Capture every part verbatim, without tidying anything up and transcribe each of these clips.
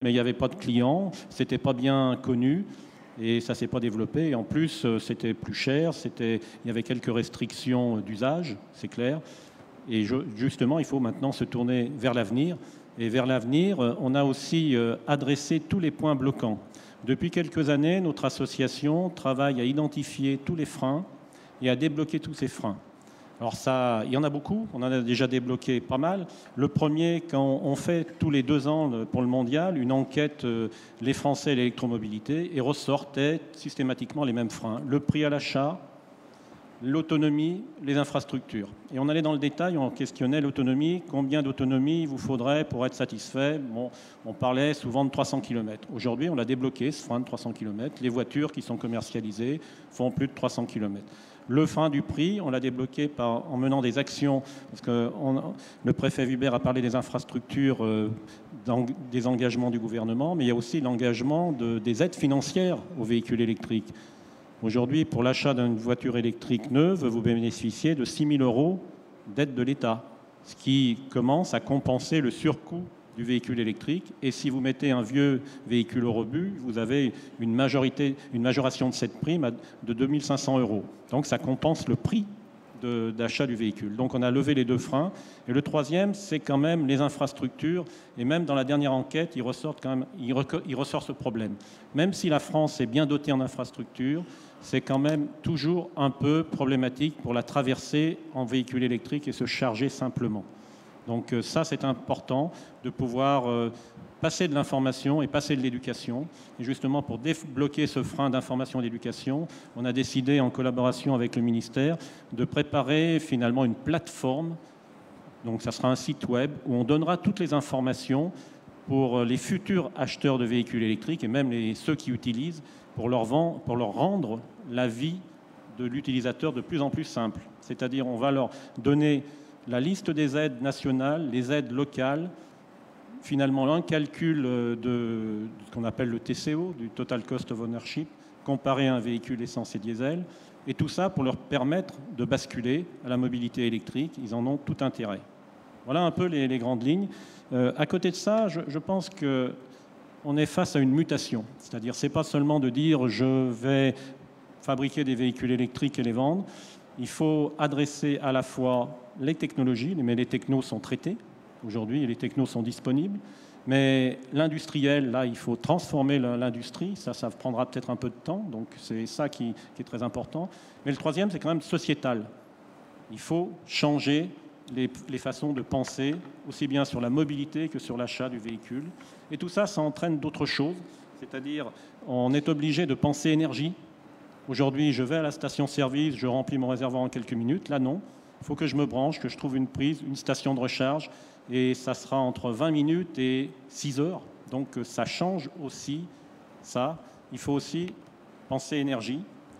mais il n'y avait pas de clients, c'était pas bien connu et ça s'est pas développé. Et en plus, euh, c'était plus cher, c'était, il y avait quelques restrictions d'usage, c'est clair. Et je- justement, il faut maintenant se tourner vers l'avenir. Et vers l'avenir, euh, on a aussi euh, adressé tous les points bloquants. Depuis quelques années, notre association travaille à identifier tous les freins et à débloquer tous ces freins. Alors ça, il y en a beaucoup, on en a déjà débloqué pas mal. Le premier, quand on fait tous les deux ans le- pour le mondial une enquête, euh, les Français et l'électromobilité, et ressortaient systématiquement les mêmes freins. Le prix à l'achat, l'autonomie, les infrastructures. Et on allait dans le détail, on questionnait l'autonomie, combien d'autonomie vous faudrait pour être satisfait. Bon, on parlait souvent de trois cents kilomètres. Aujourd'hui, on l'a débloqué, ce frein de trois cents kilomètres. Les voitures qui sont commercialisées font plus de trois cents kilomètres. Le frein du prix, on l'a débloqué par, en menant des actions, parce que on, le préfet Hubert a parlé des infrastructures, euh, des engagements du gouvernement, mais il y a aussi l'engagement de, des aides financières aux véhicules électriques. Aujourd'hui, pour l'achat d'une voiture électrique neuve, vous bénéficiez de six mille euros d'aide de l'État, ce qui commence à compenser le surcoût du véhicule électrique. Et si vous mettez un vieux véhicule au rebut, vous avez une, majorité, une majoration de cette prime de deux mille cinq cents euros. Donc ça compense le prix de, d'achat du véhicule. Donc on a levé les deux freins. Et le troisième, c'est quand même les infrastructures. Et même dans la dernière enquête, il ressort, quand même, il, reco- il ressort ce problème. Même si la France est bien dotée en infrastructures, c'est quand même toujours un peu problématique pour la traverser en véhicule électrique et se charger simplement. Donc euh, ça, c'est important de pouvoir euh, passer de l'information et passer de l'éducation. Et justement, pour débloquer ce frein d'information et d'éducation, on a décidé, en collaboration avec le ministère, de préparer finalement une plateforme. Donc ça sera un site web où on donnera toutes les informations pour les futurs acheteurs de véhicules électriques et même les, ceux qui utilisent, pour leur, vendre, pour leur rendre la vie de l'utilisateur de plus en plus simple. C'est-à-dire on va leur donner la liste des aides nationales, les aides locales, finalement un calcul de, de ce qu'on appelle le T C O, du Total Cost of Ownership, comparé à un véhicule essence et diesel, et tout ça pour leur permettre de basculer à la mobilité électrique. Ils en ont tout intérêt. Voilà un peu les, les grandes lignes. Euh, à côté de ça, je, je pense qu'on est face à une mutation. C'est-à-dire, ce n'est pas seulement de dire je vais fabriquer des véhicules électriques et les vendre. Il faut adresser à la fois les technologies, mais les technos sont traités aujourd'hui et les technos sont disponibles. Mais l'industriel, là, il faut transformer l'industrie. Ça, ça prendra peut-être un peu de temps. Donc, c'est ça qui, qui est très important. Mais le troisième, c'est quand même sociétal. Il faut changer les, les façons de penser, aussi bien sur la mobilité que sur l'achat du véhicule. Et tout ça, ça entraîne d'autres choses. C'est-à-dire, on est obligé de penser énergie. Aujourd'hui, je vais à la station-service, je remplis mon réservoir en quelques minutes. Là, non. Il faut que je me branche, que je trouve une prise, une station de recharge. Et ça sera entre vingt minutes et six heures. Donc, ça change aussi ça. Il faut aussi penser énergie.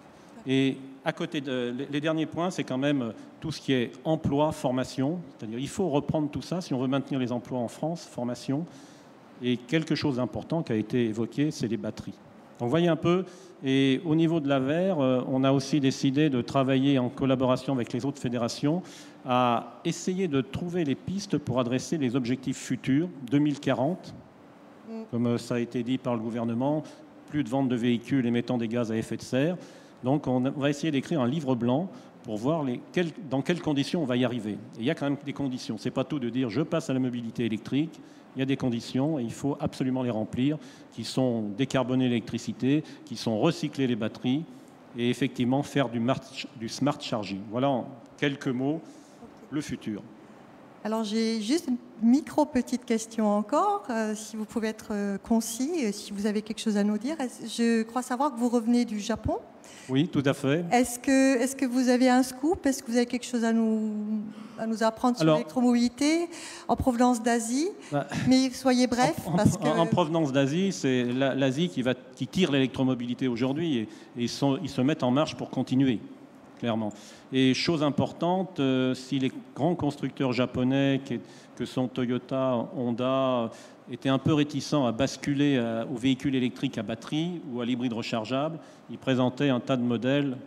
Et à côté de, les derniers points, c'est quand même tout ce qui est emploi, formation. C'est-à-dire il faut reprendre tout ça si on veut maintenir les emplois en France, formation. Et quelque chose d'important qui a été évoqué, c'est les batteries. Donc, vous voyez un peu, et au niveau de l'A V E R, on a aussi décidé de travailler en collaboration avec les autres fédérations à essayer de trouver les pistes pour adresser les objectifs futurs, deux mille quarante, comme ça a été dit par le gouvernement, plus de vente de véhicules émettant des gaz à effet de serre. Donc on va essayer d'écrire un livre blanc pour voir les, quel, dans quelles conditions on va y arriver. Et il y a quand même des conditions. Ce n'est pas tout de dire je passe à la mobilité électrique. Il y a des conditions et il faut absolument les remplir, qui sont décarboner l'électricité, qui sont recycler les batteries et effectivement faire du, march, du smart charging. Voilà en quelques mots le futur. Alors j'ai juste une micro petite question encore, euh, si vous pouvez être euh, concis, euh, si vous avez quelque chose à nous dire. Je crois savoir que vous revenez du Japon. Oui, tout à fait. Est-ce que, est-ce que vous avez un scoop? Est-ce que vous avez quelque chose à nous, à nous apprendre sur l'électromobilité en provenance d'Asie? bah, Mais soyez bref. En, en, parce que... en provenance d'Asie, c'est l'Asie qui, va, qui tire l'électromobilité aujourd'hui et, et ils, sont, ils se mettent en marche pour continuer. Clairement. Et chose importante, euh, si les grands constructeurs japonais qui, que sont Toyota, Honda, étaient un peu réticents à basculer à, aux véhicules électriques à batterie ou à l'hybride rechargeable, ils présentaient un tas de modèles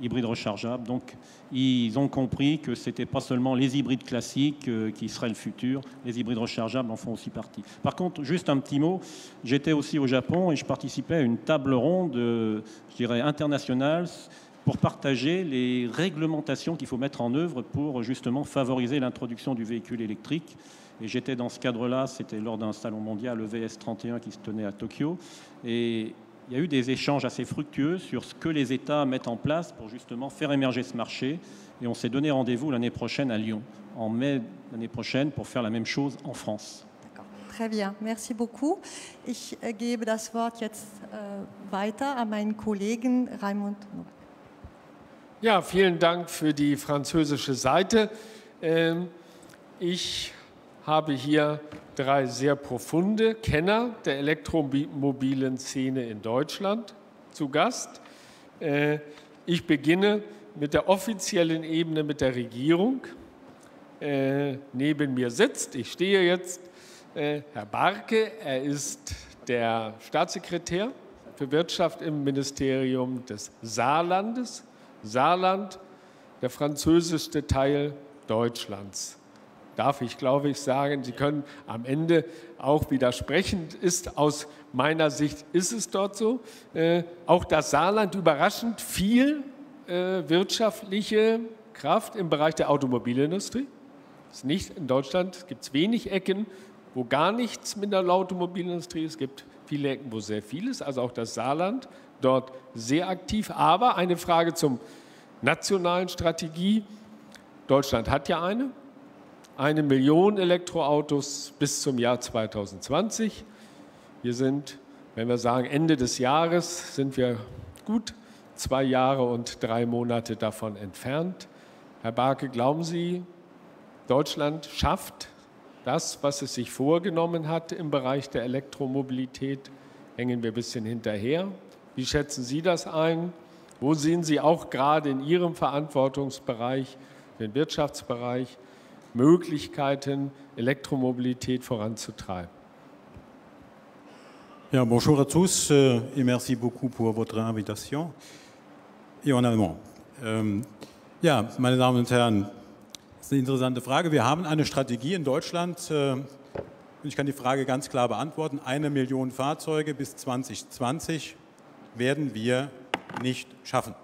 hybrides rechargeables. Donc, ils ont compris que ce n'était pas seulement les hybrides classiques euh, qui seraient le futur, les hybrides rechargeables en font aussi partie. Par contre, juste un petit mot, j'étais aussi au Japon et je participais à une table ronde, euh, je dirais, internationale, pour partager les réglementations qu'il faut mettre en œuvre pour justement favoriser l'introduction du véhicule électrique. Et j'étais dans ce cadre-là, c'était lors d'un salon mondial, le V S trente et un, qui se tenait à Tokyo. Et il y a eu des échanges assez fructueux sur ce que les États mettent en place pour justement faire émerger ce marché. Et on s'est donné rendez-vous l'année prochaine à Lyon, en mai l'année prochaine, pour faire la même chose en France. Très bien, merci beaucoup. Ich äh, gebe das Wort jetzt äh, weiter an meinen Kollegen Raimund. Ja, vielen Dank für die französische Seite. Ähm, ich habe hier drei sehr profunde Kenner der elektromobilen Szene in Deutschland zu Gast. Äh, ich beginne mit der offiziellen Ebene mit der Regierung. Äh, neben mir sitzt, ich stehe jetzt, äh, Herr Barke. Er ist der Staatssekretär für Wirtschaft im Ministerium des Saarlandes. Saarland, der französischste Teil Deutschlands. Darf ich, glaube ich, sagen, Sie können am Ende auch widersprechen, ist aus meiner Sicht, ist es dort so. Äh, auch das Saarland überraschend viel äh, wirtschaftliche Kraft im Bereich der Automobilindustrie. Das ist nicht in Deutschland, gibt es wenig Ecken, wo gar nichts mit der Automobilindustrie ist. Es gibt viele Ecken, wo sehr viel ist, also auch das Saarland dort sehr aktiv. Aber eine Frage zum nationalen Strategie. Deutschland hat ja eine. Eine Million Elektroautos bis zum Jahr zweitausendzwanzig. Wir sind, wenn wir sagen Ende des Jahres, sind wir gut zwei Jahre und drei Monate davon entfernt. Herr Barke, glauben Sie, Deutschland schafft das, was es sich vorgenommen hat im Bereich der Elektromobilität? Hängen wir ein bisschen hinterher? Wie schätzen Sie das ein? Wo sehen Sie auch gerade in Ihrem Verantwortungsbereich, den Wirtschaftsbereich, Möglichkeiten, Elektromobilität voranzutreiben? Bien, bonjour à tous euh, et merci beaucoup pour votre invitation. Et en allemand. Ähm, ja, meine Damen und Herren, das ist eine interessante Frage. Wir haben eine Strategie in Deutschland, äh, und ich kann die Frage ganz klar beantworten. Eine Million Fahrzeuge bis zwanzig zwanzig werden wir nicht schaffen.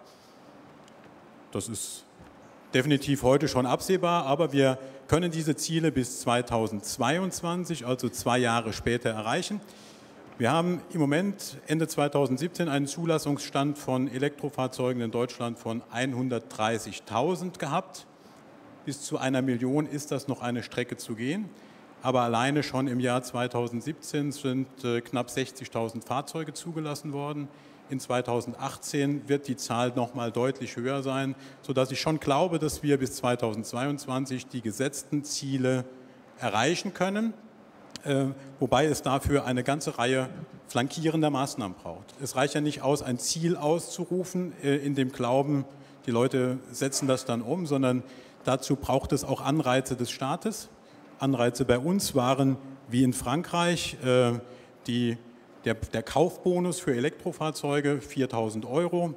Das ist definitiv heute schon absehbar, aber wir können diese Ziele bis zweitausendzweiundzwanzig, also zwei Jahre später, erreichen. Wir haben im Moment Ende zweitausendsiebzehn einen Zulassungsstand von Elektrofahrzeugen in Deutschland von hundertdreißigtausend gehabt. Bis zu einer Million ist das noch eine Strecke zu gehen. Aber alleine schon im Jahr zweitausendsiebzehn sind äh, knapp sechzigtausend Fahrzeuge zugelassen worden. In zweitausendachtzehn wird die Zahl noch mal deutlich höher sein, sodass ich schon glaube, dass wir bis zweitausendzweiundzwanzig die gesetzten Ziele erreichen können, äh, wobei es dafür eine ganze Reihe flankierender Maßnahmen braucht. Es reicht ja nicht aus, ein Ziel auszurufen, äh, in dem Glauben, die Leute setzen das dann um, sondern dazu braucht es auch Anreize des Staates. Anreize bei uns waren, wie in Frankreich, äh, die Der, der Kaufbonus für Elektrofahrzeuge, viertausend Euro.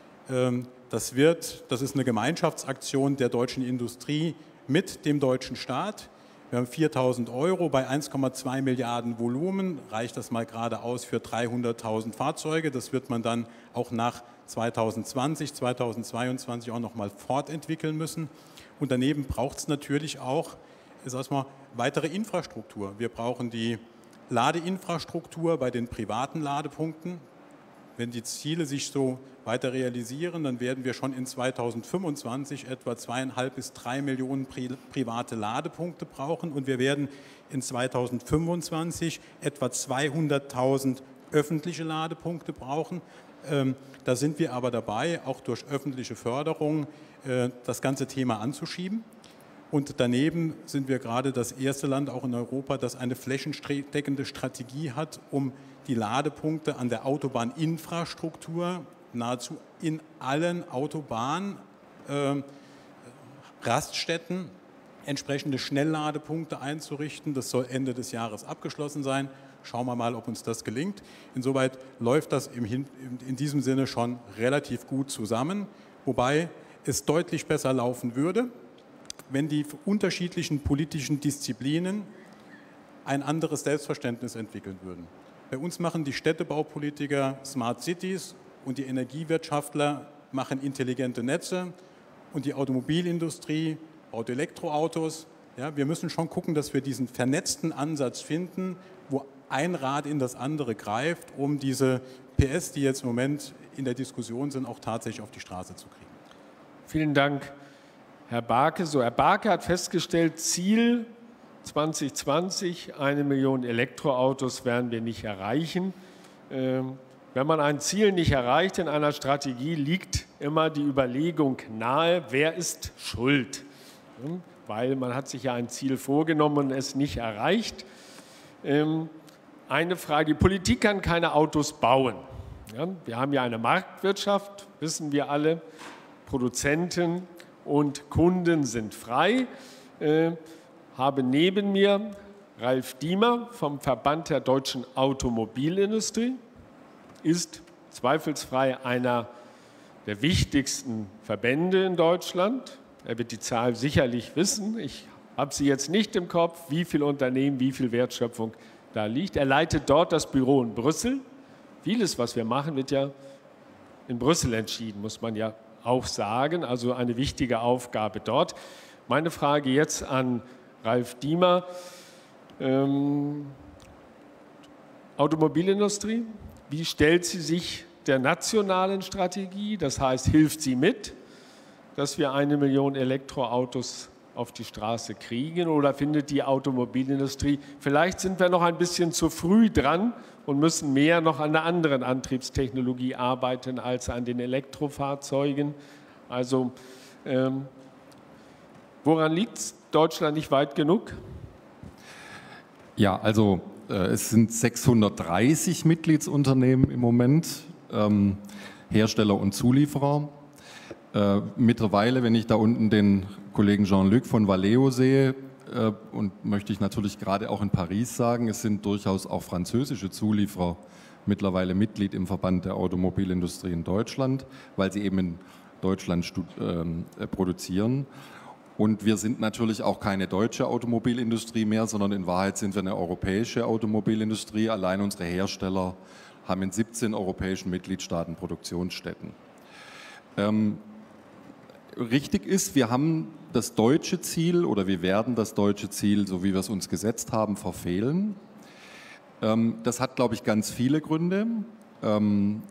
Das, wird, das ist eine Gemeinschaftsaktion der deutschen Industrie mit dem deutschen Staat. Wir haben viertausend Euro bei eins Komma zwei Milliarden Volumen. Reicht das mal gerade aus für dreihunderttausend Fahrzeuge. Das wird man dann auch nach zweitausendzwanzig, zweitausendzweiundzwanzig auch noch mal fortentwickeln müssen. Und daneben braucht es natürlich auch, ich sag mal, weitere Infrastruktur. Wir brauchen die Ladeinfrastruktur bei den privaten Ladepunkten. Wenn die Ziele sich so weiter realisieren, dann werden wir schon in zweitausendfünfundzwanzig etwa zweieinhalb bis drei Millionen pri private Ladepunkte brauchen und wir werden in zweitausendfünfundzwanzig etwa zweihunderttausend öffentliche Ladepunkte brauchen. Ähm, da sind wir aber dabei, auch durch öffentliche Förderung äh, das ganze Thema anzuschieben. Und daneben sind wir gerade das erste Land auch in Europa, das eine flächendeckende Strategie hat, um die Ladepunkte an der Autobahninfrastruktur nahezu in allen Autobahnen, äh, Raststätten entsprechende Schnellladepunkte einzurichten. Das soll Ende des Jahres abgeschlossen sein. Schauen wir mal, ob uns das gelingt. Insoweit läuft das im Hin in diesem Sinne schon relativ gut zusammen. wobei es deutlich besser laufen würde, wenn die unterschiedlichen politischen Disziplinen ein anderes Selbstverständnis entwickeln würden. Bei uns machen die Städtebaupolitiker Smart Cities und die Energiewirtschaftler machen intelligente Netze und die Automobilindustrie baut Elektroautos. Ja, wir müssen schon gucken, dass wir diesen vernetzten Ansatz finden, wo ein Rad in das andere greift, um diese P S, die jetzt im Moment in der Diskussion sind, auch tatsächlich auf die Straße zu kriegen. Vielen Dank, Herr Barke. So, Herr Barke hat festgestellt, Ziel zwanzig zwanzig, eine Million Elektroautos werden wir nicht erreichen. Ähm, wenn man ein Ziel nicht erreicht in einer Strategie, liegt immer die Überlegung nahe, wer ist schuld? Hm? Weil man hat sich ja ein Ziel vorgenommen und es nicht erreicht. Ähm, eine Frage, die Politik kann keine Autos bauen. Ja, wir haben ja eine Marktwirtschaft, wissen wir alle. Produzenten und Kunden sind frei. Äh, habe neben mir Ralf Diemer vom Verband der deutschen Automobilindustrie, ist zweifelsfrei einer der wichtigsten Verbände in Deutschland. Er wird die Zahl sicherlich wissen. Ich habe sie jetzt nicht im Kopf, wie viele Unternehmen, wie viel Wertschöpfung da liegt. Er leitet dort das Büro in Brüssel. Vieles, was wir machen, wird ja in Brüssel entschieden, muss man ja auch sagen. Also eine wichtige Aufgabe dort. Meine Frage jetzt an Ralf Diemer. Ähm, Automobilindustrie, wie stellt sie sich der nationalen Strategie, das heißt, hilft sie mit, dass wir eine Million Elektroautos auf die Straße kriegen, oder findet die Automobilindustrie, vielleicht sind wir noch ein bisschen zu früh dran und müssen mehr noch an der anderen Antriebstechnologie arbeiten als an den Elektrofahrzeugen? Also ähm, woran liegt es? Deutschland nicht weit genug? Ja, also äh, es sind sechshundertdreißig Mitgliedsunternehmen im Moment, ähm, Hersteller und Zulieferer. Äh, mittlerweile, wenn ich da unten den Kollegen Jean-Luc von Valeo sehe, äh, und möchte ich natürlich gerade auch in Paris sagen, es sind durchaus auch französische Zulieferer mittlerweile Mitglied im Verband der Automobilindustrie in Deutschland, weil sie eben in Deutschland äh, produzieren. Und wir sind natürlich auch keine deutsche Automobilindustrie mehr, sondern in Wahrheit sind wir eine europäische Automobilindustrie. Allein unsere Hersteller haben in siebzehn europäischen Mitgliedstaaten Produktionsstätten. Ähm, richtig ist, wir haben das deutsche Ziel oder wir werden das deutsche Ziel, so wie wir es uns gesetzt haben, verfehlen. Ähm, das hat, glaube ich, ganz viele Gründe. Ähm,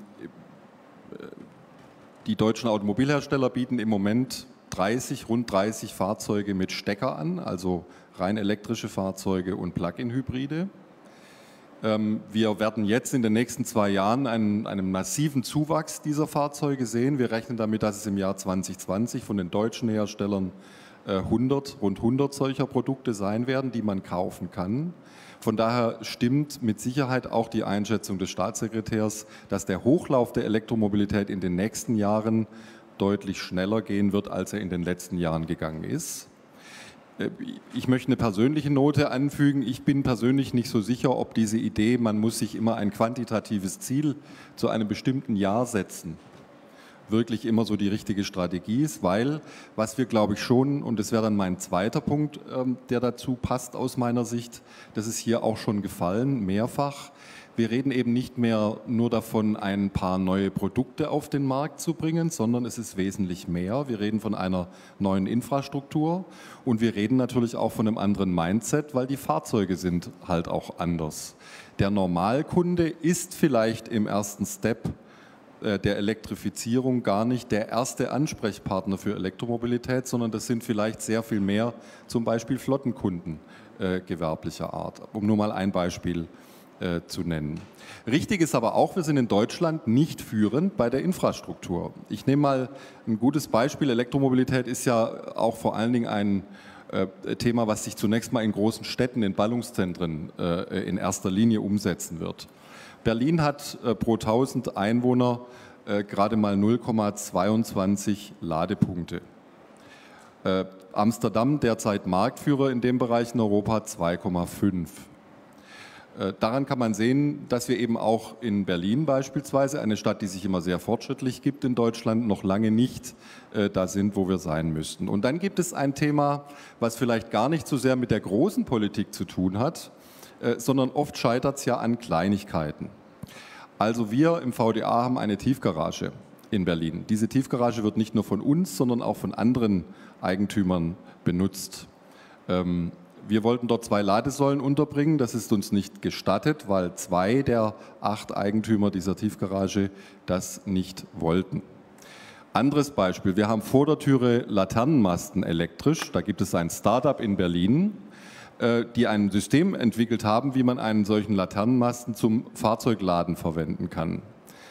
die deutschen Automobilhersteller bieten im Moment dreißig, rund dreißig Fahrzeuge mit Stecker an, also rein elektrische Fahrzeuge und Plug-in-Hybride. Ähm, wir werden jetzt in den nächsten zwei Jahren einen, einen massiven Zuwachs dieser Fahrzeuge sehen. Wir rechnen damit, dass es im Jahr zwanzig zwanzig von den deutschen Herstellern äh, hundert, rund hundert solcher Produkte sein werden, die man kaufen kann. Von daher stimmt mit Sicherheit auch die Einschätzung des Staatssekretärs, dass der Hochlauf der Elektromobilität in den nächsten Jahren deutlich schneller gehen wird, als er in den letzten Jahren gegangen ist. Ich möchte eine persönliche Note anfügen. Ich bin persönlich nicht so sicher, ob diese Idee, man muss sich immer ein quantitatives Ziel zu einem bestimmten Jahr setzen, wirklich immer so die richtige Strategie ist, weil was wir, glaube ich, schon, und das wäre dann mein zweiter Punkt, der dazu passt aus meiner Sicht, das ist hier auch schon gefallen, mehrfach. Wir reden eben nicht mehr nur davon, ein paar neue Produkte auf den Markt zu bringen, sondern es ist wesentlich mehr. Wir reden von einer neuen Infrastruktur und wir reden natürlich auch von einem anderen Mindset, weil die Fahrzeuge sind halt auch anders. Der Normalkunde ist vielleicht im ersten Step der Elektrifizierung gar nicht der erste Ansprechpartner für Elektromobilität, sondern das sind vielleicht sehr viel mehr, zum Beispiel Flottenkunden äh, gewerblicher Art, um nur mal ein Beispiel Äh, zu nennen. Richtig ist aber auch, wir sind in Deutschland nicht führend bei der Infrastruktur. Ich nehme mal ein gutes Beispiel. Elektromobilität ist ja auch vor allen Dingen ein äh, Thema, was sich zunächst mal in großen Städten, in Ballungszentren äh, in erster Linie umsetzen wird. Berlin hat äh, pro tausend Einwohner äh, gerade mal null Komma zweiundzwanzig Ladepunkte. Äh, Amsterdam, derzeit Marktführer in dem Bereich in Europa, zwei Komma fünf. Äh, daran kann man sehen, dass wir eben auch in Berlin beispielsweise, eine Stadt, die sich immer sehr fortschrittlich gibt in Deutschland, noch lange nicht äh, da sind, wo wir sein müssten. Und dann gibt es ein Thema, was vielleicht gar nicht so sehr mit der großen Politik zu tun hat, äh, sondern oft scheitert es ja an Kleinigkeiten. Also wir im V D A haben eine Tiefgarage in Berlin. Diese Tiefgarage wird nicht nur von uns, sondern auch von anderen Eigentümern benutzt. Ähm, Wir wollten dort zwei Ladesäulen unterbringen, das ist uns nicht gestattet, weil zwei der acht Eigentümer dieser Tiefgarage das nicht wollten. Anderes Beispiel, wir haben vor der Türe Laternenmasten elektrisch, da gibt es ein Start-up in Berlin, die ein System entwickelt haben, wie man einen solchen Laternenmasten zum Fahrzeugladen verwenden kann.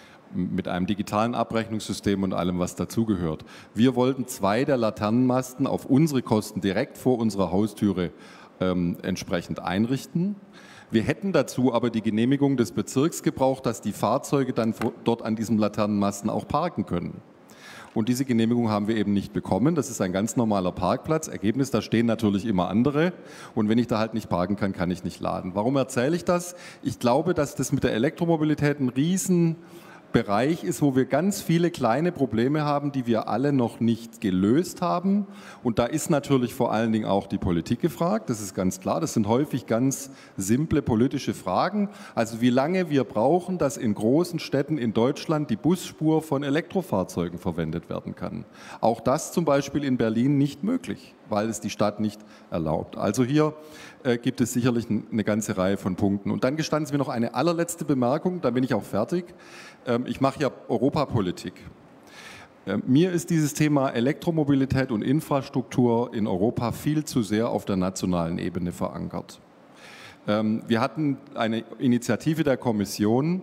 Mit einem digitalen Abrechnungssystem und allem, was dazugehört. Wir wollten zwei der Laternenmasten auf unsere Kosten direkt vor unserer Haustüre ähm, entsprechend einrichten. Wir hätten dazu aber die Genehmigung des Bezirks gebraucht, dass die Fahrzeuge dann dort an diesem Laternenmasten auch parken können. Und diese Genehmigung haben wir eben nicht bekommen. Das ist ein ganz normaler Parkplatz. Ergebnis, da stehen natürlich immer andere. Und wenn ich da halt nicht parken kann, kann ich nicht laden. Warum erzähle ich das? Ich glaube, dass das mit der Elektromobilität ein riesen Bereich ist, wo wir ganz viele kleine Probleme haben, die wir alle noch nicht gelöst haben. Und da ist natürlich vor allen Dingen auch die Politik gefragt, das ist ganz klar. Das sind häufig ganz simple politische Fragen. Also wie lange wir brauchen, dass in großen Städten in Deutschland die Busspur von Elektrofahrzeugen verwendet werden kann. Auch das zum Beispiel in Berlin nicht möglich, weil es die Stadt nicht erlaubt. Also hier äh, gibt es sicherlich eine ganze Reihe von Punkten. Und dann gestatten Sie mir noch eine allerletzte Bemerkung, dann bin ich auch fertig. Ähm, ich mache ja Europapolitik. Ähm, mir ist dieses Thema Elektromobilität und Infrastruktur in Europa viel zu sehr auf der nationalen Ebene verankert. Ähm, wir hatten eine Initiative der Kommission,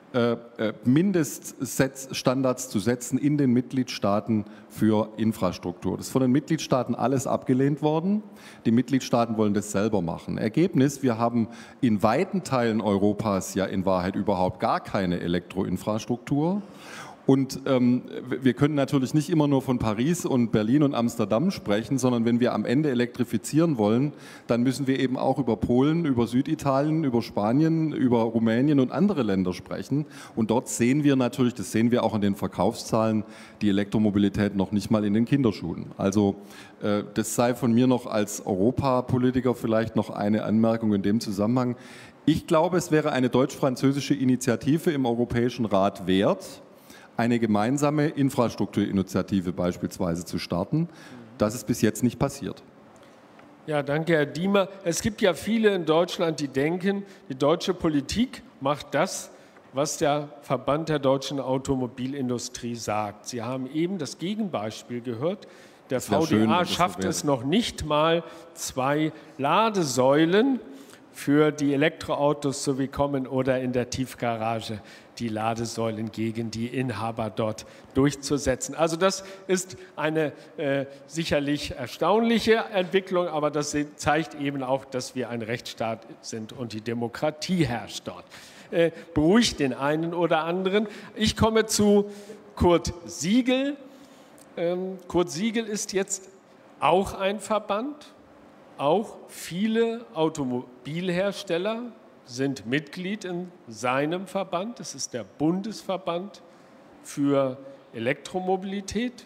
Mindeststandards zu setzen in den Mitgliedstaaten für Infrastruktur. Das ist von den Mitgliedstaaten alles abgelehnt worden. Die Mitgliedstaaten wollen das selber machen. Ergebnis, wir haben in weiten Teilen Europas ja in Wahrheit überhaupt gar keine Elektroinfrastruktur. Und ähm, wir können natürlich nicht immer nur von Paris und Berlin und Amsterdam sprechen, sondern wenn wir am Ende elektrifizieren wollen, dann müssen wir eben auch über Polen, über Süditalien, über Spanien, über Rumänien und andere Länder sprechen. Und dort sehen wir natürlich, das sehen wir auch in den Verkaufszahlen, die Elektromobilität noch nicht mal in den Kinderschuhen. Also äh, das sei von mir noch als Europapolitiker vielleicht noch eine Anmerkung in dem Zusammenhang. Ich glaube, es wäre eine deutsch-französische Initiative im Europäischen Rat wert, eine gemeinsame Infrastrukturinitiative beispielsweise zu starten. Das ist bis jetzt nicht passiert. Ja, danke, Herr Diemer. Es gibt ja viele in Deutschland, die denken, die deutsche Politik macht das, was der Verband der deutschen Automobilindustrie sagt. Sie haben eben das Gegenbeispiel gehört. Der V D A schafft es noch nicht mal, zwei Ladesäulen für die Elektroautos zu bekommen oder in der Tiefgarage die Ladesäulen gegen die Inhaber dort durchzusetzen. Also das ist eine äh, sicherlich erstaunliche Entwicklung, aber das zeigt eben auch, dass wir ein Rechtsstaat sind und die Demokratie herrscht dort. Äh, beruhigt den einen oder anderen. Ich komme zu Kurt Siegel. Ähm, Kurt Siegel ist jetzt auch ein Verband. Auch viele Automobilhersteller sind Mitglied in seinem Verband. Das ist der Bundesverband für Elektromobilität.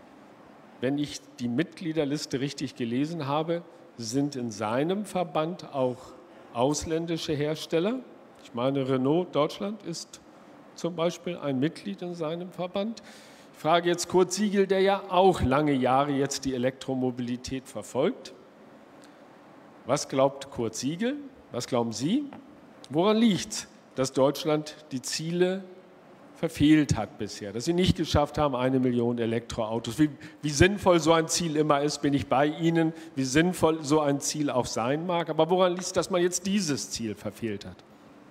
Wenn ich die Mitgliederliste richtig gelesen habe, sind in seinem Verband auch ausländische Hersteller. Ich meine, Renault Deutschland ist zum Beispiel ein Mitglied in seinem Verband. Ich frage jetzt Kurt Siegel, der ja auch lange Jahre jetzt die Elektromobilität verfolgt. Was glaubt Kurt Siegel? Was glauben Sie? Woran liegt es, dass Deutschland die Ziele verfehlt hat bisher, dass sie nicht geschafft haben, eine Million Elektroautos? Wie, wie sinnvoll so ein Ziel immer ist, bin ich bei Ihnen, wie sinnvoll so ein Ziel auch sein mag. Aber woran liegt es, dass man jetzt dieses Ziel verfehlt hat?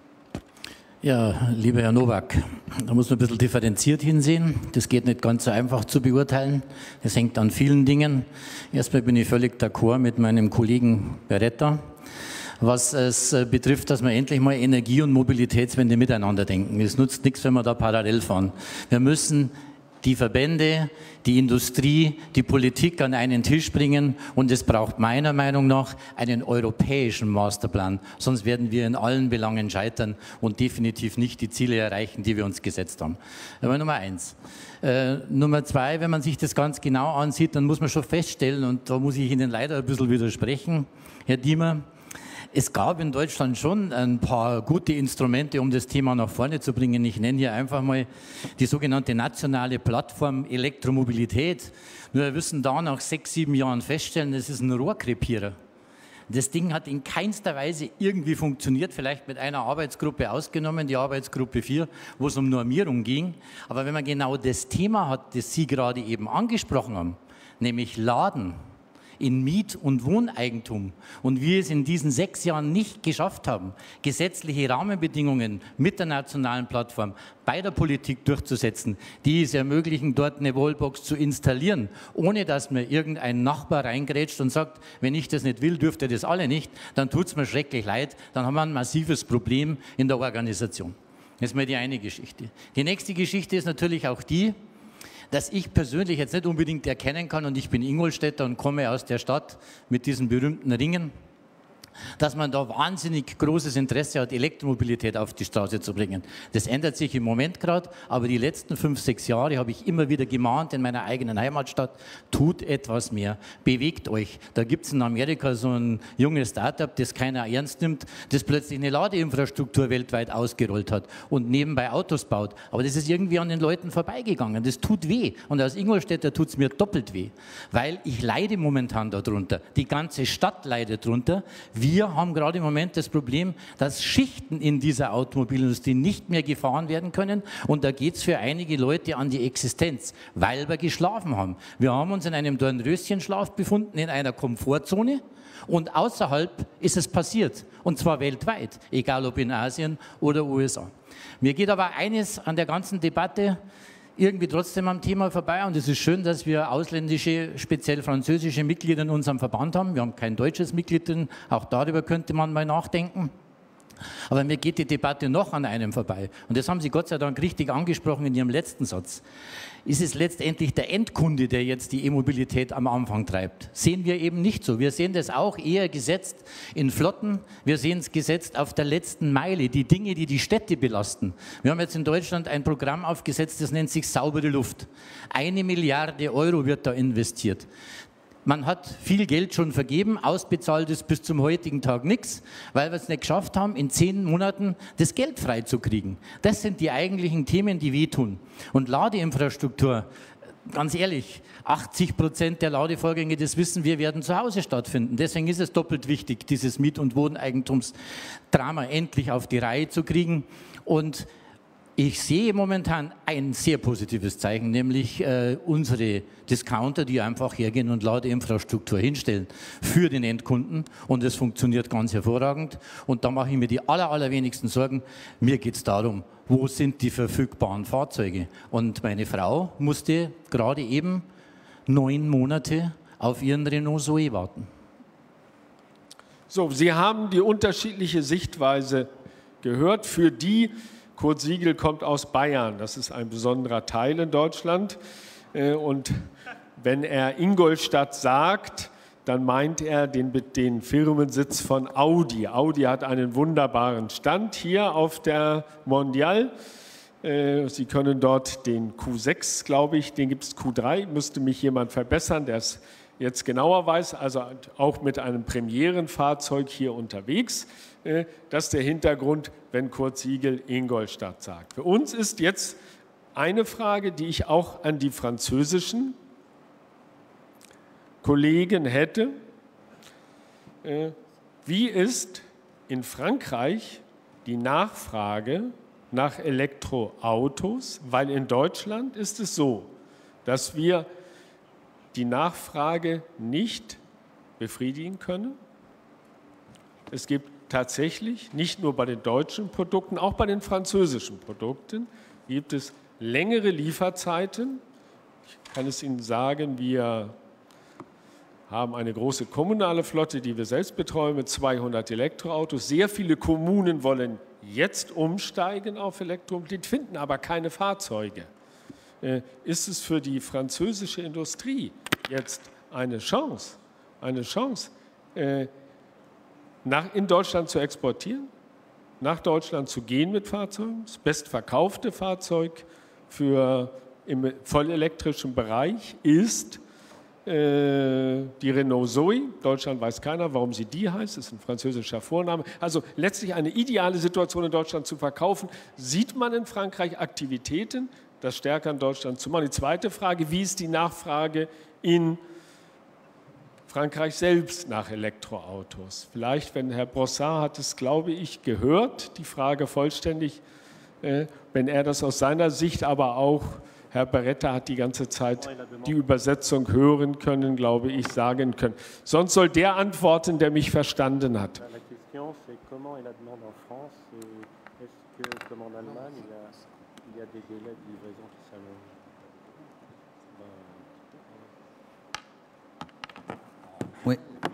Ja, lieber Herr Nowak, da muss man ein bisschen differenziert hinsehen. Das geht nicht ganz so einfach zu beurteilen. Das hängt an vielen Dingen. Erstmal bin ich völlig d'accord mit meinem Kollegen Beretta, was es betrifft, dass wir endlich mal Energie- und Mobilitätswende miteinander denken. Es nutzt nichts, wenn wir da parallel fahren. Wir müssen die Verbände, die Industrie, die Politik an einen Tisch bringen und es braucht meiner Meinung nach einen europäischen Masterplan, sonst werden wir in allen Belangen scheitern und definitiv nicht die Ziele erreichen, die wir uns gesetzt haben. Aber Nummer eins. Äh, Nummer zwei, wenn man sich das ganz genau ansieht, dann muss man schon feststellen, und da muss ich Ihnen leider ein bisschen widersprechen, Herr Diemer, es gab in Deutschland schon ein paar gute Instrumente, um das Thema nach vorne zu bringen. Ich nenne hier einfach mal die sogenannte nationale Plattform Elektromobilität. Nur wir müssen da nach sechs, sieben Jahren feststellen, das ist ein Rohrkrepierer. Das Ding hat in keinster Weise irgendwie funktioniert, vielleicht mit einer Arbeitsgruppe ausgenommen, die Arbeitsgruppe vier, wo es um Normierung ging. Aber wenn man genau das Thema hat, das Sie gerade eben angesprochen haben, nämlich Laden in Miet- und Wohneigentum und wir es in diesen sechs Jahren nicht geschafft haben, gesetzliche Rahmenbedingungen mit der nationalen Plattform bei der Politik durchzusetzen, die es ermöglichen, dort eine Wallbox zu installieren, ohne dass mir irgendein Nachbar reingrätscht und sagt, wenn ich das nicht will, dürft ihr das alle nicht, dann tut es mir schrecklich leid, dann haben wir ein massives Problem in der Organisation. Das ist mal die eine Geschichte. Die nächste Geschichte ist natürlich auch die, dass ich persönlich jetzt nicht unbedingt erkennen kann, und ich bin Ingolstädter und komme aus der Stadt mit diesen berühmten Ringen, dass man da wahnsinnig großes Interesse hat, Elektromobilität auf die Straße zu bringen. Das ändert sich im Moment gerade, aber die letzten fünf, sechs Jahre habe ich immer wieder gemahnt in meiner eigenen Heimatstadt, tut etwas mehr, bewegt euch. Da gibt es in Amerika so ein junges Startup, das keiner ernst nimmt, das plötzlich eine Ladeinfrastruktur weltweit ausgerollt hat und nebenbei Autos baut. Aber das ist irgendwie an den Leuten vorbeigegangen. Das tut weh. Und als Ingolstädter tut es mir doppelt weh, weil ich leide momentan darunter. Die ganze Stadt leidet darunter. Wir haben gerade im Moment das Problem, dass Schichten in dieser Automobilindustrie nicht mehr gefahren werden können und da geht es für einige Leute an die Existenz, weil wir geschlafen haben. Wir haben uns in einem Dornröschenschlaf befunden, in einer Komfortzone und außerhalb ist es passiert und zwar weltweit, egal ob in Asien oder U S A. Mir geht aber eines an der ganzen Debatte irgendwie trotzdem am Thema vorbei und es ist schön, dass wir ausländische, speziell französische Mitglieder in unserem Verband haben. Wir haben kein deutsches Mitglied drin, auch darüber könnte man mal nachdenken. Aber mir geht die Debatte noch an einem vorbei. Und das haben Sie Gott sei Dank richtig angesprochen in Ihrem letzten Satz. Ist es letztendlich der Endkunde, der jetzt die E-Mobilität am Anfang treibt? Sehen wir eben nicht so. Wir sehen das auch eher gesetzt in Flotten. Wir sehen es gesetzt auf der letzten Meile, die Dinge, die die Städte belasten. Wir haben jetzt in Deutschland ein Programm aufgesetzt, das nennt sich saubere Luft. Eine Milliarde Euro wird da investiert. Man hat viel Geld schon vergeben, ausbezahlt ist bis zum heutigen Tag nichts, weil wir es nicht geschafft haben, in zehn Monaten das Geld freizukriegen. Das sind die eigentlichen Themen, die wehtun. Und Ladeinfrastruktur, ganz ehrlich, achtzig Prozent der Ladevorgänge, das wissen wir, werden zu Hause stattfinden. Deswegen ist es doppelt wichtig, dieses Miet- und Wohneigentumsdrama endlich auf die Reihe zu kriegen. Und ich sehe momentan ein sehr positives Zeichen, nämlich äh, unsere Discounter, die einfach hergehen und Ladeinfrastruktur hinstellen für den Endkunden und es funktioniert ganz hervorragend und da mache ich mir die aller, allerwenigsten Sorgen. Mir geht es darum, wo sind die verfügbaren Fahrzeuge? Und meine Frau musste gerade eben neun Monate auf ihren Renault Zoe warten. So, Sie haben die unterschiedliche Sichtweise gehört. Für die Kurt Siegel kommt aus Bayern, das ist ein besonderer Teil in Deutschland. Und wenn er Ingolstadt sagt, dann meint er den, den Firmensitz von Audi. Audi hat einen wunderbaren Stand hier auf der Mondial. Sie können dort den Q sechs, glaube ich, den gibt es Q drei, müsste mich jemand verbessern, der es jetzt genauer weiß, also auch mit einem Premierenfahrzeug hier unterwegs. Das ist der Hintergrund, wenn Kurt Siegel Ingolstadt sagt. Für uns ist jetzt eine Frage, die ich auch an die französischen Kollegen hätte. Wie ist in Frankreich die Nachfrage nach Elektroautos? Weil in Deutschland ist es so, dass wir die Nachfrage nicht befriedigen können. Es gibt tatsächlich, nicht nur bei den deutschen Produkten, auch bei den französischen Produkten, gibt es längere Lieferzeiten. Ich kann es Ihnen sagen, wir haben eine große kommunale Flotte, die wir selbst betreuen mit zweihundert Elektroautos. Sehr viele Kommunen wollen jetzt umsteigen auf Elektromobilität, finden aber keine Fahrzeuge. äh, ist es für die französische Industrie jetzt eine Chance, eine Chance, äh, nach, in Deutschland zu exportieren, nach Deutschland zu gehen mit Fahrzeugen, das bestverkaufte Fahrzeug für im vollelektrischen Bereich ist äh, die Renault Zoe. Deutschland weiß keiner, warum sie die heißt, das ist ein französischer Vorname. Also letztlich eine ideale Situation in Deutschland zu verkaufen. Sieht man in Frankreich Aktivitäten, das stärker in Deutschland zu machen? Die zweite Frage, wie ist die Nachfrage in Frankreich selbst nach Elektroautos? Vielleicht, wenn Herr Brossard hat es, glaube ich, gehört, die Frage vollständig, äh, wenn er das aus seiner Sicht, aber auch Herr Beretta hat die ganze Zeit die Übersetzung hören können, glaube ich, sagen können. Sonst soll der antworten, der mich verstanden hat. Oui.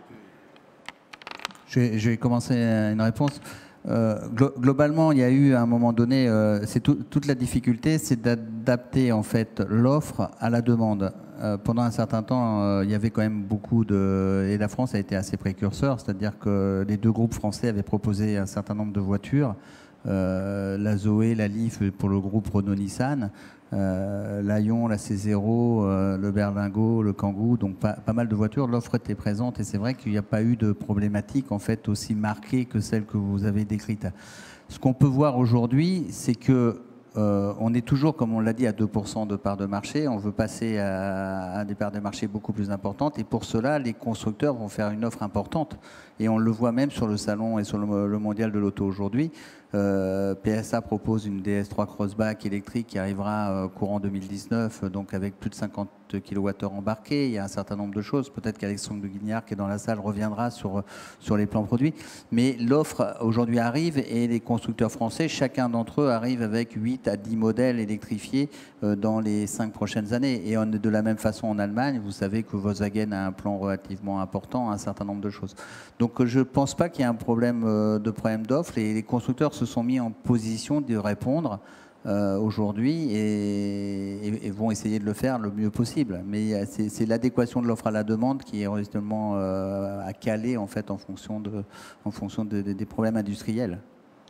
Je vais, je vais commencer une réponse. Euh, glo globalement, il y a eu à un moment donné, euh, c'est tout, toute la difficulté, c'est d'adapter en fait l'offre à la demande. Euh, pendant un certain temps, euh, il y avait quand même beaucoup de... Et la France a été assez précurseur, c'est-à-dire que les deux groupes français avaient proposé un certain nombre de voitures, euh, la Zoé, la Leaf pour le groupe Renault-Nissan, euh, l'Aion, la C zéro, euh, le Berlingo, le Kangoo, donc pas, pas mal de voitures. L'offre était présente et c'est vrai qu'il n'y a pas eu de problématique en fait aussi marquée que celle que vous avez décrite. Ce qu'on peut voir aujourd'hui, c'est que Euh, on est toujours, comme on l'a dit, à deux pour cent de part de marché. On veut passer à, à des parts de marché beaucoup plus importantes. Et pour cela, les constructeurs vont faire une offre importante. Et on le voit même sur le salon et sur le, le mondial de l'auto aujourd'hui. Euh, P S A propose une D S trois Crossback électrique qui arrivera euh, courant deux mille dix-neuf, donc avec plus de cinquante kilowattheures embarqués. Il y a un certain nombre de choses. Peut-être qu'Alexandre de Guignard, qui est dans la salle, reviendra sur, sur les plans produits. Mais l'offre aujourd'hui arrive et les constructeurs français, chacun d'entre eux arrive avec huit à dix modèles électrifiés euh, dans les cinq prochaines années. Et on est de la même façon en Allemagne. Vous savez que Volkswagen a un plan relativement important, un certain nombre de choses. Donc je ne pense pas qu'il y ait un problème euh, de problème d'offre. Les, les constructeurs se sont mis en position de répondre euh, aujourd'hui et, et, et vont essayer de le faire le mieux possible. Mais c'est l'adéquation de l'offre à la demande qui est relativement euh, à caler en fait en fonction, de, en fonction de, de, des problèmes industriels.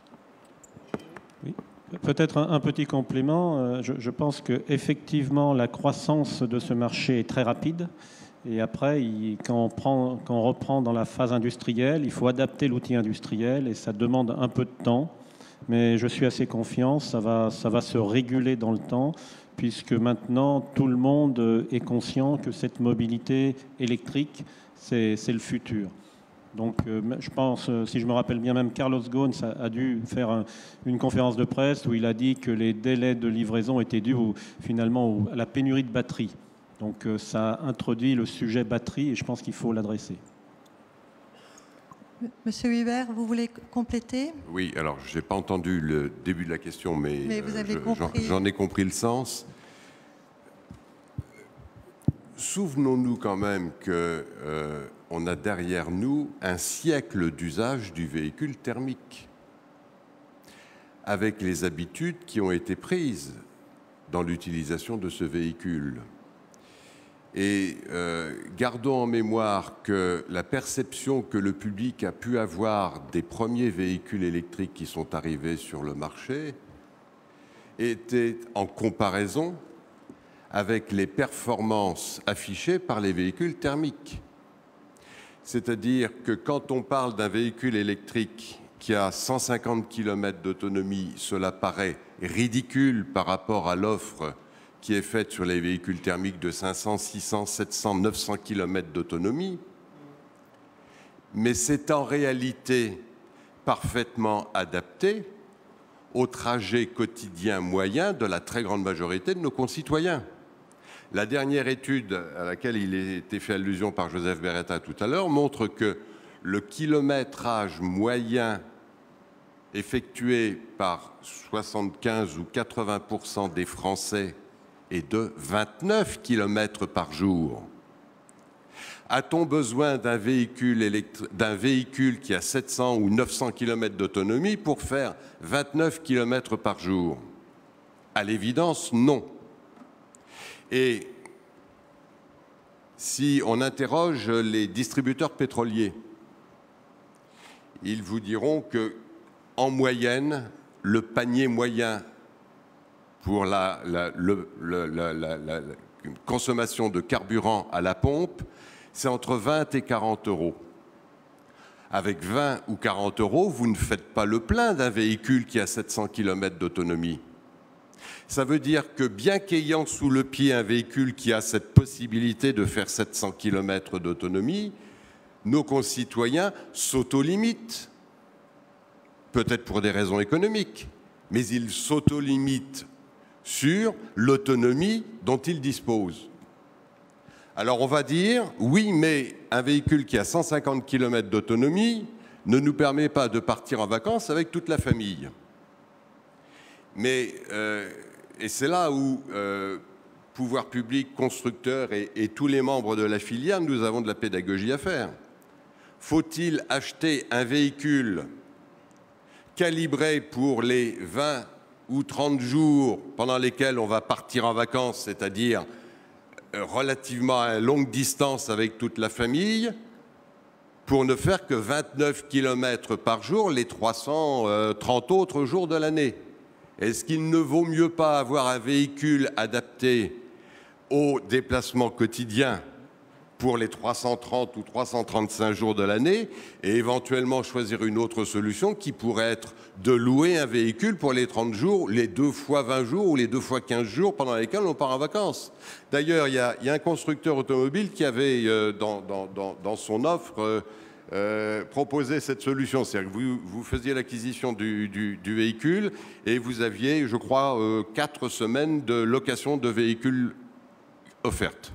Oui. Peut-être un, un petit complément. Je, je pense qu'effectivement, la croissance de ce marché est très rapide. Et après, il, quand, on prend, quand on reprend dans la phase industrielle, il faut adapter l'outil industriel et ça demande un peu de temps. Mais je suis assez confiant, ça va, ça va se réguler dans le temps, puisque maintenant, tout le monde est conscient que cette mobilité électrique, c'est le futur. Donc, euh, je pense, si je me rappelle bien, même Carlos Ghosn a, a dû faire un, une conférence de presse où il a dit que les délais de livraison étaient dus au, finalement au, à la pénurie de batterie. Donc, euh, ça introduit le sujet batterie et je pense qu'il faut l'adresser. Monsieur Hubert, vous voulez compléter? Oui, alors je n'ai pas entendu le début de la question, mais, mais euh, j'en ai compris le sens. Souvenons-nous quand même qu'on euh, a derrière nous un siècle d'usage du véhicule thermique, avec les habitudes qui ont été prises dans l'utilisation de ce véhicule. Et euh, gardons en mémoire que la perception que le public a pu avoir des premiers véhicules électriques qui sont arrivés sur le marché était en comparaison avec les performances affichées par les véhicules thermiques. C'est-à-dire que quand on parle d'un véhicule électrique qui a cent cinquante kilomètres d'autonomie, cela paraît ridicule par rapport à l'offre qui est faite sur les véhicules thermiques de cinq cents, six cents, sept cents, neuf cents kilomètres d'autonomie. Mais c'est en réalité parfaitement adapté au trajet quotidien moyen de la très grande majorité de nos concitoyens. La dernière étude à laquelle il a été fait allusion par Joseph Beretta tout à l'heure montre que le kilométrage moyen effectué par soixante-quinze ou quatre-vingts pour cent des Français est de vingt-neuf kilomètres par jour. A-t-on besoin d'un véhicule, d'un véhicule qui a sept cents ou neuf cents kilomètres d'autonomie pour faire vingt-neuf kilomètres par jour? À l'évidence, non. Et si on interroge les distributeurs pétroliers, ils vous diront qu'en moyenne, le panier moyen pour la, la, le, le, la, la, la, la consommation de carburant à la pompe, c'est entre vingt et quarante euros. Avec vingt ou quarante euros, vous ne faites pas le plein d'un véhicule qui a sept cents kilomètres d'autonomie. Ça veut dire que bien qu'ayant sous le pied un véhicule qui a cette possibilité de faire sept cents kilomètres d'autonomie, nos concitoyens s'autolimitent, peut-être pour des raisons économiques, mais ils s'autolimitent sur l'autonomie dont ils disposent. Alors on va dire, oui, mais un véhicule qui a cent cinquante kilomètres d'autonomie ne nous permet pas de partir en vacances avec toute la famille. Mais, euh, et c'est là où euh, pouvoir public, constructeurs et, et tous les membres de la filière, nous avons de la pédagogie à faire. Faut-il acheter un véhicule calibré pour les vingt ou trente jours pendant lesquels on va partir en vacances, c'est-à-dire relativement à longue distance avec toute la famille, pour ne faire que vingt-neuf kilomètres par jour les trois cent trente autres jours de l'année? Est-ce qu'il ne vaut mieux pas avoir un véhicule adapté aux déplacements quotidiens pour les trois cent trente ou trois cent trente-cinq jours de l'année et éventuellement choisir une autre solution qui pourrait être de louer un véhicule pour les trente jours, les deux fois vingt jours ou les deux fois quinze jours pendant lesquels on part en vacances? D'ailleurs, il y a, il y a un constructeur automobile qui avait euh, dans, dans, dans, dans son offre euh, euh, proposé cette solution. C'est-à-dire que vous, vous faisiez l'acquisition du, du, du véhicule et vous aviez, je crois, euh, quatre semaines de location de véhicules offertes.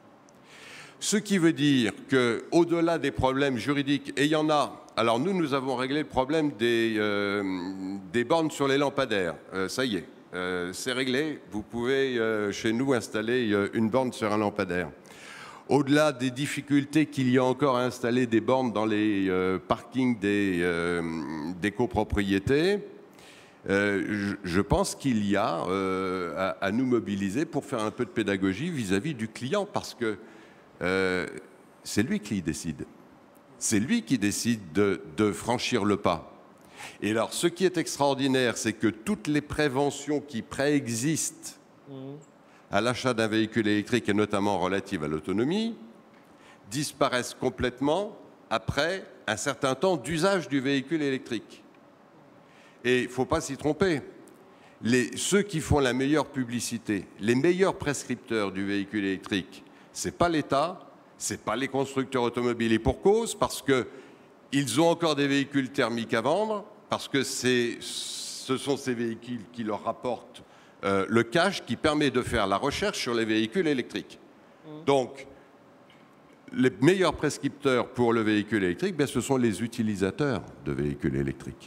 Ce qui veut dire qu'au-delà des problèmes juridiques, et il y en a, alors nous, nous avons réglé le problème des, euh, des bornes sur les lampadaires. Euh, ça y est, euh, c'est réglé. Vous pouvez, euh, chez nous, installer euh, une borne sur un lampadaire. Au-delà des difficultés qu'il y a encore à installer des bornes dans les euh, parkings des, euh, des copropriétés, euh, je, je pense qu'il y a euh, à, à nous mobiliser pour faire un peu de pédagogie vis-à-vis du client, parce que Euh, c'est lui qui décide. C'est lui qui décide de, de franchir le pas. Et alors, ce qui est extraordinaire, c'est que toutes les préventions qui préexistent à l'achat d'un véhicule électrique, et notamment relatives à l'autonomie, disparaissent complètement après un certain temps d'usage du véhicule électrique. Et il ne faut pas s'y tromper. Les, ceux qui font la meilleure publicité, les meilleurs prescripteurs du véhicule électrique, ce n'est pas l'État, ce n'est pas les constructeurs automobiles, et pour cause, parce qu'ils ont encore des véhicules thermiques à vendre, parce que ce sont ces véhicules qui leur rapportent euh, le cash qui permet de faire la recherche sur les véhicules électriques. Mmh. Donc, les meilleurs prescripteurs pour le véhicule électrique, bien, ce sont les utilisateurs de véhicules électriques.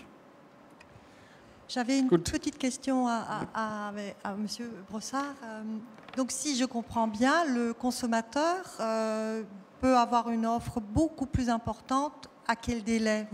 J'avais une Good. petite question à, à, à, à M. Brossard. Donc, si je comprends bien, le consommateur euh, peut avoir une offre beaucoup plus importante. À quel délai?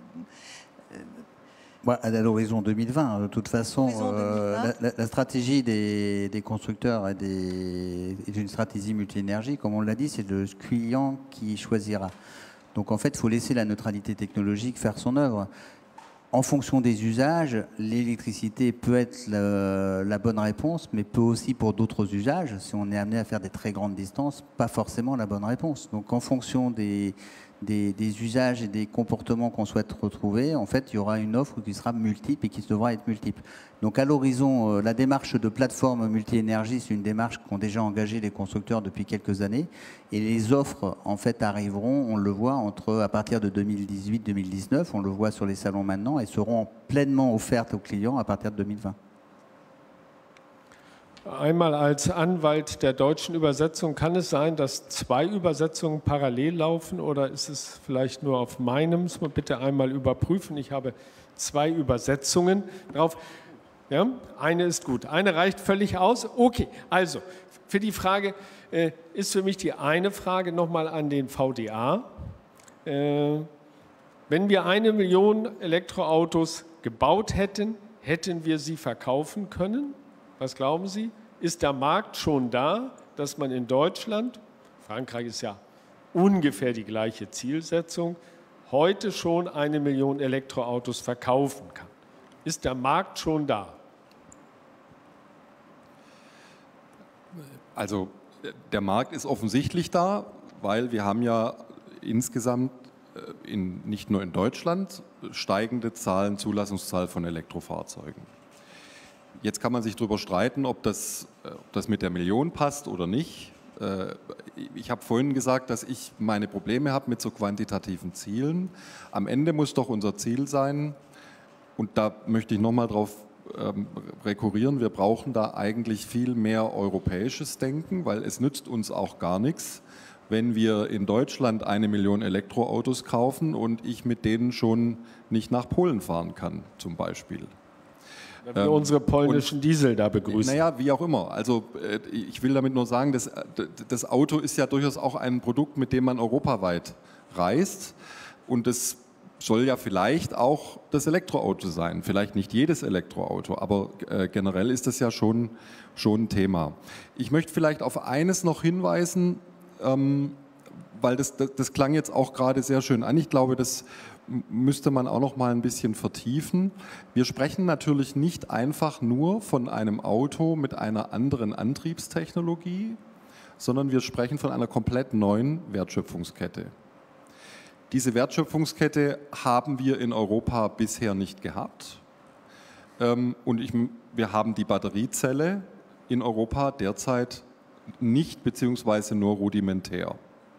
Ouais, à l'horizon deux mille vingt. De toute façon, euh, la, la, la stratégie des, des constructeurs est, des, est une stratégie multi-énergie. Comme on l'a dit, c'est le client qui choisira. Donc, en fait, il faut laisser la neutralité technologique faire son œuvre. En fonction des usages, l'électricité peut être la, la bonne réponse, mais peut aussi pour d'autres usages, si on est amené à faire des très grandes distances, pas forcément la bonne réponse. Donc en fonction des, des, des usages et des comportements qu'on souhaite retrouver, en fait, il y aura une offre qui sera multiple et qui devra être multiple. Donc à l'horizon, euh, la démarche de plateforme multi-énergie, c'est une démarche qu'ont déjà engagé les constructeurs depuis quelques années. Et les offres, en fait, arriveront, on le voit, entre, à partir de deux mille dix-huit deux mille dix-neuf, on le voit sur les salons maintenant, et seront pleinement offertes aux clients à partir de deux mille vingt. Einmal als Anwalt der deutschen Übersetzung, kann es sein, dass zwei Übersetzungen parallel laufen oder ist es vielleicht nur auf meinem? Das muss man bitte einmal überprüfen. Ich habe zwei Übersetzungen drauf. Ja, eine ist gut, eine reicht völlig aus. Okay, also für die Frage äh, ist für mich die eine Frage nochmal an den V D A. Äh, wenn wir eine Million Elektroautos gebaut hätten, hätten wir sie verkaufen können? Was glauben Sie? ist der Markt schon da, dass man in Deutschland, Frankreich ist ja ungefähr die gleiche Zielsetzung, heute schon eine Million Elektroautos verkaufen kann? Ist der Markt schon da? Also der Markt ist offensichtlich da, weil wir haben ja insgesamt in, nicht nur in Deutschland steigende Zahlen, Zulassungszahl von Elektrofahrzeugen. Jetzt kann man sich darüber streiten, ob das, ob das mit der Million passt oder nicht. Ich habe vorhin gesagt, dass ich meine Probleme habe mit so quantitativen Zielen. Am Ende muss doch unser Ziel sein, und da möchte ich nochmal drauf ähm, rekurrieren, wir brauchen da eigentlich viel mehr europäisches Denken, weil es nützt uns auch gar nichts, wenn wir in Deutschland eine Million Elektroautos kaufen und ich mit denen schon nicht nach Polen fahren kann, zum Beispiel. Wenn wir ähm, unsere polnischen und, Diesel da begrüßen. Naja, wie auch immer. Also äh, ich will damit nur sagen, das, das Auto ist ja durchaus auch ein Produkt, mit dem man europaweit reist, und das soll ja vielleicht auch das Elektroauto sein. Vielleicht nicht jedes Elektroauto, aber äh, generell ist das ja schon, schon ein Thema. Ich möchte vielleicht auf eines noch hinweisen, ähm, weil das, das, das klang jetzt auch gerade sehr schön an. Ich glaube, das müsste man auch noch mal ein bisschen vertiefen. Wir sprechen natürlich nicht einfach nur von einem Auto mit einer anderen Antriebstechnologie, sondern wir sprechen von einer komplett neuen Wertschöpfungskette. Diese Wertschöpfungskette haben wir in Europa bisher nicht gehabt. Und ich, wir haben die Batteriezelle in Europa derzeit nicht, beziehungsweise nur rudimentär.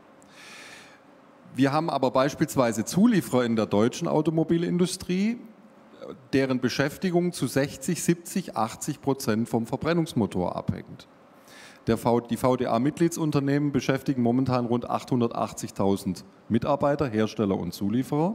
Wir haben aber beispielsweise Zulieferer in der deutschen Automobilindustrie, deren Beschäftigung zu sechzig, siebzig, achtzig Prozent vom Verbrennungsmotor abhängt. Der v, die V D A-Mitgliedsunternehmen beschäftigen momentan rund achthundertachtzigtausend Mitarbeiter, Hersteller und Zulieferer.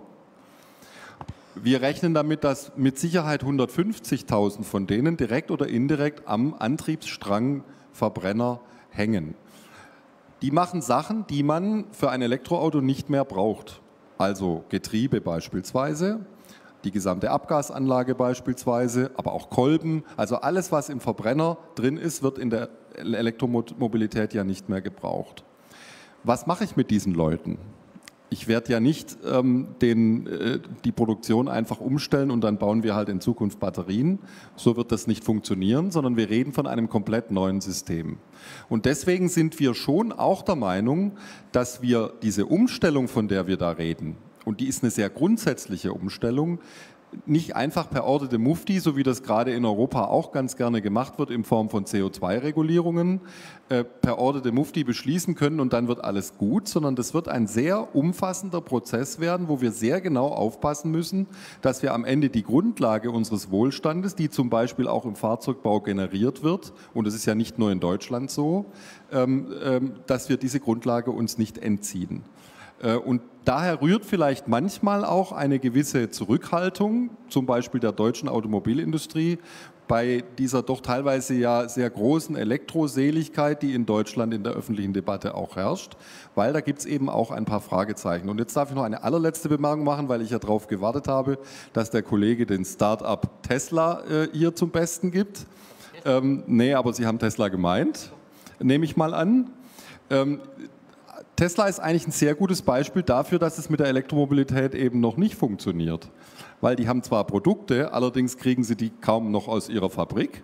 Wir rechnen damit, dass mit Sicherheit hundertfünfzigtausend von denen direkt oder indirekt am Antriebsstrang Verbrenner hängen. Die machen Sachen, die man für ein Elektroauto nicht mehr braucht. Also Getriebe beispielsweise, die gesamte Abgasanlage beispielsweise, aber auch Kolben. Also alles, was im Verbrenner drin ist, wird in der Elektromobilität ja nicht mehr gebraucht. Was mache ich mit diesen Leuten? Ich werde ja nicht ähm, den, äh, die Produktion einfach umstellen und dann bauen wir halt in Zukunft Batterien. So wird das nicht funktionieren, sondern wir reden von einem komplett neuen System. Und deswegen sind wir schon auch der Meinung, dass wir diese Umstellung, von der wir da reden, und die ist eine sehr grundsätzliche Umstellung, nicht einfach per Ordre de Mufti, so wie das gerade in Europa auch ganz gerne gemacht wird, in Form von C O zwei Regulierungen, äh, per Ordre de Mufti beschließen können und dann wird alles gut, sondern das wird ein sehr umfassender Prozess werden, wo wir sehr genau aufpassen müssen, dass wir am Ende die Grundlage unseres Wohlstandes, die zum Beispiel auch im Fahrzeugbau generiert wird, und das ist ja nicht nur in Deutschland so, ähm, ähm, dass wir diese Grundlage uns nicht entziehen. Und daher rührt vielleicht manchmal auch eine gewisse Zurückhaltung, zum Beispiel der deutschen Automobilindustrie, bei dieser doch teilweise ja sehr großen Elektroseligkeit, die in Deutschland in der öffentlichen Debatte auch herrscht, weil da gibt es eben auch ein paar Fragezeichen. Und jetzt darf ich noch eine allerletzte Bemerkung machen, weil ich ja darauf gewartet habe, dass der Kollege den Start-up Tesla äh, hier zum Besten gibt. Ähm, nee, aber Sie haben Tesla gemeint, nehme ich mal an. Ähm, Tesla ist eigentlich ein sehr gutes Beispiel dafür, dass es mit der Elektromobilität eben noch nicht funktioniert. Weil die haben zwar Produkte, allerdings kriegen sie die kaum noch aus ihrer Fabrik.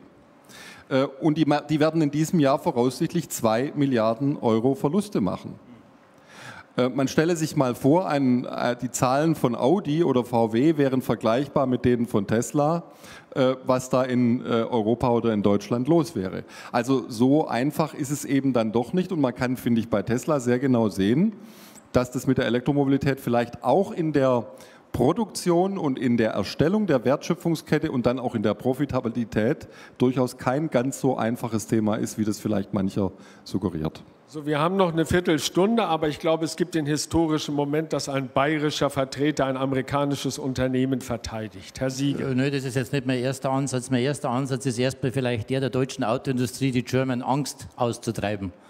Und die, die werden in diesem Jahr voraussichtlich zwei Milliarden Euro Verluste machen. Man stelle sich mal vor, ein, die Zahlen von Audi oder V W wären vergleichbar mit denen von Tesla, was da in Europa oder in Deutschland los wäre. Also so einfach ist es eben dann doch nicht, und man kann, finde ich, bei Tesla sehr genau sehen, dass das mit der Elektromobilität vielleicht auch in der Produktion und in der Erstellung der Wertschöpfungskette und dann auch in der Profitabilität durchaus kein ganz so einfaches Thema ist, wie das vielleicht mancher suggeriert. So, wir haben noch eine Viertelstunde, aber ich glaube, es gibt den historischen Moment, dass ein bayerischer Vertreter ein amerikanisches Unternehmen verteidigt. Herr Siegel. Nö, das ist jetzt nicht mein erster Ansatz. Mein erster Ansatz ist erstmal vielleicht der der deutschen Autoindustrie, die German Angst auszutreiben.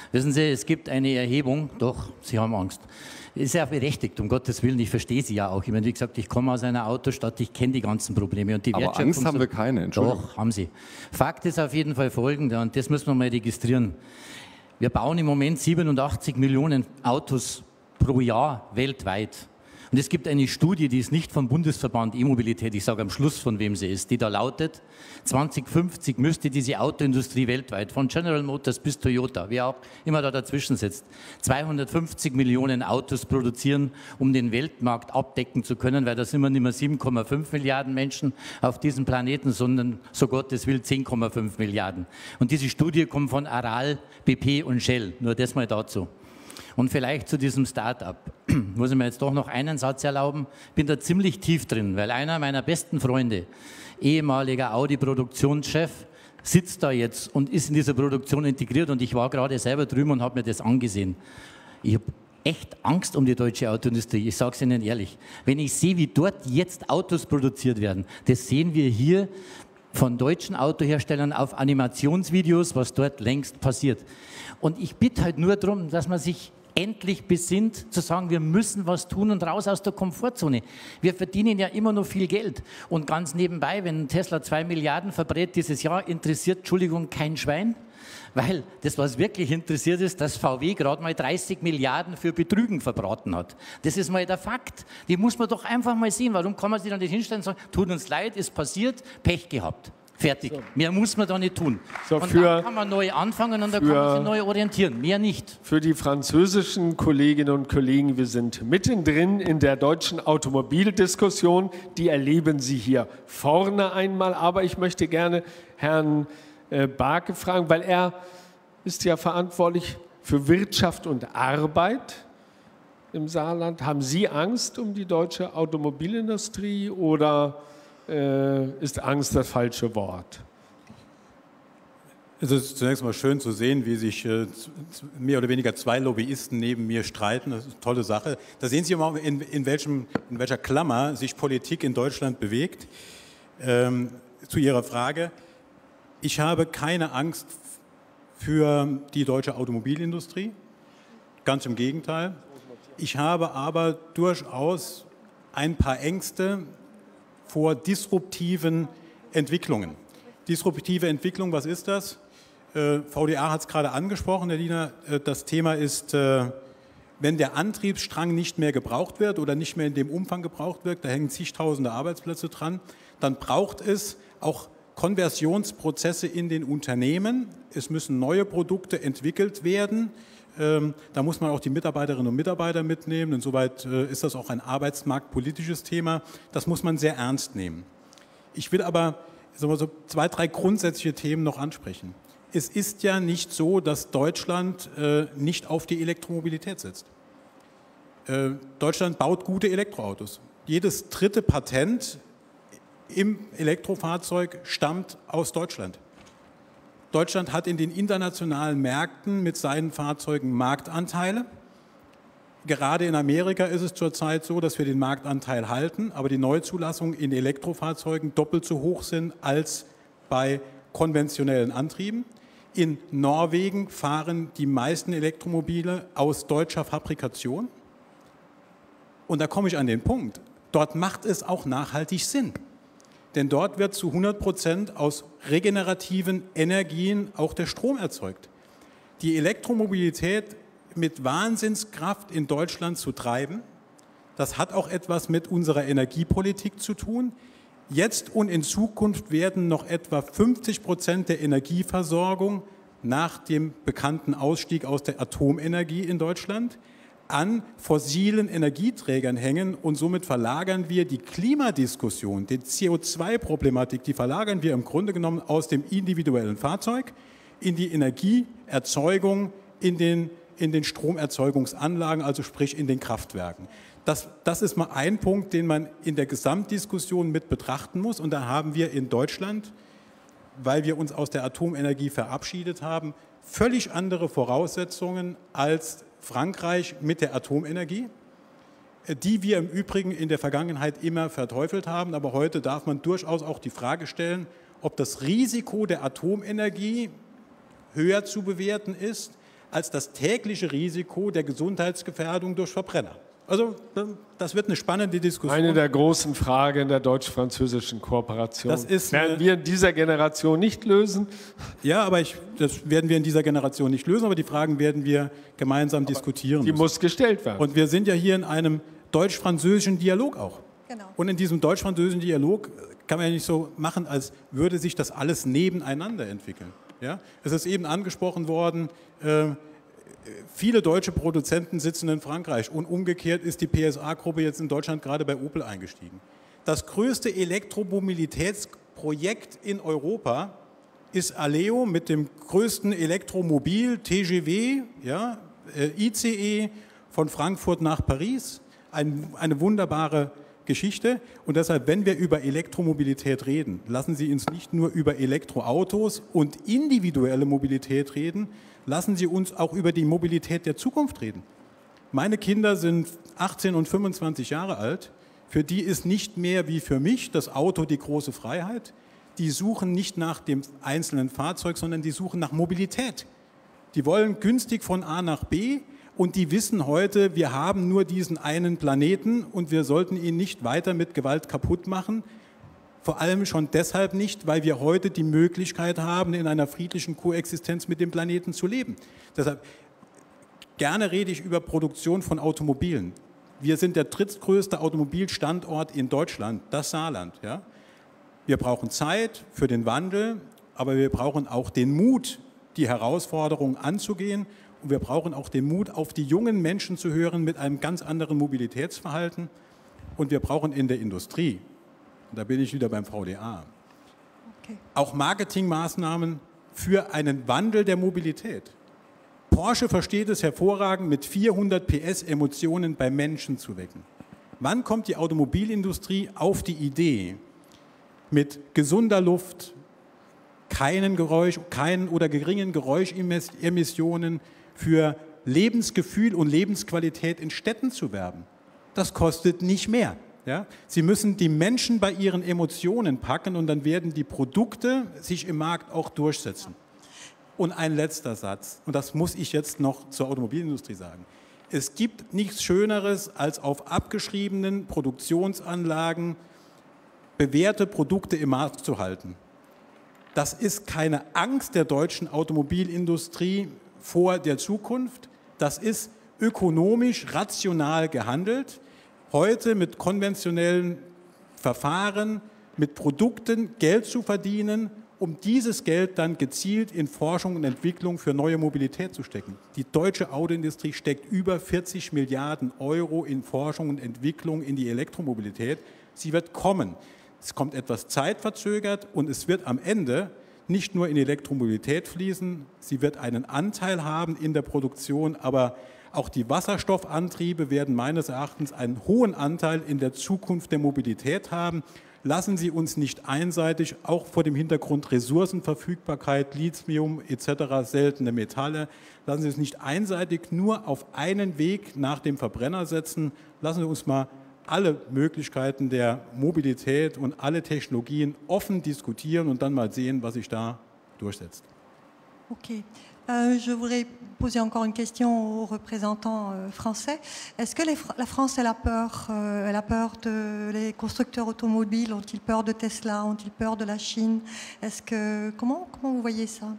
Wissen Sie, es gibt eine Erhebung, doch, Sie haben Angst. Ist ja berechtigt, um Gottes Willen, ich verstehe Sie ja auch. Ich meine, wie gesagt, ich komme aus einer Autostadt, ich kenne die ganzen Probleme. Und die Aber Angst haben wir keine, Entschuldigung. Doch, haben Sie. Fakt ist auf jeden Fall folgender, und das müssen wir mal registrieren. Wir bauen im Moment siebenundachtzig Millionen Autos pro Jahr weltweit. Und es gibt eine Studie, die ist nicht vom Bundesverband E-Mobilität, ich sage am Schluss, von wem sie ist, die da lautet, zwanzig fünfzig müsste diese Autoindustrie weltweit, von General Motors bis Toyota, wer auch immer da dazwischen sitzt, zweihundertfünfzig Millionen Autos produzieren, um den Weltmarkt abdecken zu können, weil da sind wir nicht mehr sieben Komma fünf Milliarden Menschen auf diesem Planeten, sondern, so Gottes will, zehn Komma fünf Milliarden. Und diese Studie kommt von Aral, B P und Shell, nur das mal dazu. Und vielleicht zu diesem Start-up. Muss ich mir jetzt doch noch einen Satz erlauben. Bin da ziemlich tief drin, weil einer meiner besten Freunde, ehemaliger Audi-Produktionschef, sitzt da jetzt und ist in dieser Produktion integriert. Und ich war gerade selber drüben und habe mir das angesehen. Ich habe echt Angst um die deutsche Autoindustrie. Ich sage es Ihnen ehrlich. Wenn ich sehe, wie dort jetzt Autos produziert werden, das sehen wir hier von deutschen Autoherstellern auf Animationsvideos, was dort längst passiert. Und ich bitte halt nur darum, dass man sich endlich besinnt, zu sagen, wir müssen was tun und raus aus der Komfortzone. Wir verdienen ja immer noch viel Geld. Und ganz nebenbei, wenn Tesla zwei Milliarden verbrät dieses Jahr, interessiert, Entschuldigung, kein Schwein. Weil das, was wirklich interessiert ist, dass V W gerade mal dreißig Milliarden für Betrügen verbraten hat. Das ist mal der Fakt. Die muss man doch einfach mal sehen. Warum kann man sich dann nicht hinstellen und sagen, tut uns leid, ist passiert, Pech gehabt. Fertig. So. Mehr muss man da nicht tun. So, und für, dann kann man neu anfangen und dann kann man sich neu orientieren. Mehr nicht. Für die französischen Kolleginnen und Kollegen, wir sind mittendrin in der deutschen Automobildiskussion. Die erleben Sie hier vorne einmal. Aber ich möchte gerne Herrn äh, Barke fragen, weil er ist ja verantwortlich für Wirtschaft und Arbeit im Saarland. Haben Sie Angst um die deutsche Automobilindustrie oder ist Angst das falsche Wort? Es ist zunächst mal schön zu sehen, wie sich äh, mehr oder weniger zwei Lobbyisten neben mir streiten. Das ist eine tolle Sache. Da sehen Sie mal, in, in, welchem, in welcher Klammer sich Politik in Deutschland bewegt. Ähm, zu Ihrer Frage. Ich habe keine Angst für die deutsche Automobilindustrie. Ganz im Gegenteil. Ich habe aber durchaus ein paar Ängste vor disruptiven Entwicklungen. Disruptive Entwicklung, was ist das? Äh, V D A hat es gerade angesprochen, Herr Diener. Äh, das Thema ist, äh, wenn der Antriebsstrang nicht mehr gebraucht wird oder nicht mehr in dem Umfang gebraucht wird, da hängen zigtausende Arbeitsplätze dran, dann braucht es auch Konversionsprozesse in den Unternehmen. Es müssen neue Produkte entwickelt werden. Ähm, da muss man auch die Mitarbeiterinnen und Mitarbeiter mitnehmen. Insoweit äh, ist das auch ein arbeitsmarktpolitisches Thema. Das muss man sehr ernst nehmen. Ich will aber sagen wir so zwei, drei grundsätzliche Themen noch ansprechen. Es ist ja nicht so, dass Deutschland äh, nicht auf die Elektromobilität setzt. Äh, Deutschland baut gute Elektroautos. Jedes dritte Patent im Elektrofahrzeug stammt aus Deutschland. Deutschland hat in den internationalen Märkten mit seinen Fahrzeugen Marktanteile. Gerade in Amerika ist es zurzeit so, dass wir den Marktanteil halten, aber die Neuzulassungen in Elektrofahrzeugen doppelt so hoch sind als bei konventionellen Antrieben. In Norwegen fahren die meisten Elektromobile aus deutscher Fabrikation. Und da komme ich an den Punkt, dort macht es auch nachhaltig Sinn. Denn dort wird zu hundert Prozent aus regenerativen Energien auch der Strom erzeugt. Die Elektromobilität mit Wahnsinnskraft in Deutschland zu treiben, das hat auch etwas mit unserer Energiepolitik zu tun. Jetzt und in Zukunft werden noch etwa fünfzig Prozent der Energieversorgung nach dem bekannten Ausstieg aus der Atomenergie in Deutschland an fossilen Energieträgern hängen und somit verlagern wir die Klimadiskussion, die C O zwei Problematik, die verlagern wir im Grunde genommen aus dem individuellen Fahrzeug in die Energieerzeugung, in den, in den Stromerzeugungsanlagen, also sprich in den Kraftwerken. Das, das ist mal ein Punkt, den man in der Gesamtdiskussion mit betrachten muss. Und da haben wir in Deutschland, weil wir uns aus der Atomenergie verabschiedet haben, völlig andere Voraussetzungen als Frankreich mit der Atomenergie, die wir im Übrigen in der Vergangenheit immer verteufelt haben. Aber heute darf man durchaus auch die Frage stellen, ob das Risiko der Atomenergie höher zu bewerten ist als das tägliche Risiko der Gesundheitsgefährdung durch Verbrenner. Also das wird eine spannende Diskussion. Eine der großen Fragen der deutsch-französischen Kooperation. Das ist werden wir in dieser Generation nicht lösen. Ja, aber ich, das werden wir in dieser Generation nicht lösen, aber die Fragen werden wir gemeinsam aber diskutieren Die müssen. muss gestellt werden. Und wir sind ja hier in einem deutsch-französischen Dialog auch. Genau. Und in diesem deutsch-französischen Dialog kann man ja nicht so machen, als würde sich das alles nebeneinander entwickeln. Ja? Es ist eben angesprochen worden, äh, viele deutsche Produzenten sitzen in Frankreich und umgekehrt ist die P S A-Gruppe jetzt in Deutschland gerade bei Opel eingestiegen. Das größte Elektromobilitätsprojekt in Europa ist Aleo mit dem größten Elektromobil, T G V, ja, I C E von Frankfurt nach Paris. Ein, eine wunderbare Geschichte. Und deshalb, wenn wir über Elektromobilität reden, lassen Sie uns nicht nur über Elektroautos und individuelle Mobilität reden, lassen Sie uns auch über die Mobilität der Zukunft reden. Meine Kinder sind achtzehn und fünfundzwanzig Jahre alt. Für die ist nicht mehr wie für mich das Auto die große Freiheit. Die suchen nicht nach dem einzelnen Fahrzeug, sondern die suchen nach Mobilität. Die wollen günstig von A nach B und die wissen heute, wir haben nur diesen einen Planeten und wir sollten ihn nicht weiter mit Gewalt kaputt machen. Vor allem schon deshalb nicht, weil wir heute die Möglichkeit haben, in einer friedlichen Koexistenz mit dem Planeten zu leben. Deshalb gerne rede ich über Produktion von Automobilen. Wir sind der drittgrößte Automobilstandort in Deutschland, das Saarland. Ja? Wir brauchen Zeit für den Wandel, aber wir brauchen auch den Mut, die Herausforderungen anzugehen. Und wir brauchen auch den Mut, auf die jungen Menschen zu hören mit einem ganz anderen Mobilitätsverhalten. Und wir brauchen in der Industrie, und da bin ich wieder beim V D A, okay, auch Marketingmaßnahmen für einen Wandel der Mobilität. Porsche versteht es hervorragend, mit vierhundert P S Emotionen bei Menschen zu wecken. Wann kommt die Automobilindustrie auf die Idee, mit gesunder Luft, keinen Geräusch, keinen oder geringen Geräuschemissionen für Lebensgefühl und Lebensqualität in Städten zu werben? Das kostet nicht mehr. Ja? Sie müssen die Menschen bei ihren Emotionen packen und dann werden die Produkte sich im Markt auch durchsetzen. Und ein letzter Satz, und das muss ich jetzt noch zur Automobilindustrie sagen. Es gibt nichts Schöneres, als auf abgeschriebenen Produktionsanlagen bewährte Produkte im Markt zu halten. Das ist keine Angst der deutschen Automobilindustrie vor der Zukunft. Das ist ökonomisch rational gehandelt. Heute mit konventionellen Verfahren, mit Produkten Geld zu verdienen, um dieses Geld dann gezielt in Forschung und Entwicklung für neue Mobilität zu stecken. Die deutsche Autoindustrie steckt über vierzig Milliarden Euro in Forschung und Entwicklung in die Elektromobilität. Sie wird kommen. Es kommt etwas zeitverzögert und es wird am Ende nicht nur in die Elektromobilität fließen, sie wird einen Anteil haben in der Produktion, aber auch die Wasserstoffantriebe werden meines Erachtens einen hohen Anteil in der Zukunft der Mobilität haben. Lassen Sie uns nicht einseitig, auch vor dem Hintergrund Ressourcenverfügbarkeit, Lithium et cetera, seltene Metalle, lassen Sie uns nicht einseitig nur auf einen Weg nach dem Verbrenner setzen. Lassen Sie uns mal alle Möglichkeiten der Mobilität und alle Technologien offen diskutieren und dann mal sehen, was sich da durchsetzt. Okay. Euh, je voudrais poser encore une question aux représentants euh, français. Est-ce que les, la France, elle a peur, euh, elle a peur de les constructeurs automobiles? Ont-ils peur de Tesla? Ont-ils peur de la Chine? Est-ce que comment comment vous voyez ça?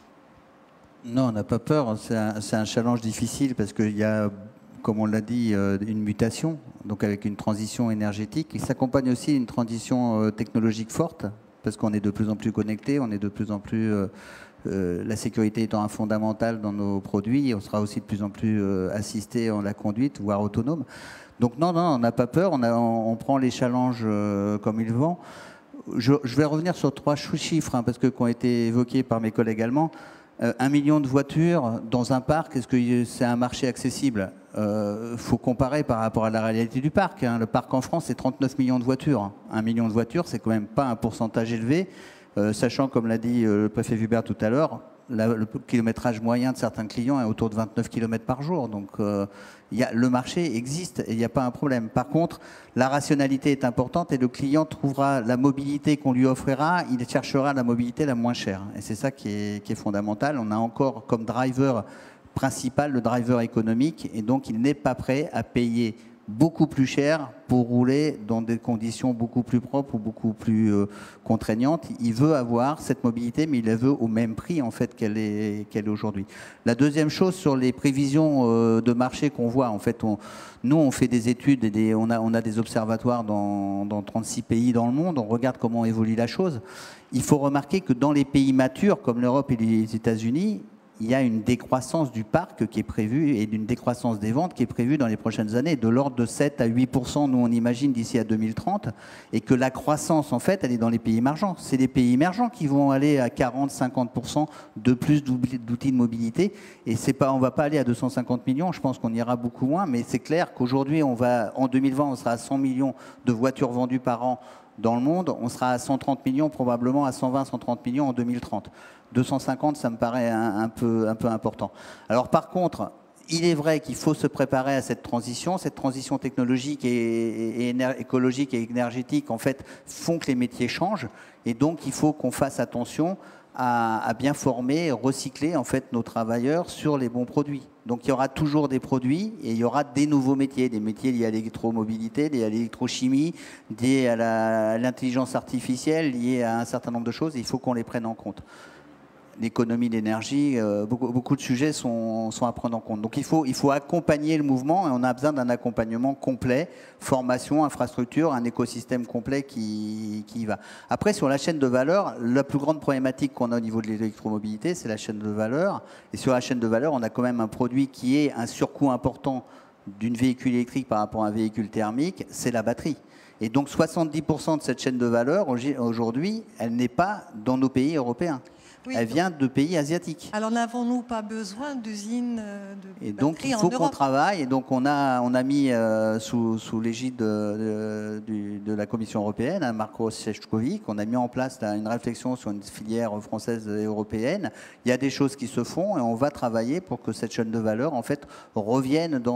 Non, on n'a pas peur. C'est un, c'est un challenge difficile parce qu'il y a, comme on l'a dit, une mutation, donc avec une transition énergétique. Il s'accompagne aussi d'une transition technologique forte parce qu'on est de plus en plus connecté, on est de plus en plus euh, Euh, la sécurité étant un fondamental dans nos produits, on sera aussi de plus en plus euh, assisté en la conduite, voire autonome. Donc non, non, on n'a pas peur, on, a, on, on prend les challenges euh, comme ils vont. Je, je vais revenir sur trois chiffres, hein, parce que qui ont été évoqués par mes collègues allemands. Euh, un million de voitures dans un parc, est-ce que c'est un marché accessible? Il euh, faut comparer par rapport à la réalité du parc. Hein. Le parc en France, c'est trente-neuf millions de voitures. Un million de voitures, c'est quand même pas un pourcentage élevé. Euh, sachant, comme l'a dit euh, le préfet Hubert tout à l'heure, le kilométrage moyen de certains clients est autour de vingt-neuf kilomètres par jour. Donc euh, y a, le marché existe et il n'y a pas un problème. Par contre, la rationalité est importante et le client trouvera la mobilité qu'on lui offrira, il cherchera la mobilité la moins chère. Et c'est ça qui est, qui est fondamental. On a encore comme driver principal, le driver économique, et donc il n'est pas prêt à payer beaucoup plus cher pour rouler dans des conditions beaucoup plus propres ou beaucoup plus euh, contraignantes. Il veut avoir cette mobilité, mais il la veut au même prix en fait qu'elle est, qu'elle est aujourd'hui. La deuxième chose, sur les prévisions euh, de marché qu'on voit, en fait, on, nous on fait des études, et des, on, a, on a des observatoires dans, dans trente-six pays dans le monde, on regarde comment évolue la chose. Il faut remarquer que dans les pays matures, comme l'Europe et les États-Unis, il y a une décroissance du parc qui est prévue et d'une décroissance des ventes qui est prévue dans les prochaines années, de l'ordre de sept à huit pour cent, nous on imagine, d'ici à deux mille trente, et que la croissance, en fait, elle est dans les pays émergents. C'est les pays émergents qui vont aller à quarante à cinquante pour cent de plus d'outils de mobilité, et c'est pas, on ne va pas aller à deux cent cinquante millions, je pense qu'on ira beaucoup moins, mais c'est clair qu'aujourd'hui, on va, en deux mille vingt, on sera à cent millions de voitures vendues par an dans le monde, on sera à cent trente millions, probablement à cent vingt à cent trente millions en deux mille trente. deux cent cinquante, ça me paraît un, un, peu, un peu important. Alors par contre, il est vrai qu'il faut se préparer à cette transition. Cette transition technologique et, et, et écologique et énergétique, en fait, font que les métiers changent. Et donc, il faut qu'on fasse attention à, à bien former, recycler, en fait, nos travailleurs sur les bons produits. Donc, il y aura toujours des produits et il y aura des nouveaux métiers, des métiers liés à l'électromobilité, liés à l'électrochimie, liés à l'intelligence artificielle, liés à un certain nombre de choses. Et il faut qu'on les prenne en compte. L'économie d'énergie, euh, beaucoup, beaucoup de sujets sont, sont à prendre en compte. Donc il faut, il faut accompagner le mouvement, et on a besoin d'un accompagnement complet, formation, infrastructure, un écosystème complet qui, qui y va. Après, sur la chaîne de valeur, la plus grande problématique qu'on a au niveau de l'électromobilité, c'est la chaîne de valeur. Et sur la chaîne de valeur, on a quand même un produit qui est un surcoût important d'une véhicule électrique par rapport à un véhicule thermique, c'est la batterie. Et donc soixante-dix pour cent de cette chaîne de valeur, aujourd'hui, elle n'est pas dans nos pays européens. Oui, elle vient de pays asiatiques. Alors n'avons-nous pas besoin d'usines de Et donc il faut qu'on travaille. Et donc on a, on a mis euh, sous, sous l'égide de, de, de la Commission européenne, hein, Marko Sefcovic, on a mis en place là, une réflexion sur une filière française et européenne. Il y a des choses qui se font et on va travailler pour que cette chaîne de valeur en fait revienne dans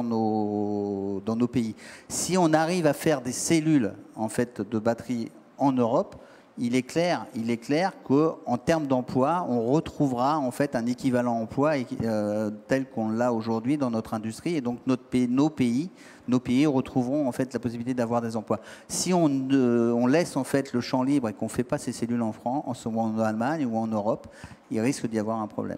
nos, dans nos pays. Si on arrive à faire des cellules en fait de batterie en Europe, il est clair, il est clair qu'en termes d'emploi, on retrouvera en fait un équivalent emploi euh, tel qu'on l'a aujourd'hui dans notre industrie, et donc notre pays, nos pays, nos pays retrouveront en fait la possibilité d'avoir des emplois. Si on, euh, on laisse en fait le champ libre et qu'on ne fait pas ces cellules en France, ou en Allemagne ou en Europe, il risque d'y avoir un problème.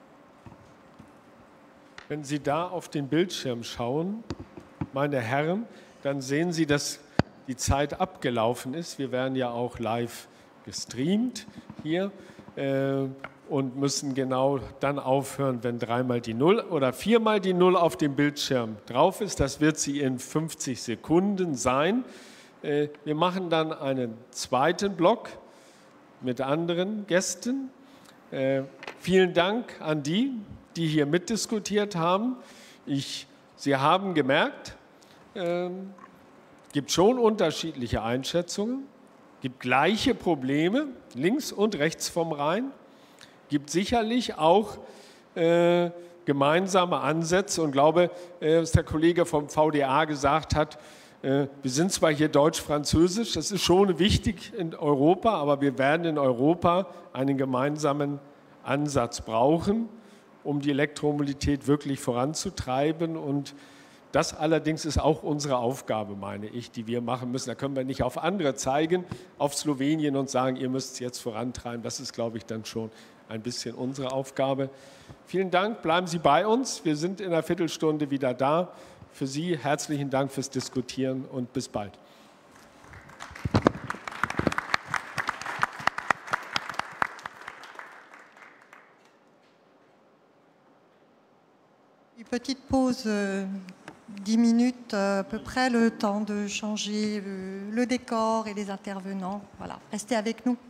Wenn Sie da auf den Bildschirm schauen, meine Herren, dann sehen Sie, dass die Zeit abgelaufen ist. Wir werden ja auch live gestreamt hier äh, und müssen genau dann aufhören, wenn dreimal die Null oder viermal die Null auf dem Bildschirm drauf ist. Das wird sie in fünfzig Sekunden sein. Äh, wir machen dann einen zweiten Block mit anderen Gästen. Äh, vielen Dank an die, die hier mitdiskutiert haben. Ich, Sie haben gemerkt, äh, gibt schon unterschiedliche Einschätzungen, gibt gleiche Probleme links und rechts vom Rhein, gibt sicherlich auch äh, gemeinsame Ansätze und glaube, äh, was der Kollege vom V D A gesagt hat, äh, wir sind zwar hier deutsch-französisch, das ist schon wichtig in Europa, aber wir werden in Europa einen gemeinsamen Ansatz brauchen, um die Elektromobilität wirklich voranzutreiben. Und das allerdings ist auch unsere Aufgabe, meine ich, die wir machen müssen. Da können wir nicht auf andere zeigen, auf Slowenien und sagen, ihr müsst es jetzt vorantreiben. Das ist, glaube ich, dann schon ein bisschen unsere Aufgabe. Vielen Dank, bleiben Sie bei uns. Wir sind in einer Viertelstunde wieder da. Für Sie herzlichen Dank fürs Diskutieren und bis bald. Une petite pause. Euh... dix minutes à peu près, le temps de changer le, le décor et les intervenants. Voilà, restez avec nous.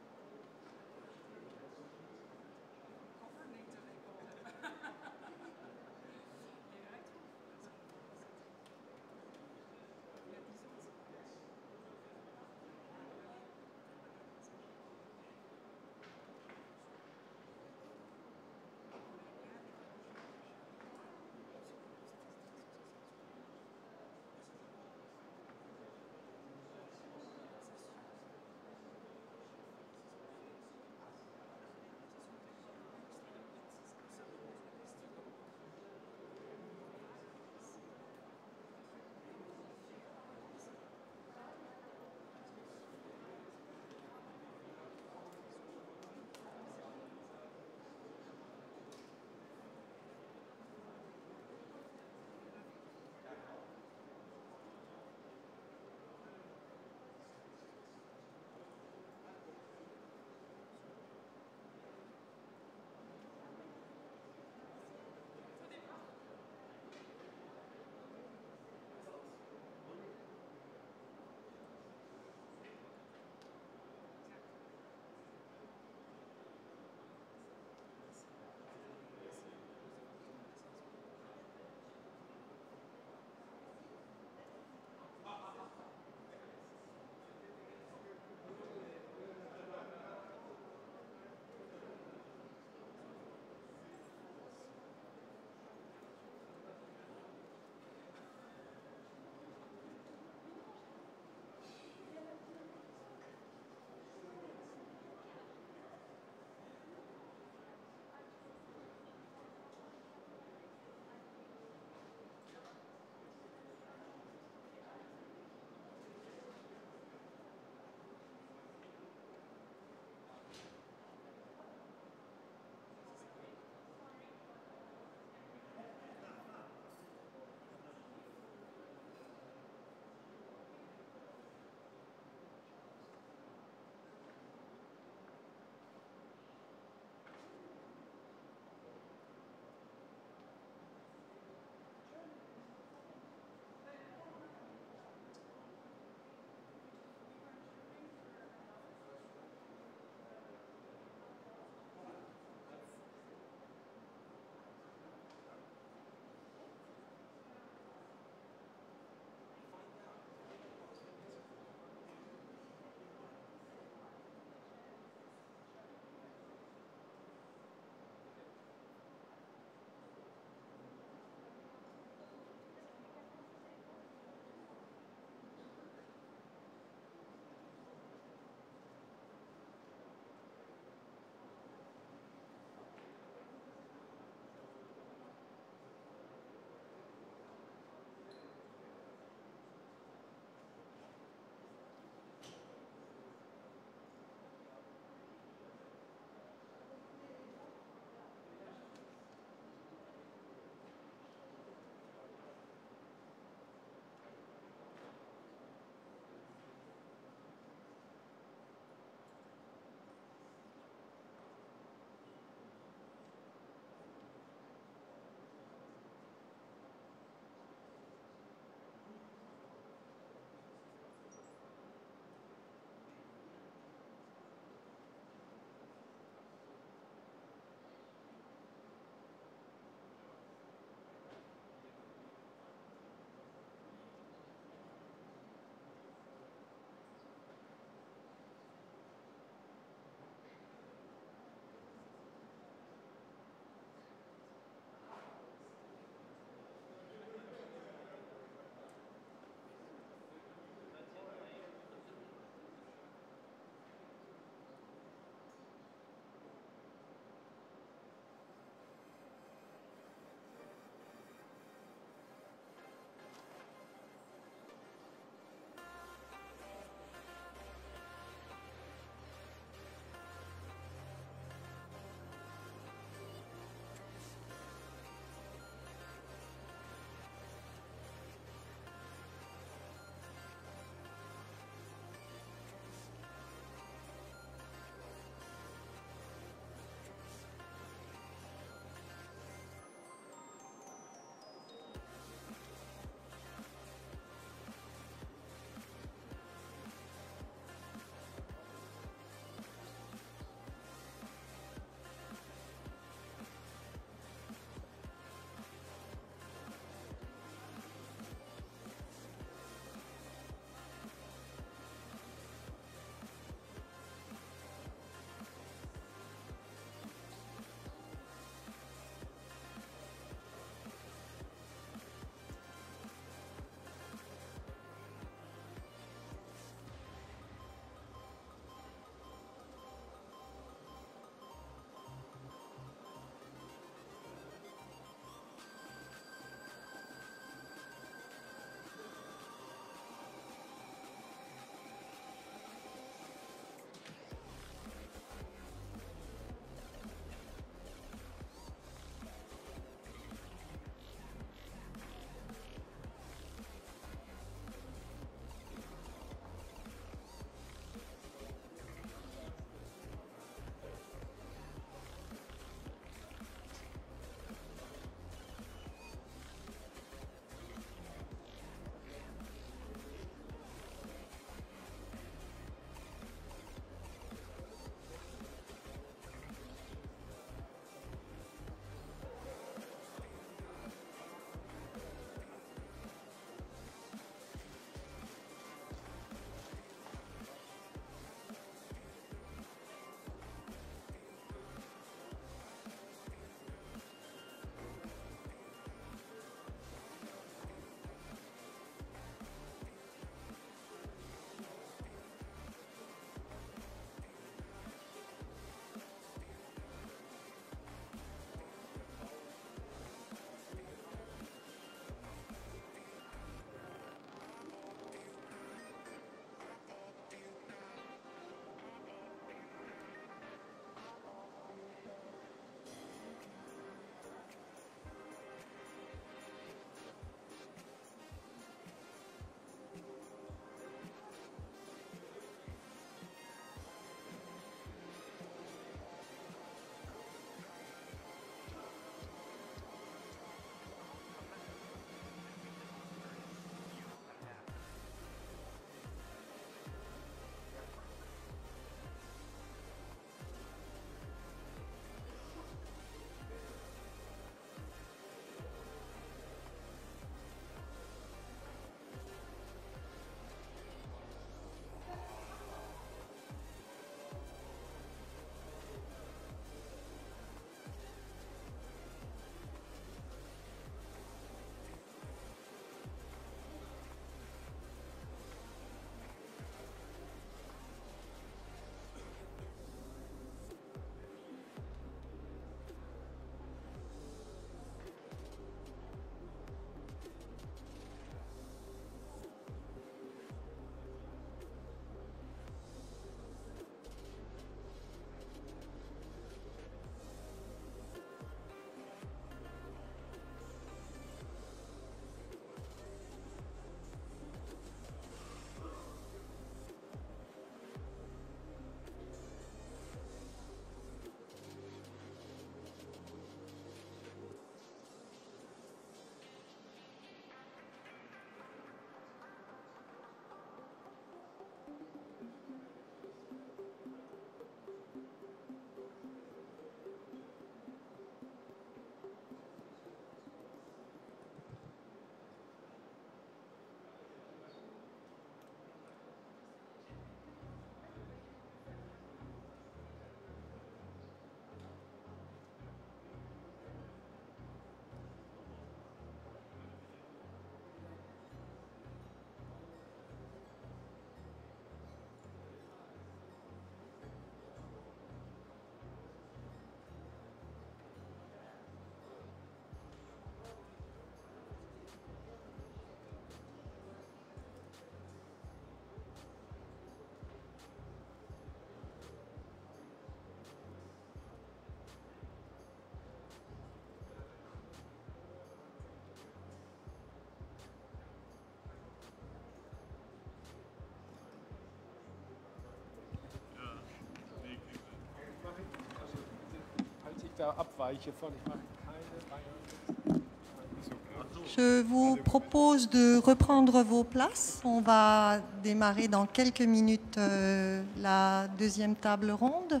Je vous propose de reprendre vos places. On va démarrer dans quelques minutes euh, la deuxième table ronde.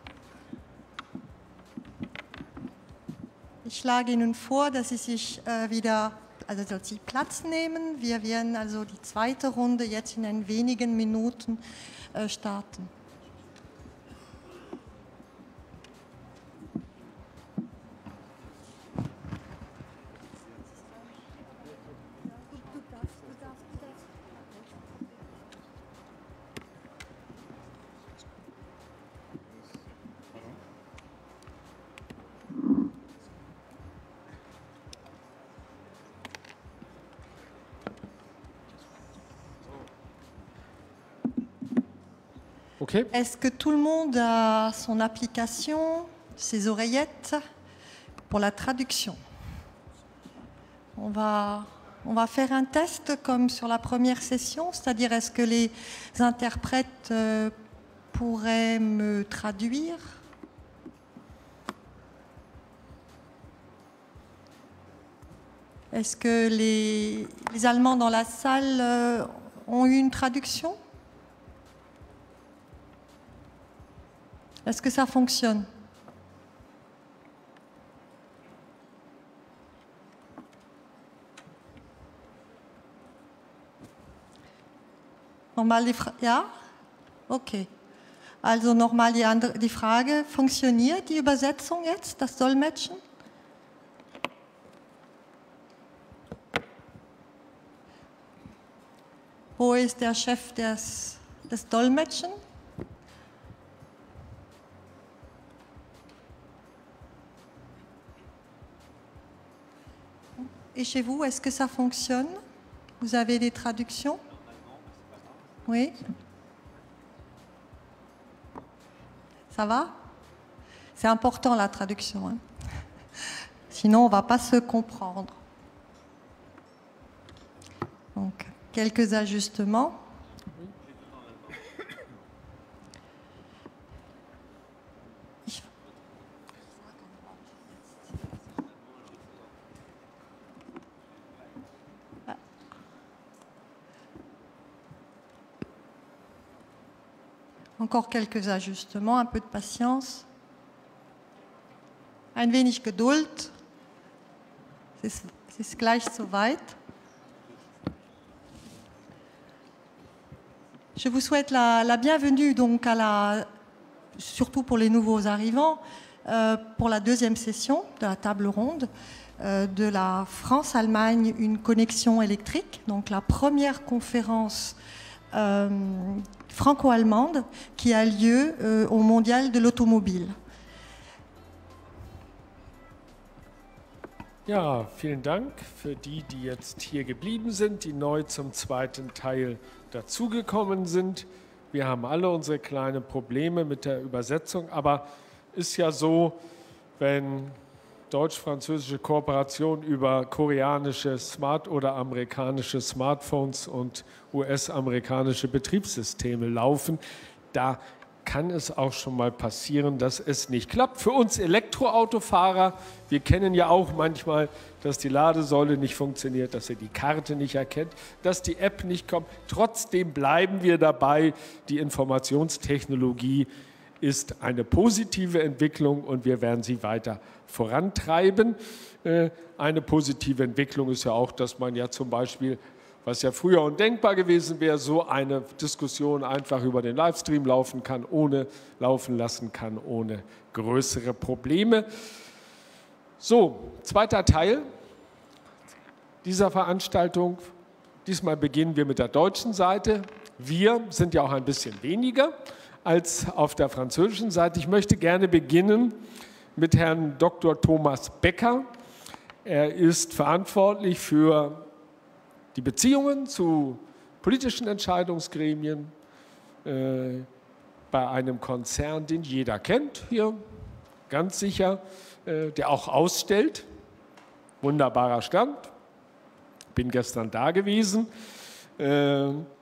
Ich schlage Ihnen vor, dass Sie sich äh, wieder, also dass Sie Platz nehmen. Wir werden also die zweite Runde jetzt in ein wenigen Minuten äh, starten. Okay. Est-ce que tout le monde a son application, ses oreillettes pour la traduction? On va, on va faire un test comme sur la première session, c'est-à-dire est-ce que les interprètes euh, pourraient me traduire? Est-ce que les, les Allemands dans la salle euh, ont eu une traduction? Est-ce que ça fonctionne? Nochmal die Frage, ja? Okay. Also nochmal die, andere, die Frage, funktioniert die Übersetzung jetzt, das Dolmetschen? Wo ist der Chef des, des Dolmetschen? Et chez vous, est-ce que ça fonctionne? Vous avez des traductions? Oui. Ça va? C'est important la traduction, hein? Sinon on ne va pas se comprendre. Donc, quelques ajustements. Encore quelques ajustements, un peu de patience. Ein wenig Geduld. Es ist, es ist gleich soweit. Je vous souhaite la, la bienvenue, donc à la, surtout pour les nouveaux arrivants, euh, pour la deuxième session de la table ronde euh, de la France-Allemagne, une connexion électrique, donc la première conférence euh, franco-allemande qui a lieu euh, au Mondial de l'Automobile. Ja, vielen Dank für die, die jetzt hier geblieben sind, die neu zum zweiten Teil dazugekommen sind. Wir haben alle unsere kleinen Probleme mit der Übersetzung, aber ist ja so, wenn deutsch-französische Kooperation über koreanische Smart- oder amerikanische Smartphones und U S-amerikanische Betriebssysteme laufen, da kann es auch schon mal passieren, dass es nicht klappt. Für uns Elektroautofahrer, wir kennen ja auch manchmal, dass die Ladesäule nicht funktioniert, dass ihr die Karte nicht erkennt, dass die App nicht kommt. Trotzdem bleiben wir dabei, die Informationstechnologie ist eine positive Entwicklung und wir werden sie weiter vorantreiben. Eine positive Entwicklung ist ja auch, dass man ja zum Beispiel, was ja früher undenkbar gewesen wäre, so eine Diskussion einfach über den Livestream laufen kann, ohne laufen lassen kann, ohne größere Probleme. So, zweiter Teil dieser Veranstaltung. Diesmal beginnen wir mit der deutschen Seite. Wir sind ja auch ein bisschen weniger als auf der französischen Seite. Ich möchte gerne beginnen mit Herrn Doktor Thomas Becker. Er ist verantwortlich für die Beziehungen zu politischen Entscheidungsgremien äh, bei einem Konzern, den jeder kennt hier, ganz sicher, äh, der auch ausstellt. Wunderbarer Stand. Bin gestern da gewesen. Äh,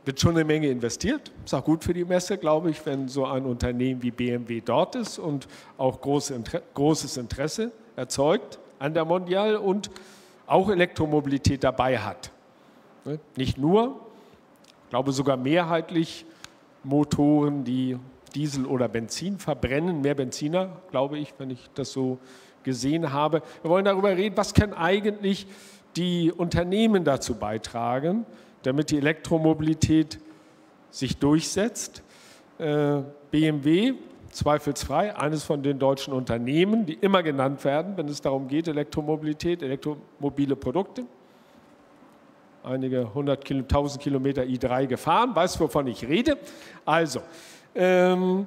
wird schon eine Menge investiert. Ist auch gut für die Messe, glaube ich, wenn so ein Unternehmen wie B M W dort ist und auch große Inter- großes Interesse erzeugt an der Mondial und auch Elektromobilität dabei hat. Ne? Nicht nur, ich glaube sogar mehrheitlich Motoren, die Diesel oder Benzin verbrennen, mehr Benziner, glaube ich, wenn ich das so gesehen habe. Wir wollen darüber reden, was können eigentlich die Unternehmen dazu beitragen, damit die Elektromobilität sich durchsetzt. Äh, B M W, zweifelsfrei, eines von den deutschen Unternehmen, die immer genannt werden, wenn es darum geht, Elektromobilität, elektromobile Produkte. Einige hunderttausend Kilometer I drei gefahren, weiß, wovon ich rede. Also, ähm,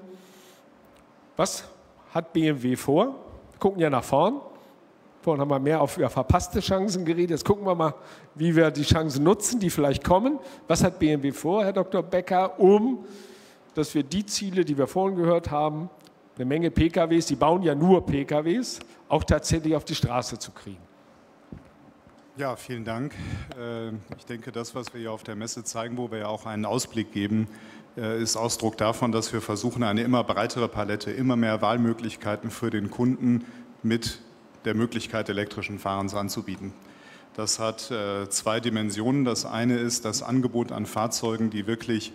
was hat B M W vor? Wir gucken ja nach vorn. Vorhin haben wir mehr auf über verpasste Chancen geredet. Jetzt gucken wir mal, wie wir die Chancen nutzen, die vielleicht kommen. Was hat B M W vor, Herr Doktor Becker, um, dass wir die Ziele, die wir vorhin gehört haben, eine Menge P K Ws, die bauen ja nur P K Ws, auch tatsächlich auf die Straße zu kriegen? Ja, vielen Dank. Ich denke, das, was wir hier auf der Messe zeigen, wo wir ja auch einen Ausblick geben, ist Ausdruck davon, dass wir versuchen, eine immer breitere Palette, immer mehr Wahlmöglichkeiten für den Kunden mit der Möglichkeit elektrischen Fahrens anzubieten. Das hat äh, zwei Dimensionen. Das eine ist das Angebot an Fahrzeugen, die wirklich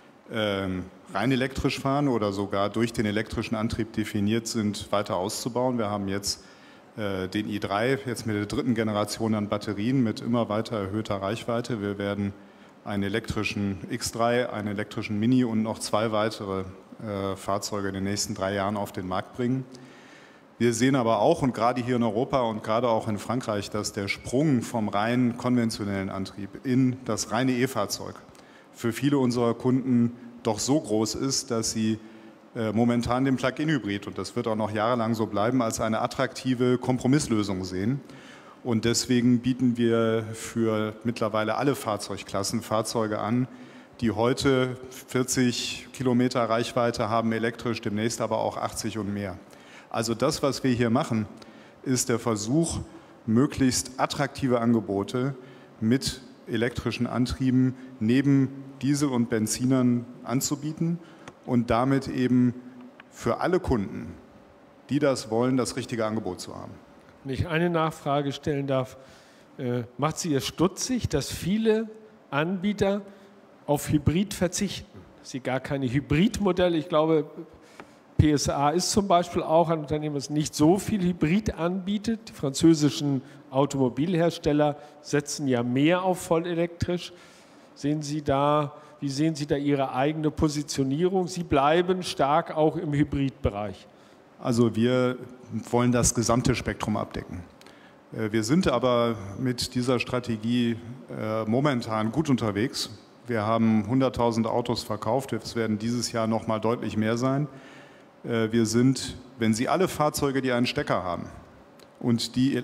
äh, rein elektrisch fahren oder sogar durch den elektrischen Antrieb definiert sind, weiter auszubauen. Wir haben jetzt äh, den i drei, jetzt mit der dritten Generation an Batterien mit immer weiter erhöhter Reichweite. Wir werden einen elektrischen X drei, einen elektrischen Mini und noch zwei weitere äh, Fahrzeuge in den nächsten drei Jahren auf den Markt bringen. Wir sehen aber auch, und gerade hier in Europa und gerade auch in Frankreich, dass der Sprung vom rein konventionellen Antrieb in das reine E-Fahrzeug für viele unserer Kunden doch so groß ist, dass sie äh, momentan den Plug-in-Hybrid, und das wird auch noch jahrelang so bleiben, als eine attraktive Kompromisslösung sehen. Und deswegen bieten wir für mittlerweile alle Fahrzeugklassen Fahrzeuge an, die heute vierzig Kilometer Reichweite haben elektrisch, demnächst aber auch achtzig und mehr. Also das, was wir hier machen, ist der Versuch, möglichst attraktive Angebote mit elektrischen Antrieben neben Diesel und Benzinern anzubieten und damit eben für alle Kunden, die das wollen, das richtige Angebot zu haben. Wenn ich eine Nachfrage stellen darf, äh, macht Sie es stutzig, dass viele Anbieter auf Hybrid verzichten? Dass sie gar keine Hybridmodelle, ich glaube, P S A ist zum Beispiel auch ein Unternehmen, das nicht so viel Hybrid anbietet. Die französischen Automobilhersteller setzen ja mehr auf vollelektrisch. Sehen Sie da, wie sehen Sie da Ihre eigene Positionierung? Sie bleiben stark auch im Hybridbereich. Also wir wollen das gesamte Spektrum abdecken. Wir sind aber mit dieser Strategie momentan gut unterwegs. Wir haben hunderttausend Autos verkauft, es werden dieses Jahr noch mal deutlich mehr sein. Wir sind, wenn Sie alle Fahrzeuge, die einen Stecker haben und die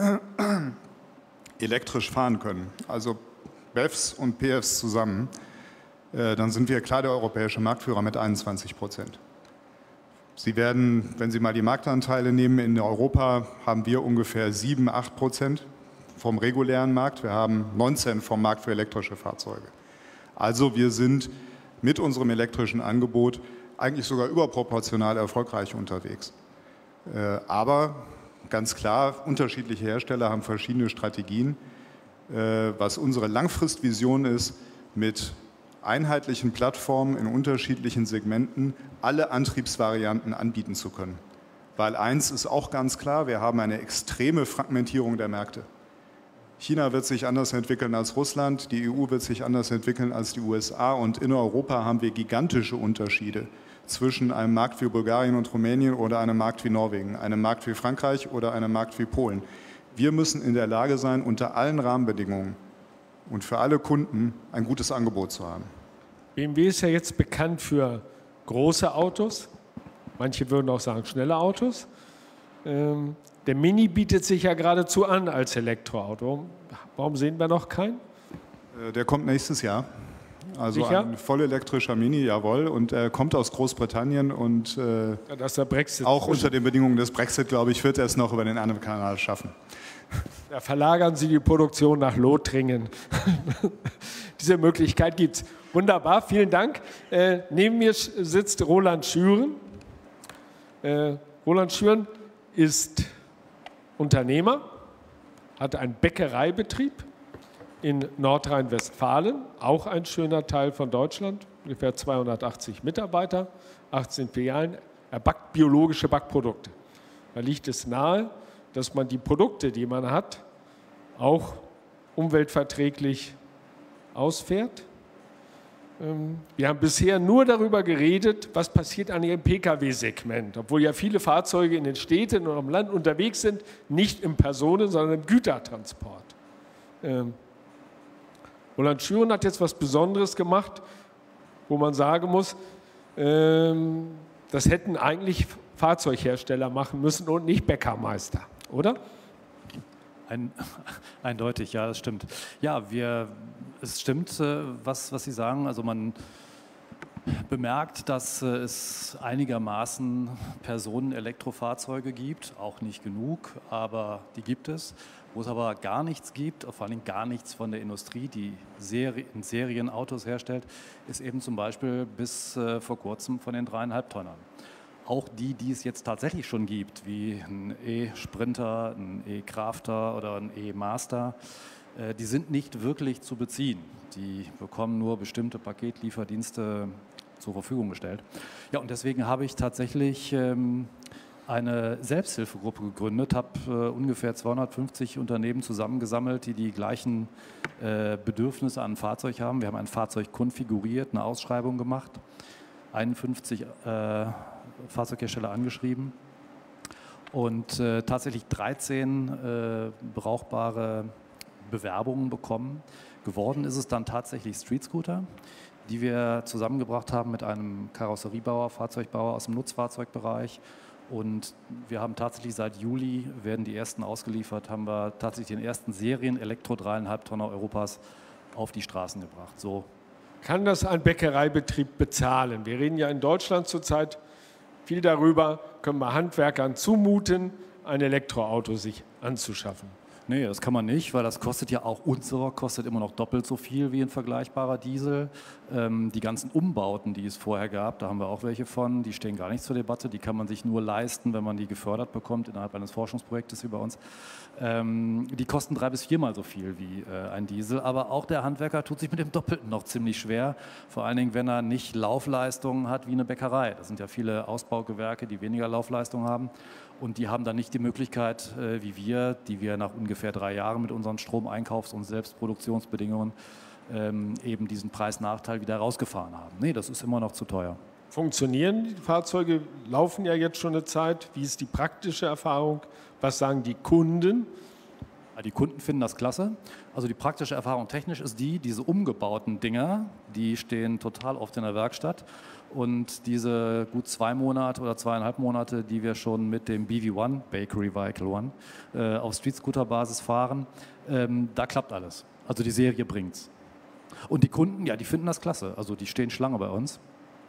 elektrisch fahren können, also B E Vs und P Fs zusammen, dann sind wir klar der europäische Marktführer mit einundzwanzig Prozent. Sie werden, wenn Sie mal die Marktanteile nehmen, in Europa haben wir ungefähr sieben, acht Prozent vom regulären Markt. Wir haben neunzehn vom Markt für elektrische Fahrzeuge. Also wir sind mit unserem elektrischen Angebot eigentlich sogar überproportional erfolgreich unterwegs. Aber ganz klar, unterschiedliche Hersteller haben verschiedene Strategien. Was unsere Langfristvision ist, mit einheitlichen Plattformen in unterschiedlichen Segmenten alle Antriebsvarianten anbieten zu können. Weil eins ist auch ganz klar, wir haben eine extreme Fragmentierung der Märkte. China wird sich anders entwickeln als Russland, die E U wird sich anders entwickeln als die U S A und in Europa haben wir gigantische Unterschiede zwischen einem Markt wie Bulgarien und Rumänien oder einem Markt wie Norwegen, einem Markt wie Frankreich oder einem Markt wie Polen. Wir müssen in der Lage sein, unter allen Rahmenbedingungen und für alle Kunden ein gutes Angebot zu haben. B M W ist ja jetzt bekannt für große Autos, manche würden auch sagen schnelle Autos. Ähm, der Mini bietet sich ja geradezu an als Elektroauto. Warum sehen wir noch keinen? Der kommt nächstes Jahr. Also Sicher? Ein vollelektrischer Mini, jawohl. Und er kommt aus Großbritannien und äh, ja, das ist der Brexit. Auch unter den Bedingungen des Brexit, glaube ich, wird er es noch über den anderen Kanal schaffen. Ja, verlagern Sie die Produktion nach Lothringen. Diese Möglichkeit gibt es. Wunderbar, vielen Dank. Äh, neben mir sitzt Roland Schüren. Äh, Roland Schüren ist Unternehmer, hat einen Bäckereibetrieb in Nordrhein-Westfalen, auch ein schöner Teil von Deutschland, ungefähr zweihundertachtzig Mitarbeiter, achtzehn Filialen. Er backt biologische Backprodukte. Da liegt es nahe, dass man die Produkte, die man hat, auch umweltverträglich ausfährt. Wir haben bisher nur darüber geredet, was passiert an dem Pkw-Segment, obwohl ja viele Fahrzeuge in den Städten und am Land unterwegs sind, nicht im Personen-, sondern im Gütertransport. Ähm, Roland Schüren hat jetzt was Besonderes gemacht, wo man sagen muss, ähm, das hätten eigentlich Fahrzeughersteller machen müssen und nicht Bäckermeister, oder? Ein, eindeutig, ja, das stimmt. Ja, wir, es stimmt, was, was Sie sagen. Also man bemerkt, dass es einigermaßen Personen-Elektrofahrzeuge gibt, auch nicht genug, aber die gibt es. Wo es aber gar nichts gibt, vor allem gar nichts von der Industrie, die Serie, in Serien Autos herstellt, ist eben zum Beispiel bis äh, vor kurzem von den dreieinhalb Tonnern. Auch die, die es jetzt tatsächlich schon gibt, wie ein E-Sprinter, ein E-Crafter oder ein E-Master, äh, die sind nicht wirklich zu beziehen. Die bekommen nur bestimmte Paketlieferdienste zur Verfügung gestellt. Ja, und deswegen habe ich tatsächlich ähm, eine Selbsthilfegruppe gegründet, habe äh, ungefähr zweihundertfünfzig Unternehmen zusammengesammelt, die die gleichen äh, Bedürfnisse an ein Fahrzeug haben. Wir haben ein Fahrzeug konfiguriert, eine Ausschreibung gemacht, einundfünfzig äh, Fahrzeughersteller angeschrieben und äh, tatsächlich dreizehn äh, brauchbare Bewerbungen bekommen. Geworden ist es dann tatsächlich Street Scooter, die wir zusammengebracht haben mit einem Karosseriebauer, Fahrzeugbauer aus dem Nutzfahrzeugbereich. Und wir haben tatsächlich seit Juli, werden die ersten ausgeliefert, haben wir tatsächlich den ersten Serien-Elektro-dreieinhalb-Tonner Europas auf die Straßen gebracht. So. Kann das ein Bäckereibetrieb bezahlen? Wir reden ja in Deutschland zurzeit viel darüber, können wir Handwerkern zumuten, ein Elektroauto sich anzuschaffen. Nee, das kann man nicht, weil das kostet ja auch, unserer kostet immer noch doppelt so viel wie ein vergleichbarer Diesel. Ähm, die ganzen Umbauten, die es vorher gab, da haben wir auch welche von, die stehen gar nicht zur Debatte, die kann man sich nur leisten, wenn man die gefördert bekommt innerhalb eines Forschungsprojektes wie bei uns. Ähm, die kosten drei bis viermal so viel wie äh, ein Diesel, aber auch der Handwerker tut sich mit dem Doppelten noch ziemlich schwer, vor allen Dingen, wenn er nicht Laufleistungen hat wie eine Bäckerei. Das sind ja viele Ausbaugewerke, die weniger Laufleistung haben. Und die haben dann nicht die Möglichkeit, äh, wie wir, die wir nach ungefähr drei Jahren mit unseren Stromeinkaufs- und Selbstproduktionsbedingungen ähm, eben diesen Preisnachteil wieder rausgefahren haben. Nee, das ist immer noch zu teuer. Funktionieren die Fahrzeuge, laufen ja jetzt schon eine Zeit. Wie ist die praktische Erfahrung? Was sagen die Kunden? Die Kunden finden das klasse. Also die praktische Erfahrung technisch ist die, diese umgebauten Dinger, die stehen total oft in der Werkstatt. Und diese gut zwei Monate oder zweieinhalb Monate, die wir schon mit dem B V eins, Bakery Vehicle One, äh, auf Street-Scooter-Basis fahren, ähm, da klappt alles. Also die Serie bringt's. Und die Kunden, ja, die finden das klasse. Also die stehen Schlange bei uns.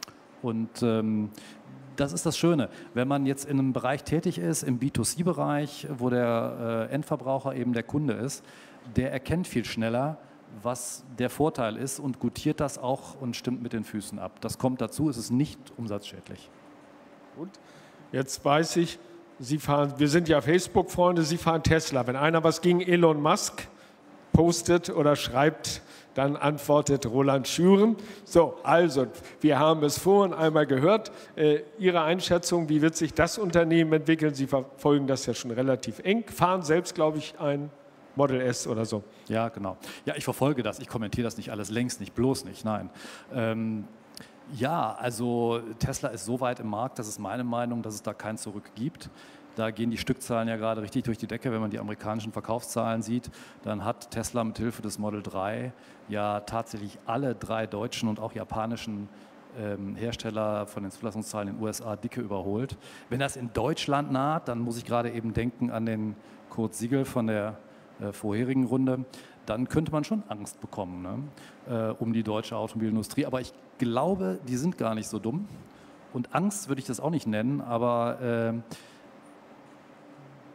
Und ähm, das ist das Schöne. Wenn man jetzt in einem Bereich tätig ist, im B zwei C-Bereich, wo der äh, Endverbraucher eben der Kunde ist, der erkennt viel schneller, was der Vorteil ist und gutiert das auch und stimmt mit den Füßen ab. Das kommt dazu, es ist nicht umsatzschädlich. Gut, jetzt weiß ich, Sie fahren, wir sind ja Facebook-Freunde, Sie fahren Tesla. Wenn einer was gegen Elon Musk postet oder schreibt, dann antwortet Roland Schüren. So, also, wir haben es vorhin einmal gehört. Äh, Ihre Einschätzung, wie wird sich das Unternehmen entwickeln? Sie verfolgen das ja schon relativ eng, fahren selbst, glaube ich, ein Model S oder so. Ja, genau. Ja, ich verfolge das. Ich kommentiere das nicht alles, längst nicht, bloß nicht, nein. Ähm, ja, also Tesla ist so weit im Markt, das ist meine Meinung, dass es da kein Zurück gibt. Da gehen die Stückzahlen ja gerade richtig durch die Decke. Wenn man die amerikanischen Verkaufszahlen sieht, dann hat Tesla mit Hilfe des Model drei ja tatsächlich alle drei deutschen und auch japanischen ähm, Hersteller von den Zulassungszahlen in den U S A dicke überholt. Wenn das in Deutschland naht, dann muss ich gerade eben denken an den Kurt Siegel von der äh, vorherigen Runde, dann könnte man schon Angst bekommen, ne, äh, um die deutsche Automobilindustrie. Aber ich glaube, die sind gar nicht so dumm. Und Angst würde ich das auch nicht nennen, aber äh,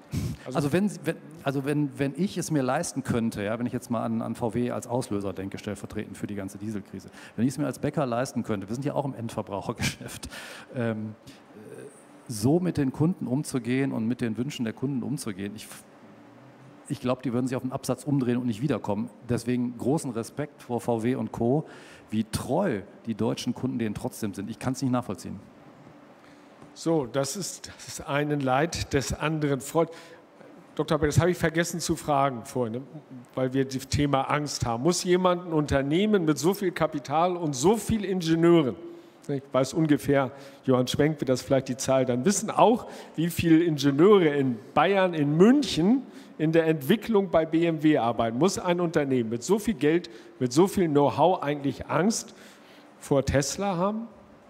Also, also, wenn, wenn, also wenn, wenn ich es mir leisten könnte, ja, wenn ich jetzt mal an, an V W als Auslöser denke, stellvertretend für die ganze Dieselkrise, wenn ich es mir als Bäcker leisten könnte, wir sind ja auch im Endverbrauchergeschäft, ähm, so mit den Kunden umzugehen und mit den Wünschen der Kunden umzugehen, ich, ich glaube, die würden sich auf den Absatz umdrehen und nicht wiederkommen. Deswegen großen Respekt vor V W und Co., wie treu die deutschen Kunden denen trotzdem sind. Ich kann es nicht nachvollziehen. So, das ist das einen Leid des anderen freut. Doktor Beck, das habe ich vergessen zu fragen vorhin, weil wir das Thema Angst haben. Muss jemand ein Unternehmen mit so viel Kapital und so viel Ingenieuren, ich weiß ungefähr, Johann Schwenk wird das vielleicht die Zahl dann wissen, auch wie viele Ingenieure in Bayern, in München in der Entwicklung bei B M W arbeiten. Muss ein Unternehmen mit so viel Geld, mit so viel Know-how eigentlich Angst vor Tesla haben?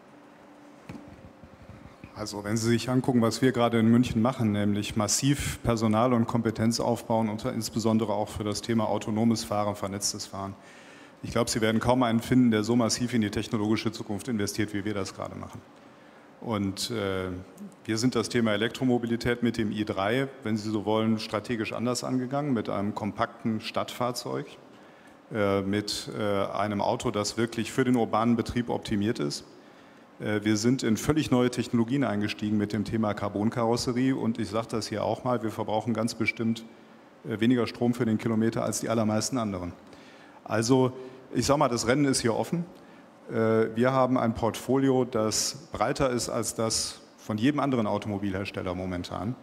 Also wenn Sie sich angucken, was wir gerade in München machen, nämlich massiv Personal und Kompetenz aufbauen, und insbesondere auch für das Thema autonomes Fahren, vernetztes Fahren. Ich glaube, Sie werden kaum einen finden, der so massiv in die technologische Zukunft investiert, wie wir das gerade machen. Und äh, wir sind das Thema Elektromobilität mit dem i drei, wenn Sie so wollen, strategisch anders angegangen, mit einem kompakten Stadtfahrzeug, äh, mit äh, einem Auto, das wirklich für den urbanen Betrieb optimiert ist. Wir sind in völlig neue Technologien eingestiegen mit dem Thema Carbonkarosserie und ich sage das hier auch mal, wir verbrauchen ganz bestimmt weniger Strom für den Kilometer als die allermeisten anderen. Also ich sage mal, das Rennen ist hier offen. Wir haben ein Portfolio, das breiter ist als das von jedem anderen Automobilhersteller momentan.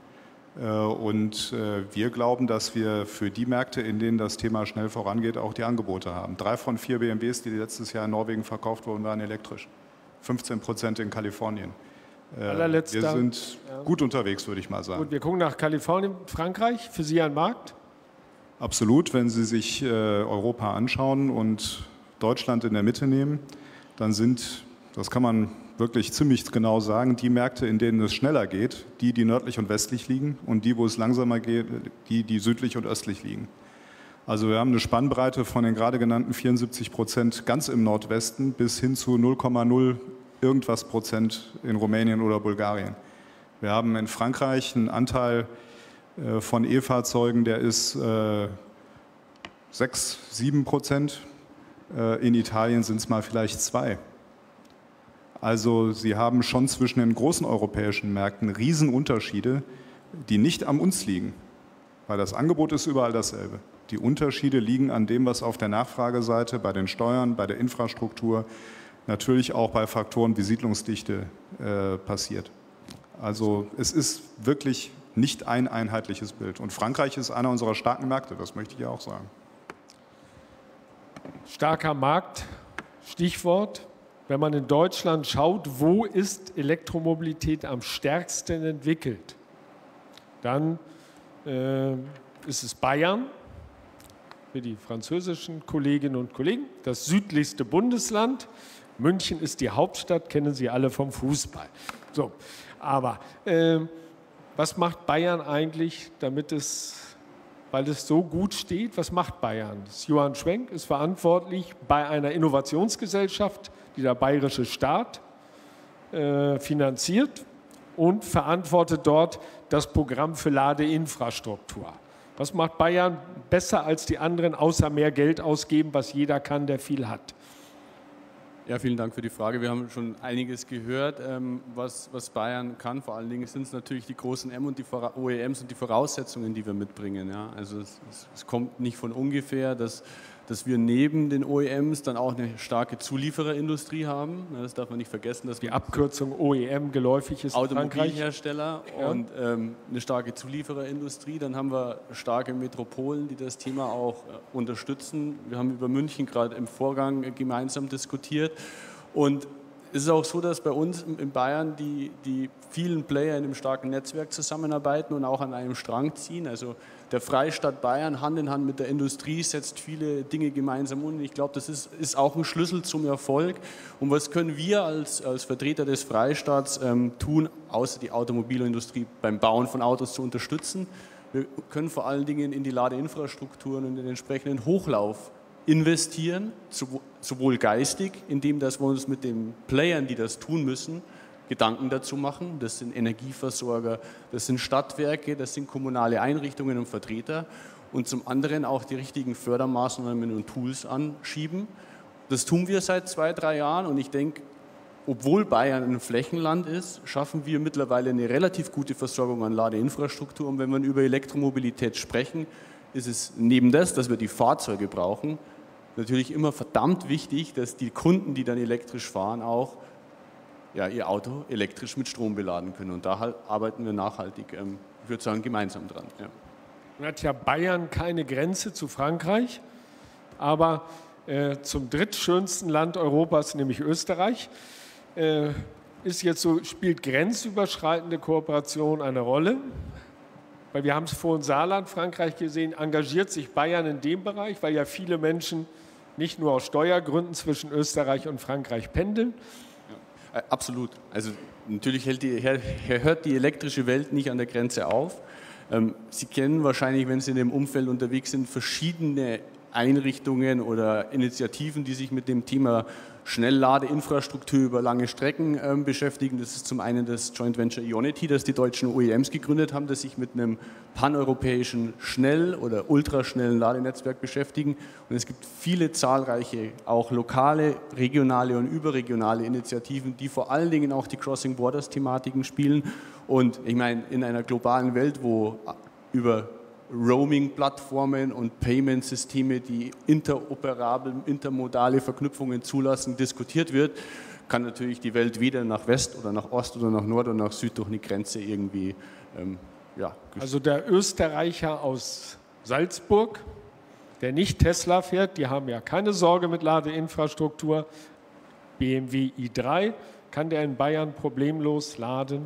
Und wir glauben, dass wir für die Märkte, in denen das Thema schnell vorangeht, auch die Angebote haben. Drei von vier B M Ws, die letztes Jahr in Norwegen verkauft wurden, waren elektrisch. fünfzehn Prozent in Kalifornien. Wir sind gut unterwegs, würde ich mal sagen. Gut, wir gucken nach Kalifornien, Frankreich, für Sie ein Markt? Absolut, wenn Sie sich Europa anschauen und Deutschland in der Mitte nehmen, dann sind, das kann man wirklich ziemlich genau sagen, die Märkte, in denen es schneller geht, die, die nördlich und westlich liegen und die, wo es langsamer geht, die, die südlich und östlich liegen. Also wir haben eine Spannbreite von den gerade genannten vierundsiebzig Prozent ganz im Nordwesten bis hin zu null Komma null irgendwas Prozent in Rumänien oder Bulgarien. Wir haben in Frankreich einen Anteil von E-Fahrzeugen, der ist sechs, sieben Prozent. In Italien sind es mal vielleicht zwei. Also Sie haben schon zwischen den großen europäischen Märkten Riesenunterschiede, die nicht an uns liegen, weil das Angebot ist überall dasselbe. Die Unterschiede liegen an dem, was auf der Nachfrageseite, bei den Steuern, bei der Infrastruktur, natürlich auch bei Faktoren wie Siedlungsdichte äh, passiert. Also es ist wirklich nicht ein einheitliches Bild. Und Frankreich ist einer unserer starken Märkte, das möchte ich ja auch sagen. Starker Markt, Stichwort. Wenn man in Deutschland schaut, wo ist Elektromobilität am stärksten entwickelt, dann äh, ist es Bayern. Für die französischen Kolleginnen und Kollegen, das südlichste Bundesland. München ist die Hauptstadt, kennen Sie alle vom Fußball. So, aber äh, was macht Bayern eigentlich, damit es, weil es so gut steht, was macht Bayern? Das Johann Schwenk ist verantwortlich bei einer Innovationsgesellschaft, die der bayerische Staat äh, finanziert und verantwortet dort das Programm für Ladeinfrastruktur. Was macht Bayern besser als die anderen, außer mehr Geld ausgeben, was jeder kann, der viel hat? Ja, vielen Dank für die Frage. Wir haben schon einiges gehört, was, was Bayern kann. Vor allen Dingen sind es natürlich die großen M und die O E Ms und die Voraussetzungen, die wir mitbringen. Ja, also es, es kommt nicht von ungefähr, dass, dass wir neben den O E Ms dann auch eine starke Zuliefererindustrie haben. Das darf man nicht vergessen. Dass die Abkürzung O E M geläufig ist. Automobilhersteller ja. und ähm, eine starke Zuliefererindustrie. Dann haben wir starke Metropolen, die das Thema auch äh, unterstützen. Wir haben über München gerade im Vorgang äh, gemeinsam diskutiert. Und es ist auch so, dass bei uns in Bayern die, die vielen Player in einem starken Netzwerk zusammenarbeiten und auch an einem Strang ziehen. Also der Freistaat Bayern Hand in Hand mit der Industrie setzt viele Dinge gemeinsam um. Ich glaube, das ist, ist auch ein Schlüssel zum Erfolg. Und was können wir als, als Vertreter des Freistaats ähm, tun, außer die Automobilindustrie beim Bauen von Autos zu unterstützen? Wir können vor allen Dingen in die Ladeinfrastrukturen und in den entsprechenden Hochlauf investieren, sowohl geistig, indem dass wir uns mit den Playern, die das tun müssen, Gedanken dazu machen. Das sind Energieversorger, das sind Stadtwerke, das sind kommunale Einrichtungen und Vertreter. Und zum anderen auch die richtigen Fördermaßnahmen und Tools anschieben. Das tun wir seit zwei, drei Jahren und ich denke, obwohl Bayern ein Flächenland ist, schaffen wir mittlerweile eine relativ gute Versorgung an Ladeinfrastruktur. Und wenn wir über Elektromobilität sprechen, ist es neben das, dass wir die Fahrzeuge brauchen, natürlich immer verdammt wichtig, dass die Kunden, die dann elektrisch fahren, auch ja, ihr Auto elektrisch mit Strom beladen können. Und da halt arbeiten wir nachhaltig, ähm, ich würde sagen, gemeinsam dran. Ja. Nun hat ja Bayern keine Grenze zu Frankreich, aber äh, zum drittschönsten Land Europas, nämlich Österreich, äh, ist jetzt so, spielt grenzüberschreitende Kooperation eine Rolle. Weil wir haben es vorhin Saarland, Frankreich gesehen, engagiert sich Bayern in dem Bereich, weil ja viele Menschen nicht nur aus Steuergründen zwischen Österreich und Frankreich pendeln. Ja, absolut. Also natürlich hält die, hört die elektrische Welt nicht an der Grenze auf. Sie kennen wahrscheinlich, wenn Sie in dem Umfeld unterwegs sind, verschiedene Einrichtungen oder Initiativen, die sich mit dem Thema Schnellladeinfrastruktur über lange Strecken äh, beschäftigen. Das ist zum einen das Joint Venture Ionity, das die deutschen O E Ms gegründet haben, das sich mit einem paneuropäischen Schnell- oder ultraschnellen Ladenetzwerk beschäftigen. Und es gibt viele zahlreiche, auch lokale, regionale und überregionale Initiativen, die vor allen Dingen auch die Crossing Borders-Thematiken spielen. Und ich meine, in einer globalen Welt, wo über Roaming-Plattformen und Payment-Systeme, die interoperable, intermodale Verknüpfungen zulassen, diskutiert wird, kann natürlich die Welt weder nach West oder nach Ost oder nach Nord oder nach Süd durch eine Grenze irgendwie, ähm, ja. Also der Österreicher aus Salzburg, der nicht Tesla fährt, die haben ja keine Sorge mit Ladeinfrastruktur, B M W i drei, kann der in Bayern problemlos laden?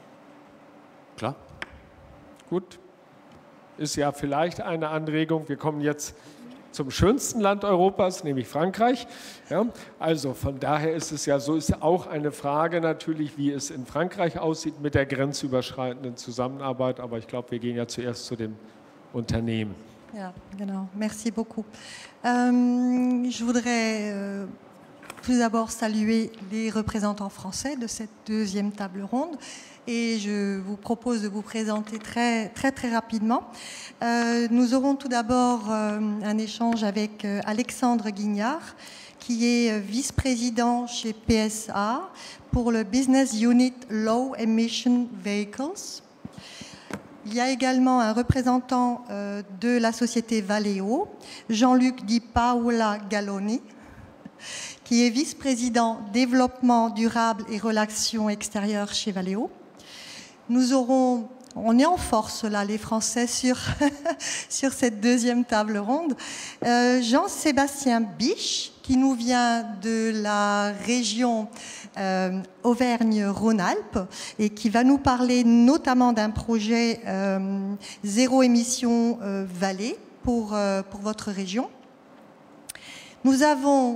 Klar. Gut. Ist ja vielleicht eine Anregung. Wir kommen jetzt zum schönsten Land Europas, nämlich Frankreich. Ja, also von daher ist es ja so, ist auch eine Frage natürlich, wie es in Frankreich aussieht mit der grenzüberschreitenden Zusammenarbeit. Aber ich glaube, wir gehen ja zuerst zu dem Unternehmen. Ja, genau. Merci beaucoup. Euh, je voudrais euh, tout d'abord saluer les représentants français de cette deuxième table ronde. Et je vous propose de vous présenter très très, très rapidement. Euh, nous aurons tout d'abord euh, un échange avec euh, Alexandre Guignard, qui est vice-président chez P S A pour le Business Unit Low Emission Vehicles. Il y a également un représentant euh, de la société Valeo, Jean-Luc Di Paola Galloni, qui est vice-président développement durable et relations extérieures chez Valeo. Nous aurons, on est en force là, les Français, sur, sur cette deuxième table ronde. Euh, Jean-Sébastien Biche, qui nous vient de la région euh, Auvergne-Rhône-Alpes et qui va nous parler notamment d'un projet euh, zéro émission euh, vallée pour, euh, pour votre région. Nous avons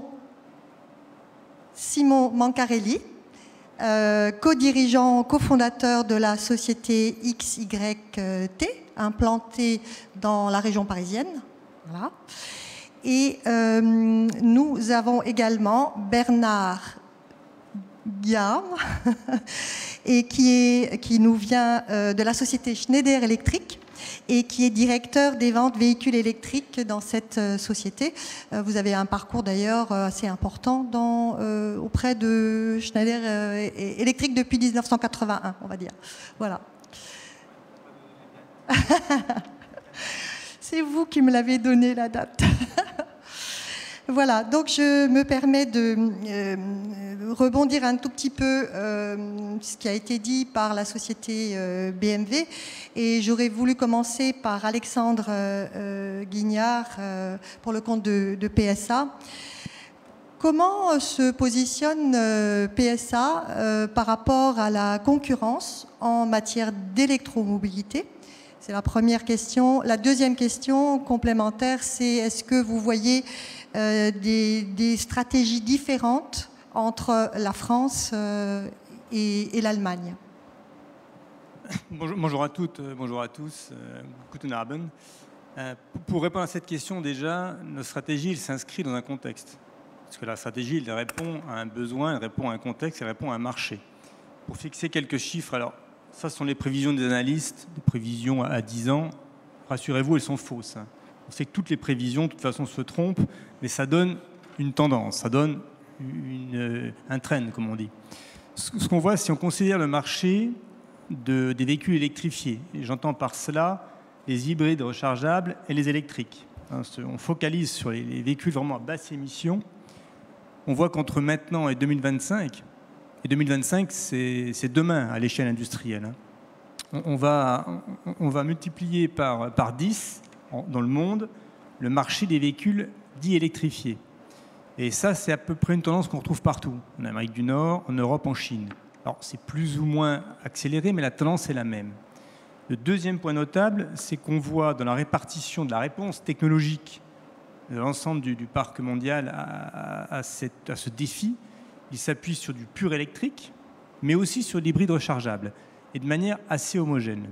Simon Mancarelli, Euh, co-dirigeant, cofondateur de la société X Y T, implantée dans la région parisienne. Voilà. Et euh, nous avons également Bernard Guillaume, et qui, est, qui nous vient euh, de la société Schneider Electric, et qui est directeur des ventes véhicules électriques dans cette euh, société. Euh, vous avez un parcours d'ailleurs euh, assez important dans, euh, auprès de Schneider euh, Electric depuis mille neuf cent quatre-vingt-un, on va dire. Voilà. C'est vous qui me l'avez donné, la date. Voilà, donc je me permets de euh, rebondir un tout petit peu euh, ce qui a été dit par la société euh, B M W, et j'aurais voulu commencer par Alexandre euh, Guignard euh, pour le compte de, de P S A. Comment se positionne euh, P S A euh, par rapport à la concurrence en matière d'électromobilité ? C'est la première question. La deuxième question complémentaire, c'est est-ce que vous voyez euh, des, des stratégies différentes entre la France euh, et, et l'Allemagne? Bonjour, bonjour à toutes, bonjour à tous. Euh, Guten Abend. Euh, pour répondre à cette question, déjà, notre stratégie elle s'inscrit dans un contexte. Parce que la stratégie, elle répond à un besoin, elle répond à un contexte, elle répond à un marché. pour fixer quelques chiffres. Alors, ça, ce sont les prévisions des analystes, des prévisions à dix ans. Rassurez-vous, elles sont fausses. On sait que toutes les prévisions, de toute façon, se trompent, mais ça donne une tendance, ça donne une, un trend, comme on dit. Ce qu'on voit, si on considère le marché de, des véhicules électrifiés, et j'entends par cela les hybrides rechargeables et les électriques. On focalise sur les, les véhicules vraiment à basse émission. On voit qu'entre maintenant et deux mille vingt-cinq, et deux mille vingt-cinq, c'est demain à l'échelle industrielle, on, on, va, on, on va multiplier par, par dix en, dans le monde le marché des véhicules dits électrifiés. Et ça, c'est à peu près une tendance qu'on retrouve partout, en Amérique du Nord, en Europe, en Chine. Alors, c'est plus ou moins accéléré, mais la tendance est la même. Le deuxième point notable, c'est qu'on voit dans la répartition de la réponse technologique de l'ensemble du, du parc mondial à, à, à, cette, à ce défi, il s'appuie sur du pur électrique, mais aussi sur l'hybride rechargeable, et de manière assez homogène.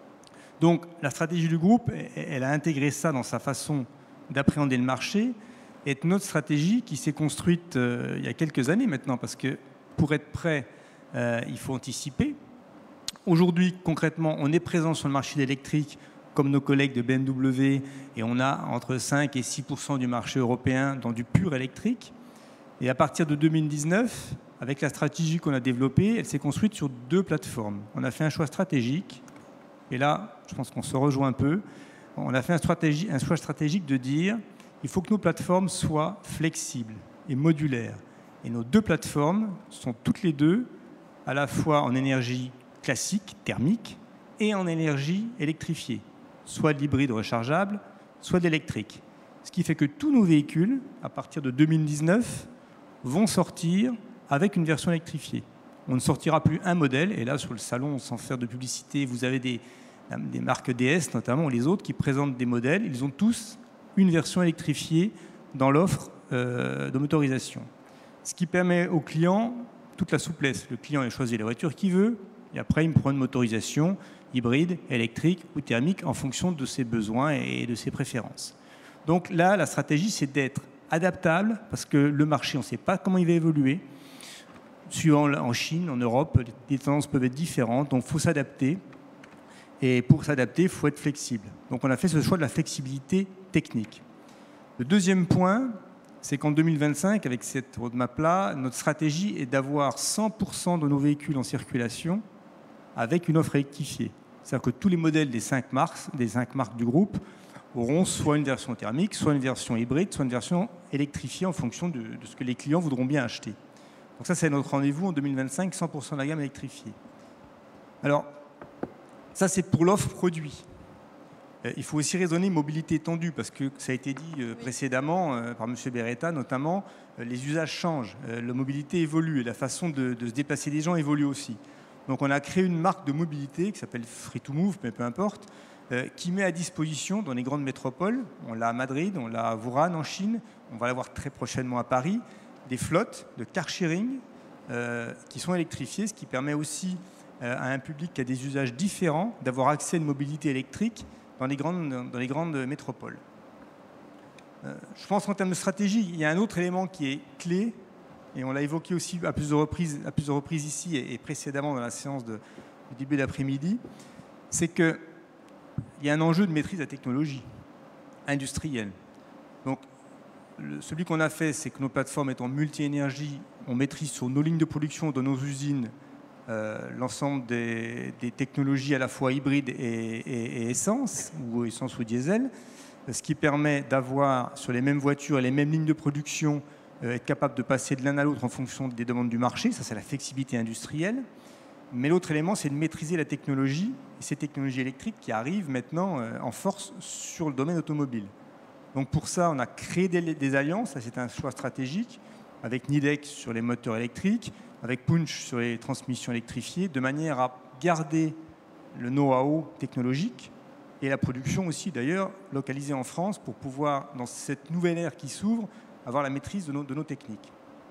Donc, la stratégie du groupe, elle a intégré ça dans sa façon d'appréhender le marché, est notre stratégie qui s'est construite euh, il y a quelques années maintenant, parce que pour être prêt, euh, il faut anticiper. Aujourd'hui, concrètement, on est présent sur le marché de l'électrique, comme nos collègues de B M W, et on a entre cinq et six pour cent du marché européen dans du pur électrique. Et à partir de deux mille dix-neuf, avec la stratégie qu'on a développée, elle s'est construite sur deux plateformes. On a fait un choix stratégique, et là, je pense qu'on se rejoint un peu. On a fait un, stratégie, un choix stratégique de dire il faut que nos plateformes soient flexibles et modulaires. Et nos deux plateformes sont toutes les deux à la fois en énergie classique, thermique, et en énergie électrifiée, soit de l'hybride rechargeable, soit d'électrique. Ce qui fait que tous nos véhicules, à partir de deux mille dix-neuf, vont sortir avec une version électrifiée. On ne sortira plus un modèle, et là, sur le salon, sans faire de publicité, vous avez des, des marques D S notamment, ou les autres, qui présentent des modèles. Ils ont tous une version électrifiée dans l'offre euh, de motorisation. Ce qui permet au client toute la souplesse. Le client a choisi la voiture qu'il veut, et après, il me prend une motorisation hybride, électrique ou thermique en fonction de ses besoins et de ses préférences. Donc là, la stratégie, c'est d'être adaptable, parce que le marché, on ne sait pas comment il va évoluer. Suivant en Chine, en Europe, les tendances peuvent être différentes, donc il faut s'adapter. Et pour s'adapter, il faut être flexible. Donc on a fait ce choix de la flexibilité technique. Le deuxième point, c'est qu'en deux mille vingt-cinq, avec cette roadmap-là, notre stratégie est d'avoir cent pour cent de nos véhicules en circulation avec une offre électrifiée. C'est-à-dire que tous les modèles des cinq marques, des cinq marques du groupe auront soit une version thermique, soit une version hybride, soit une version électrifiée en fonction de, de ce que les clients voudront bien acheter. Donc ça, c'est notre rendez-vous en deux mille vingt-cinq, cent pour cent de la gamme électrifiée. Alors, ça, c'est pour l'offre produit. Il faut aussi raisonner mobilité étendue, parce que ça a été dit euh, précédemment euh, par M. Beretta, notamment, euh, les usages changent, euh, la mobilité évolue et la façon de, de se déplacer des gens évolue aussi. Donc on a créé une marque de mobilité qui s'appelle Free to Move, mais peu importe, euh, qui met à disposition dans les grandes métropoles, on l'a à Madrid, on l'a à Wuhan en Chine, on va l'avoir très prochainement à Paris, des flottes de car sharing euh, qui sont électrifiées, ce qui permet aussi euh, à un public qui a des usages différents d'avoir accès à une mobilité électrique dans les grandes, dans les grandes métropoles. Euh, je pense qu'en termes de stratégie, il y a un autre élément qui est clé, et on l'a évoqué aussi à plusieurs reprises, à plusieurs reprises ici et, et précédemment dans la séance de, du début d'après-midi, c'est qu'il y a un enjeu de maîtrise de la technologie industrielle. Donc, le, celui qu'on a fait, c'est que nos plateformes étant multi-énergie, on maîtrise sur nos lignes de production, dans nos usines, Euh, l'ensemble des, des technologies à la fois hybrides et, et, et essence, ou essence ou diesel, ce qui permet d'avoir sur les mêmes voitures et les mêmes lignes de production, euh, être capable de passer de l'un à l'autre en fonction des demandes du marché. Ça, c'est la flexibilité industrielle. Mais l'autre élément, c'est de maîtriser la technologie, et ces technologies électriques qui arrivent maintenant euh, en force sur le domaine automobile. Donc pour ça, on a créé des, des alliances, ça c'est un choix stratégique, avec Nidec sur les moteurs électriques, avec Punch sur les transmissions électrifiées, de manière à garder le know-how technologique et la production aussi, d'ailleurs, localisée en France pour pouvoir, dans cette nouvelle ère qui s'ouvre, avoir la maîtrise de nos, de nos techniques.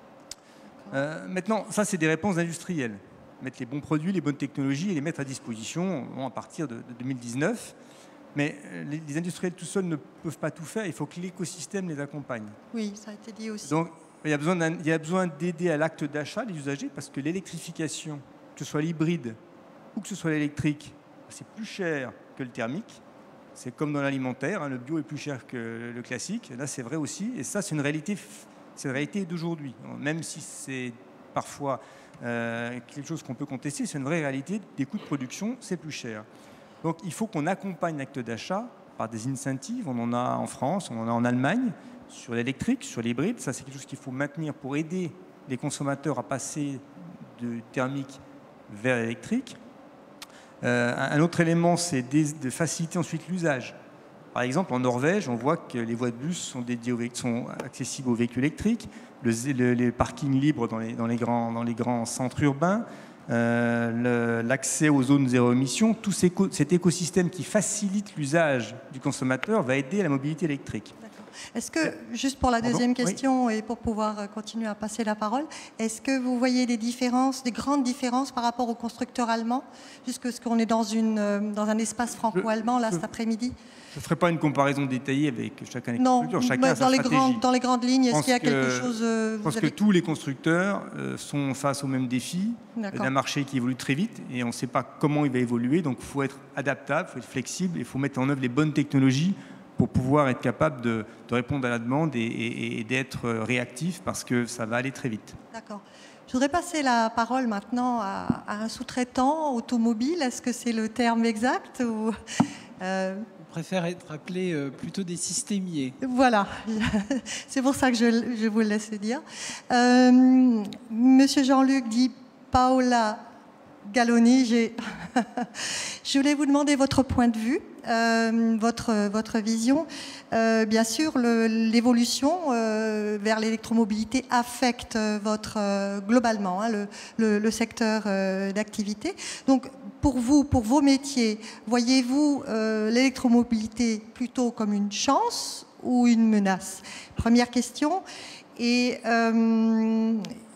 Euh, maintenant, ça, c'est des réponses industrielles. Mettre les bons produits, les bonnes technologies et les mettre à disposition bon, à partir de, de deux mille dix-neuf. Mais les, les industriels tout seuls ne peuvent pas tout faire, il faut que l'écosystème les accompagne. Oui, ça a été dit aussi. Donc, il y a besoin, il y a besoin d'aider à l'acte d'achat des usagers, parce que l'électrification que ce soit l'hybride ou que ce soit l'électrique, c'est plus cher que le thermique. C'est comme dans l'alimentaire, hein, le bio est plus cher que le classique. Là, c'est vrai aussi. Et ça, c'est une réalité, c'est une réalité d'aujourd'hui. Même si c'est parfois euh, quelque chose qu'on peut contester, c'est une vraie réalité. Des coûts de production, c'est plus cher. Donc, il faut qu'on accompagne l'acte d'achat par des incentives. On en a en France, on en a en Allemagne, sur l'électrique, sur l'hybride. Ça, c'est quelque chose qu'il faut maintenir pour aider les consommateurs à passer de thermique vers l'électrique. Euh, un autre élément, c'est de faciliter ensuite l'usage. Par exemple, en Norvège, on voit que les voies de bus sont, dédiées aux, sont accessibles aux véhicules électriques, le, le, les parkings libres dans les, dans les, grands, dans les grands centres urbains, euh, l'accès aux zones zéro émission, tout ces, cet écosystème qui facilite l'usage du consommateur va aider à la mobilité électrique. Est-ce que, juste pour la deuxième Pardon question, oui. et pour pouvoir continuer à passer la parole, est-ce que vous voyez des différences, des grandes différences par rapport aux constructeurs allemands, puisque ce qu'on est dans, une, dans un espace franco-allemand là cet après-midi? Je ne ferai pas une comparaison détaillée avec chacun des non, constructeurs, chacun a sa dans les stratégie. Grandes, dans les grandes lignes, est-ce qu'il y a quelque que, chose... Euh, je pense avez... que tous les constructeurs euh, sont face au même défi d'un marché qui évolue très vite et on ne sait pas comment il va évoluer, donc il faut être adaptable, il faut être flexible, il faut mettre en œuvre les bonnes technologies pour pouvoir être capable de, de répondre à la demande et, et, et d'être réactif parce que ça va aller très vite. D'accord. Je voudrais passer la parole maintenant à, à un sous-traitant automobile. Est-ce que c'est le terme exact ou, euh... On préfère être appelé euh, plutôt des systémiers. Voilà, c'est pour ça que je, je vous le laisse dire. Euh, Monsieur Jean-Luc dit Paola Galloni, je voulais vous demander votre point de vue, euh, votre, votre vision. Euh, bien sûr, l'évolution euh, vers l'électromobilité affecte votre, euh, globalement hein, le, le, le secteur euh, d'activité. Donc, pour vous, pour vos métiers, voyez-vous euh, l'électromobilité plutôt comme une chance ou une menace? Première question. Et... Euh,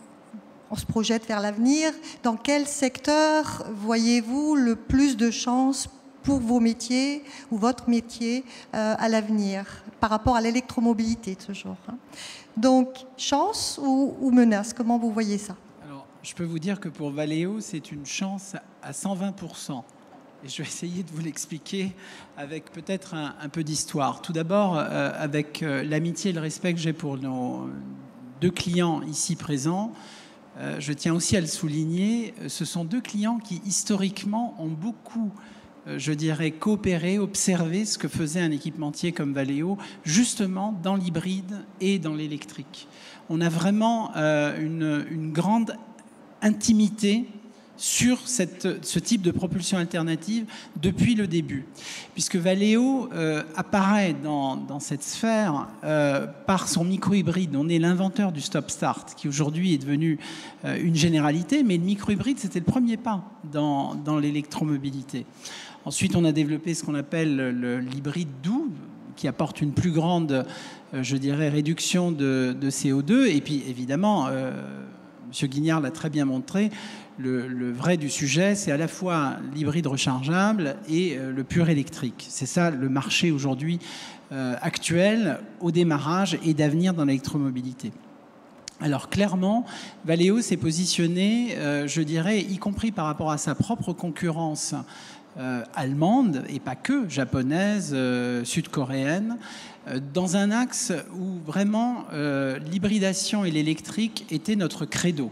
on se projette vers l'avenir. Dans quel secteur voyez-vous le plus de chances pour vos métiers ou votre métier euh, à l'avenir par rapport à l'électromobilité toujours hein. Donc, chance ou, ou menace? Comment vous voyez ça? Alors, je peux vous dire que pour Valeo, c'est une chance à cent vingt pour cent. Et je vais essayer de vous l'expliquer avec peut-être un, un peu d'histoire. Tout d'abord, euh, avec euh, l'amitié et le respect que j'ai pour nos deux clients ici présents, Euh, je tiens aussi à le souligner, ce sont deux clients qui, historiquement, ont beaucoup, euh, je dirais, coopéré, observé ce que faisait un équipementier comme Valeo, justement dans l'hybride et dans l'électrique. On a vraiment euh, une, une grande intimité sur cette, ce type de propulsion alternative depuis le début. Puisque Valeo euh, apparaît dans, dans cette sphère euh, par son micro-hybride. On est l'inventeur du stop-start, qui aujourd'hui est devenu euh, une généralité, mais le micro-hybride, c'était le premier pas dans, dans l'électromobilité. Ensuite, on a développé ce qu'on appelle l'hybride doux, qui apporte une plus grande, euh, je dirais, réduction de, de C O deux. Et puis, évidemment, euh, M. Guignard l'a très bien montré, Le, le vrai du sujet, c'est à la fois l'hybride rechargeable et euh, le pur électrique. C'est ça le marché aujourd'hui euh, actuel au démarrage et d'avenir dans l'électromobilité. Alors clairement, Valeo s'est positionné, euh, je dirais, y compris par rapport à sa propre concurrence euh, allemande, et pas que, japonaise, euh, sud-coréenne, euh, dans un axe où vraiment euh, l'hybridation et l'électrique étaient notre credo.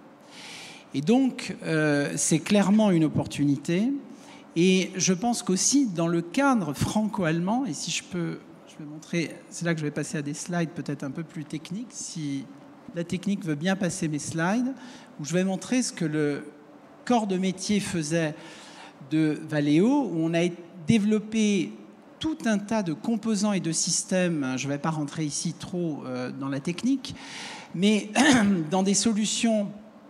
Et donc, euh, c'est clairement une opportunité. Et je pense qu'aussi, dans le cadre franco-allemand, et si je peux, je vais montrer, c'est là que je vais passer à des slides peut-être un peu plus techniques, si la technique veut bien passer mes slides, où je vais montrer ce que le corps de métier faisait de Valeo, où on a développé tout un tas de composants et de systèmes, je ne vais pas rentrer ici trop euh, dans la technique, mais dans des solutions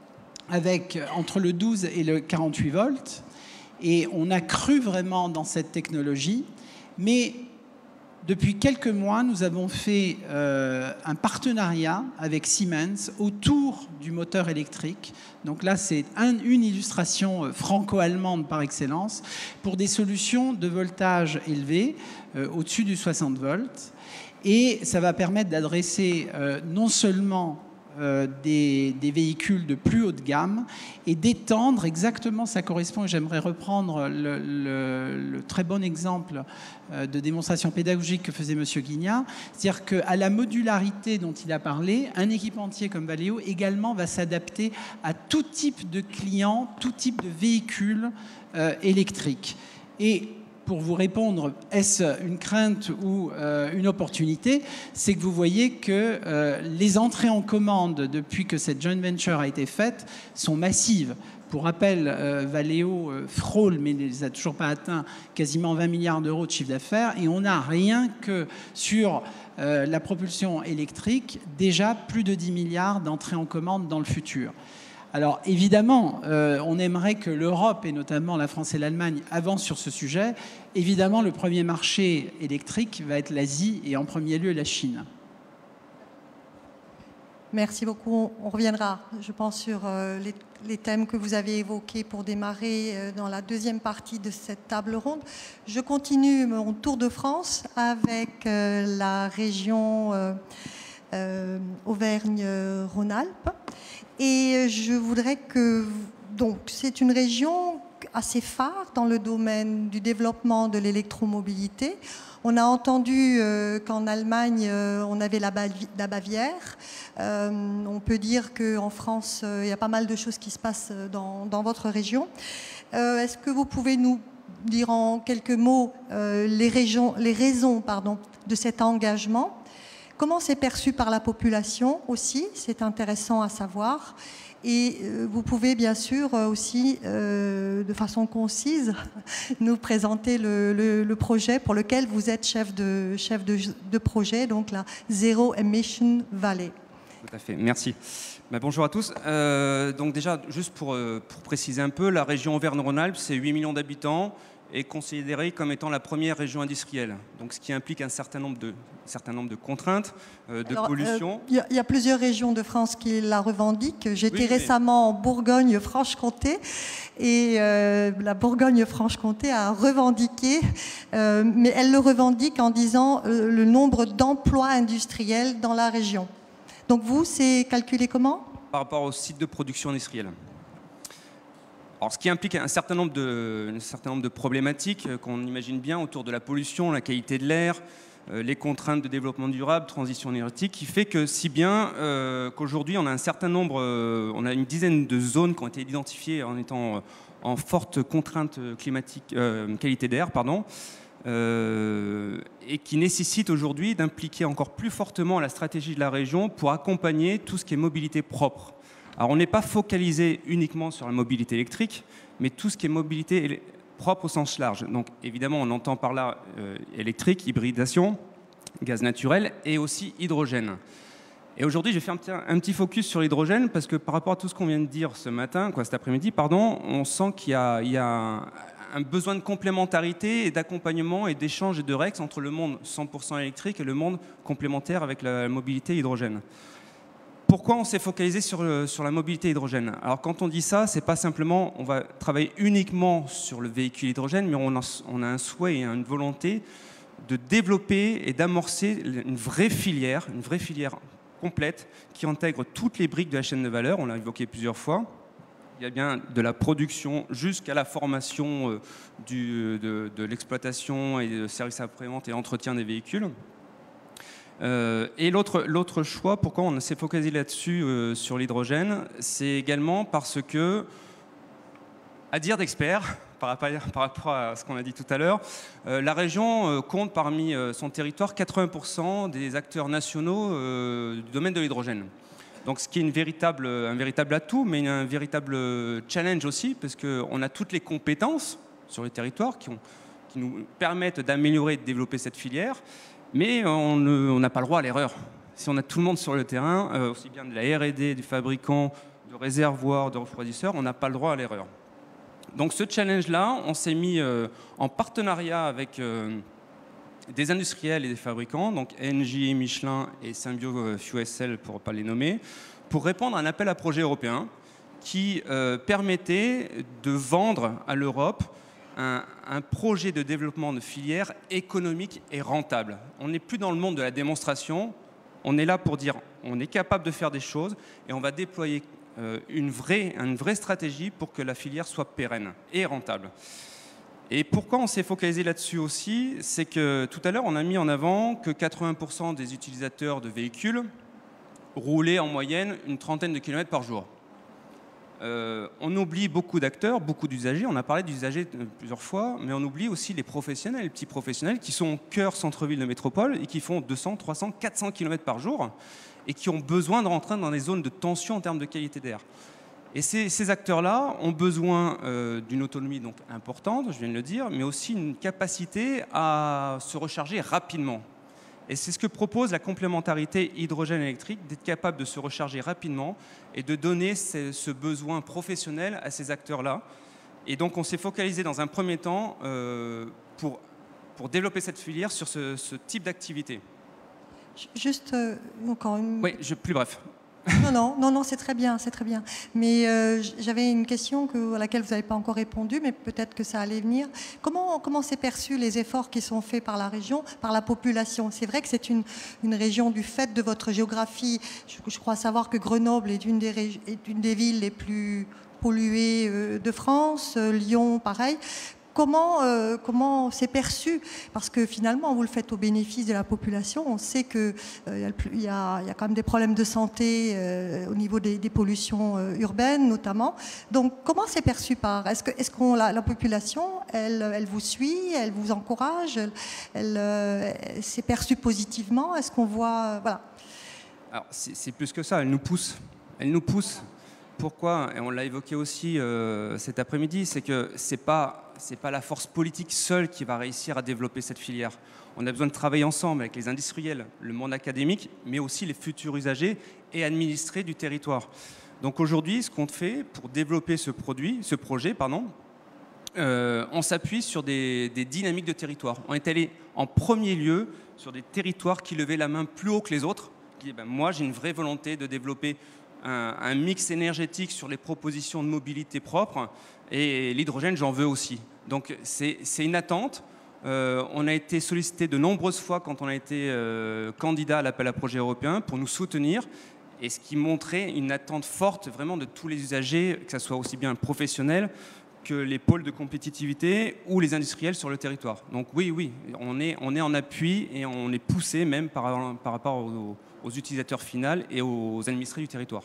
avec entre le douze et le quarante-huit volts. Et on a cru vraiment dans cette technologie. Mais depuis quelques mois, nous avons fait euh, un partenariat avec Siemens autour du moteur électrique. Donc là, c'est un, une illustration franco-allemande par excellence pour des solutions de voltage élevé, euh, au-dessus du soixante volts. Et ça va permettre d'adresser euh, non seulement euh, des, des véhicules de plus haute gamme et d'étendre exactement, ça correspond, et j'aimerais reprendre le, le, le très bon exemple euh, de démonstration pédagogique que faisait M. Guignat, c'est-à-dire qu'à la modularité dont il a parlé, un équipementier comme Valeo également va s'adapter à tout type de clients, tout type de véhicules euh, électriques. Et pour vous répondre, est-ce une crainte ou euh, une opportunité? C'est que vous voyez que euh, les entrées en commande depuis que cette joint venture a été faite sont massives. Pour rappel, euh, Valeo euh, frôle, mais ne les a toujours pas atteint, quasiment vingt milliards d'euros de chiffre d'affaires, et on n'a rien que sur euh, la propulsion électrique, déjà plus de dix milliards d'entrées en commande dans le futur. Alors évidemment, euh, on aimerait que l'Europe, et notamment la France et l'Allemagne, avancent sur ce sujet. Évidemment, le premier marché électrique va être l'Asie et en premier lieu la Chine. Merci beaucoup. On reviendra, je pense, sur euh, les, les thèmes que vous avez évoqués pour démarrer euh, dans la deuxième partie de cette table ronde. Je continue mon tour de France avec euh, la région euh, euh, Auvergne-Rhône-Alpes. Et je voudrais que... Donc, c'est une région assez phare dans le domaine du développement de l'électromobilité. On a entendu euh, qu'en Allemagne, euh, on avait la, Bavi la Bavière. Euh, on peut dire qu'en France, euh, il y a pas mal de choses qui se passent dans, dans votre région. Euh, Est-ce que vous pouvez nous dire en quelques mots euh, les, régions, les raisons pardon, de cet engagement ? Comment c'est perçu par la population aussi, c'est intéressant à savoir. Et euh, vous pouvez bien sûr aussi, euh, de façon concise, nous présenter le, le, le projet pour lequel vous êtes chef de, chef de, de projet, donc la Zero Emission Valley. Tout à fait, merci. Ben, bonjour à tous. Euh, donc déjà, juste pour, euh, pour préciser un peu, la région Auvergne-Rhône-Alpes, c'est huit millions d'habitants, est considérée comme étant la première région industrielle. Donc, ce qui implique un certain nombre de, un certain nombre de contraintes, euh, de Alors, pollution. Il euh, y, y a plusieurs régions de France qui la revendiquent. J'étais oui, récemment mais... en Bourgogne-Franche-Comté et euh, la Bourgogne-Franche-Comté a revendiqué, euh, mais elle le revendique en disant euh, le nombre d'emplois industriels dans la région. Donc vous, c'est calculé comment? Par rapport au site de production industrielle. Alors, ce qui implique un certain nombre de, un certain nombre de problématiques qu'on imagine bien autour de la pollution, la qualité de l'air, euh, les contraintes de développement durable, transition énergétique, qui fait que si bien euh, qu'aujourd'hui on a un certain nombre, euh, on a une dizaine de zones qui ont été identifiées en étant euh, en forte contrainte climatique, euh, qualité d'air, pardon, euh, et qui nécessitent aujourd'hui d'impliquer encore plus fortement la stratégie de la région pour accompagner tout ce qui est mobilité propre. Alors, on n'est pas focalisé uniquement sur la mobilité électrique, mais tout ce qui est mobilité propre au sens large. Donc, évidemment, on entend par là euh, électrique, hybridation, gaz naturel et aussi hydrogène. Et aujourd'hui, j'ai fait un petit, un petit focus sur l'hydrogène parce que par rapport à tout ce qu'on vient de dire ce matin, quoi, cet après-midi, pardon, on sent qu'il y a, il y a un, un besoin de complémentarité et d'accompagnement et d'échange et de règles entre le monde cent pour cent électrique et le monde complémentaire avec la mobilité hydrogène. Pourquoi on s'est focalisé sur, le, sur la mobilité hydrogène? Alors quand on dit ça, c'est pas simplement on va travailler uniquement sur le véhicule hydrogène, mais on a, on a un souhait et une volonté de développer et d'amorcer une vraie filière, une vraie filière complète qui intègre toutes les briques de la chaîne de valeur. On l'a évoqué plusieurs fois. Il y a bien de la production jusqu'à la formation euh, du, de, de l'exploitation et de services après-vente et entretien des véhicules. Euh, et l'autre choix, pourquoi on s'est focalisé là-dessus, euh, sur l'hydrogène, c'est également parce que, à dire d'experts, par, par rapport à ce qu'on a dit tout à l'heure, euh, la région euh, compte parmi euh, son territoire quatre-vingts pour cent des acteurs nationaux euh, du domaine de l'hydrogène. Donc ce qui est une véritable, un véritable atout, mais un véritable challenge aussi, parce qu'on a toutes les compétences sur les territoires qui, ont, qui nous permettent d'améliorer et de développer cette filière. Mais on n'a pas le droit à l'erreur. Si on a tout le monde sur le terrain, euh, aussi bien de la R et D, du fabricant, de réservoirs, de refroidisseurs, on n'a pas le droit à l'erreur. Donc ce challenge-là, on s'est mis euh, en partenariat avec euh, des industriels et des fabricants, donc Engie, Michelin et Symbio Fuel Cell pour ne pas les nommer, pour répondre à un appel à projet européen qui euh, permettait de vendre à l'Europe Un, un projet de développement de filière économique et rentable. On n'est plus dans le monde de la démonstration, On est là pour dire on est capable de faire des choses et on va déployer euh, une, vraie, une vraie stratégie pour que la filière soit pérenne et rentable. Et pourquoi on s'est focalisé là-dessus aussi, c'est que tout à l'heure, on a mis en avant que quatre-vingts pour cent des utilisateurs de véhicules roulaient en moyenne une trentaine de kilomètres par jour. Euh, on oublie beaucoup d'acteurs, beaucoup d'usagers. On a parlé d'usagers plusieurs fois, mais on oublie aussi les professionnels, les petits professionnels qui sont au cœur centre-ville de métropole et qui font deux cents, trois cents, quatre cents kilomètres par jour et qui ont besoin de rentrer dans des zones de tension en termes de qualité d'air. Et ces, ces acteurs-là ont besoin euh, d'une autonomie donc importante, je viens de le dire, mais aussi une capacité à se recharger rapidement. Et c'est ce que propose la complémentarité hydrogène électrique, d'être capable de se recharger rapidement et de donner ce, ce besoin professionnel à ces acteurs-là. Et donc on s'est focalisé dans un premier temps euh, pour, pour développer cette filière sur ce, ce type d'activité. Juste euh, encore une... Oui, je, plus bref. Non, non, non, non c'est très bien, c'est très bien. Mais euh, j'avais une question que, à laquelle vous n'avez pas encore répondu, mais peut-être que ça allait venir. Comment, comment s'est perçu les efforts qui sont faits par la région, par la population? C'est vrai que c'est une, une région du fait de votre géographie. Je, je crois savoir que Grenoble est une des, est une des villes les plus polluées euh, de France, euh, Lyon, pareil. Comment, euh, comment c'est perçu? Parce que finalement, vous le faites au bénéfice de la population. On sait qu'il euh, y, y, y a quand même des problèmes de santé euh, au niveau des, des pollutions euh, urbaines, notamment. Donc, comment c'est perçu par... Est-ce que est-ce qu'on, la, la population, elle, elle vous suit, elle vous encourage, elle, elle, euh, c'est perçu positivement? Est-ce qu'on voit... Voilà. Alors, c'est, c'est plus que ça. Elle nous pousse. Elle nous pousse. Pourquoi? Et on l'a évoqué aussi euh, cet après-midi, c'est que c'est pas... c'est pas la force politique seule qui va réussir à développer cette filière. On a besoin de travailler ensemble avec les industriels, le monde académique, mais aussi les futurs usagers et administrés du territoire. Donc aujourd'hui, ce qu'on fait pour développer ce produit, ce projet, pardon, euh, on s'appuie sur des, des dynamiques de territoire. On est allé en premier lieu sur des territoires qui levaient la main plus haut que les autres. Qui disaient, ben, moi, j'ai une vraie volonté de développer un, un mix énergétique sur les propositions de mobilité propre. Et l'hydrogène, j'en veux aussi. Donc c'est, c'est une attente. Euh, on a été sollicité de nombreuses fois quand on a été euh, candidat à l'appel à projet européen pour nous soutenir. Et ce qui montrait une attente forte vraiment de tous les usagers, que ce soit aussi bien professionnels que les pôles de compétitivité ou les industriels sur le territoire. Donc oui, oui, on est, on est en appui et on est poussé même par, par rapport aux, aux utilisateurs finaux et aux administrés du territoire.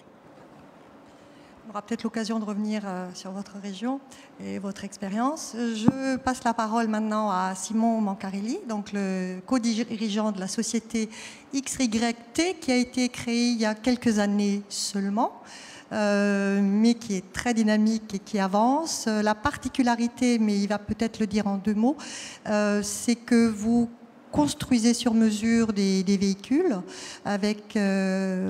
On aura peut-être l'occasion de revenir euh, sur votre région et votre expérience. Je passe la parole maintenant à Simon Mancarelli, donc le co-dirigeant de la société X Y T, qui a été créée il y a quelques années seulement, euh, mais qui est très dynamique et qui avance. La particularité, mais il va peut-être le dire en deux mots, euh, c'est que vous construisez sur mesure des, des véhicules avec... Euh,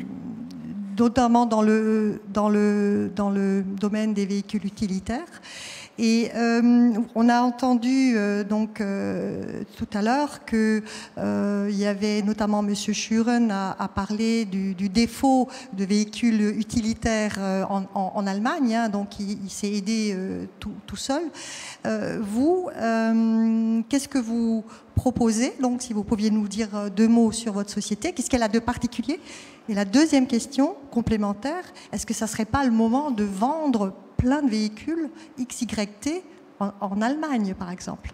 notamment dans le, dans, le, dans le domaine des véhicules utilitaires. Et euh, on a entendu euh, donc euh, tout à l'heure qu'il euh, y avait notamment M. Schuren à, à parler du, du défaut de véhicules utilitaires euh, en, en, en Allemagne, hein, donc il, il s'est aidé euh, tout, tout seul. Euh, vous, euh, qu'est-ce que vous proposez? Donc si vous pouviez nous dire deux mots sur votre société, qu'est-ce qu'elle a de particulier? Et la deuxième question complémentaire, est-ce que ça ne serait pas le moment de vendre plein de véhicules X Y T en, en Allemagne, par exemple?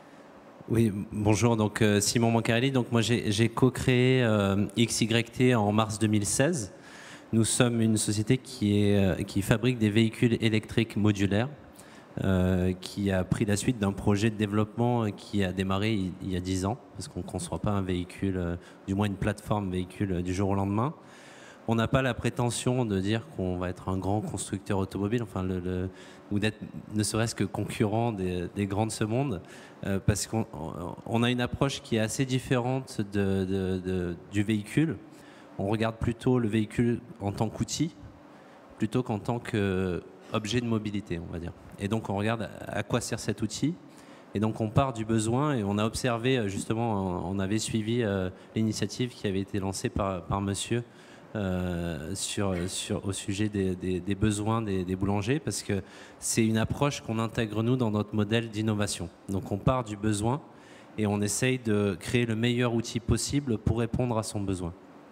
Oui, bonjour, donc euh, Simon Mancarelli. Donc moi j'ai, j'ai co-créé euh, X Y T en mars deux mille seize. Nous sommes une société qui, est, euh, qui fabrique des véhicules électriques modulaires, euh, qui a pris la suite d'un projet de développement qui a démarré il, il y a dix ans, parce qu'on ne conçoit pas un véhicule, euh, du moins une plateforme véhicule euh, du jour au lendemain. On n'a pas la prétention de dire qu'on va être un grand constructeur automobile, enfin le, le, ou d'être ne serait-ce que concurrent des, des grands de ce monde, euh, parce qu'on on a une approche qui est assez différente de, de, de, du véhicule. On regarde plutôt le véhicule en tant qu'outil, plutôt qu'en tant qu'objet de mobilité, on va dire. Et donc on regarde à quoi sert cet outil. Et donc on part du besoin et on a observé, justement, on avait suivi euh, l'initiative qui avait été lancée par, par monsieur Euh, sur, sur, au sujet des, des, des besoins des, des boulangers, parce que c'est une approche qu'on intègre nous dans notre modèle d'innovation. Donc on part du besoin et on essaye de créer le meilleur outil possible pour répondre à son besoin.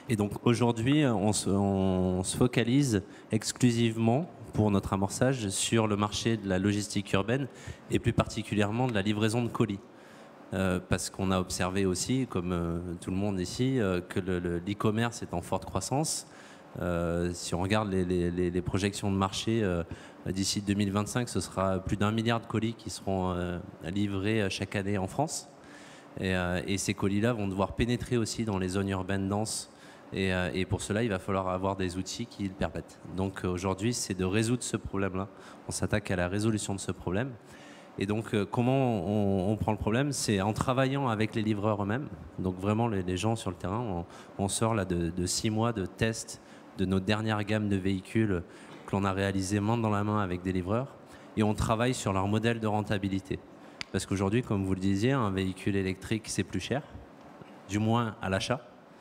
Et donc aujourd'hui, on se, on se focalise exclusivement pour notre amorçage sur le marché de la logistique urbaine et plus particulièrement de la livraison de colis. Euh, parce qu'on a observé aussi, comme euh, tout le monde ici, euh, que l'e-commerce est en forte croissance. Euh, si on regarde les, les, les projections de marché, euh, d'ici deux mille vingt-cinq, ce sera plus d'un milliard de colis qui seront euh, livrés chaque année en France. Et, euh, et ces colis-là vont devoir pénétrer aussi dans les zones urbaines denses. Et, euh, et pour cela, il va falloir avoir des outils qui le permettent. Donc aujourd'hui, c'est de résoudre ce problème-là. On s'attaque à la résolution de ce problème. Et donc, euh, comment on, on prend le problème? C'est en travaillant avec les livreurs eux-mêmes. Donc vraiment, les, les gens sur le terrain, on, on sort là de, de six mois de tests de nos dernières gammes de véhicules que l'on a réalisées main dans la main avec des livreurs. Et on travaille sur leur modèle de rentabilité. Parce qu'aujourd'hui, comme vous le disiez, un véhicule électrique, c'est plus cher, du moins à l'achat.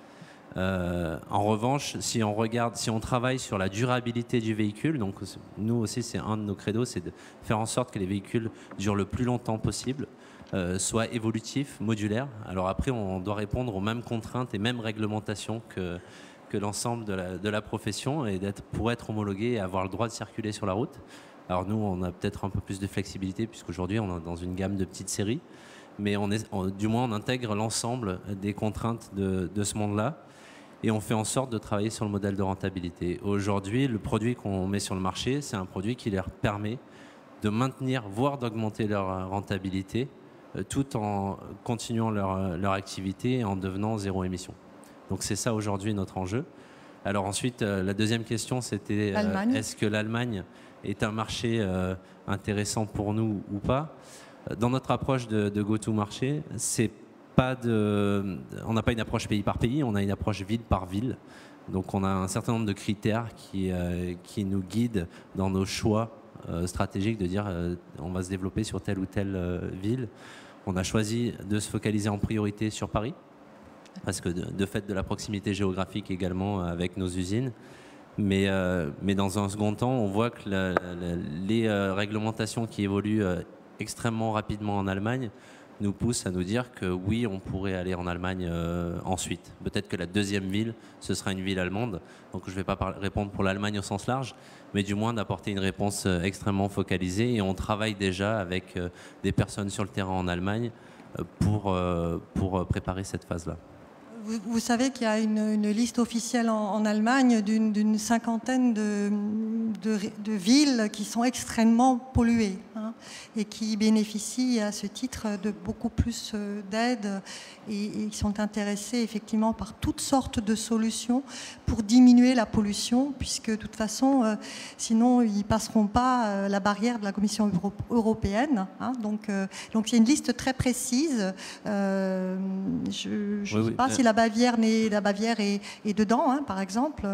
Euh, en revanche, si on regarde, si on travaille sur la durabilité du véhicule, donc nous aussi, c'est un de nos credos, c'est de faire en sorte que les véhicules durent le plus longtemps possible, euh, soient évolutifs, modulaires. Alors après, on doit répondre aux mêmes contraintes et mêmes réglementations que, que l'ensemble de la, de la profession et d'être, pour être homologué et avoir le droit de circuler sur la route. Alors nous, on a peut-être un peu plus de flexibilité puisqu'aujourd'hui, on est dans une gamme de petites séries, mais on est, on, du moins, on intègre l'ensemble des contraintes de, de ce monde-là. Et on fait en sorte de travailler sur le modèle de rentabilité. Aujourd'hui, le produit qu'on met sur le marché, c'est un produit qui leur permet de maintenir, voire d'augmenter leur rentabilité, euh, tout en continuant leur, leur activité et en devenant zéro émission. Donc c'est ça aujourd'hui notre enjeu. Alors ensuite, euh, la deuxième question, c'était euh, est-ce que l'Allemagne est un marché euh, intéressant pour nous ou pas? Dans notre approche de, de go-to-marché, c'est Pas de, on n'a pas une approche pays par pays, on a une approche ville par ville. Donc on a un certain nombre de critères qui, euh, qui nous guident dans nos choix euh, stratégiques de dire euh, on va se développer sur telle ou telle euh, ville. On a choisi de se focaliser en priorité sur Paris, parce que de, de fait de la proximité géographique également avec nos usines. Mais, euh, mais dans un second temps, on voit que la, la, les euh, réglementations qui évoluent euh, extrêmement rapidement en Allemagne nous pousse à nous dire que oui, on pourrait aller en Allemagne euh, ensuite. Peut-être que la deuxième ville, ce sera une ville allemande. Donc je ne vais pas répondre pour l'Allemagne au sens large, mais du moins d'apporter une réponse euh, extrêmement focalisée. Et on travaille déjà avec euh, des personnes sur le terrain en Allemagne euh, pour, euh, pour préparer cette phase-là. Vous, vous savez qu'il y a une, une liste officielle en, en Allemagne d'une, d'une cinquantaine de, de, de villes qui sont extrêmement polluées, hein, et qui bénéficient à ce titre de beaucoup plus d'aides et, et qui sont intéressées effectivement par toutes sortes de solutions pour diminuer la pollution, puisque de toute façon, euh, sinon ils ne passeront pas euh, la barrière de la Commission euro- européenne. Hein, donc, euh, donc il y a une liste très précise. Euh, je ne sais oui, pas oui. si la La Bavière, la Bavière est, est dedans, hein, par exemple,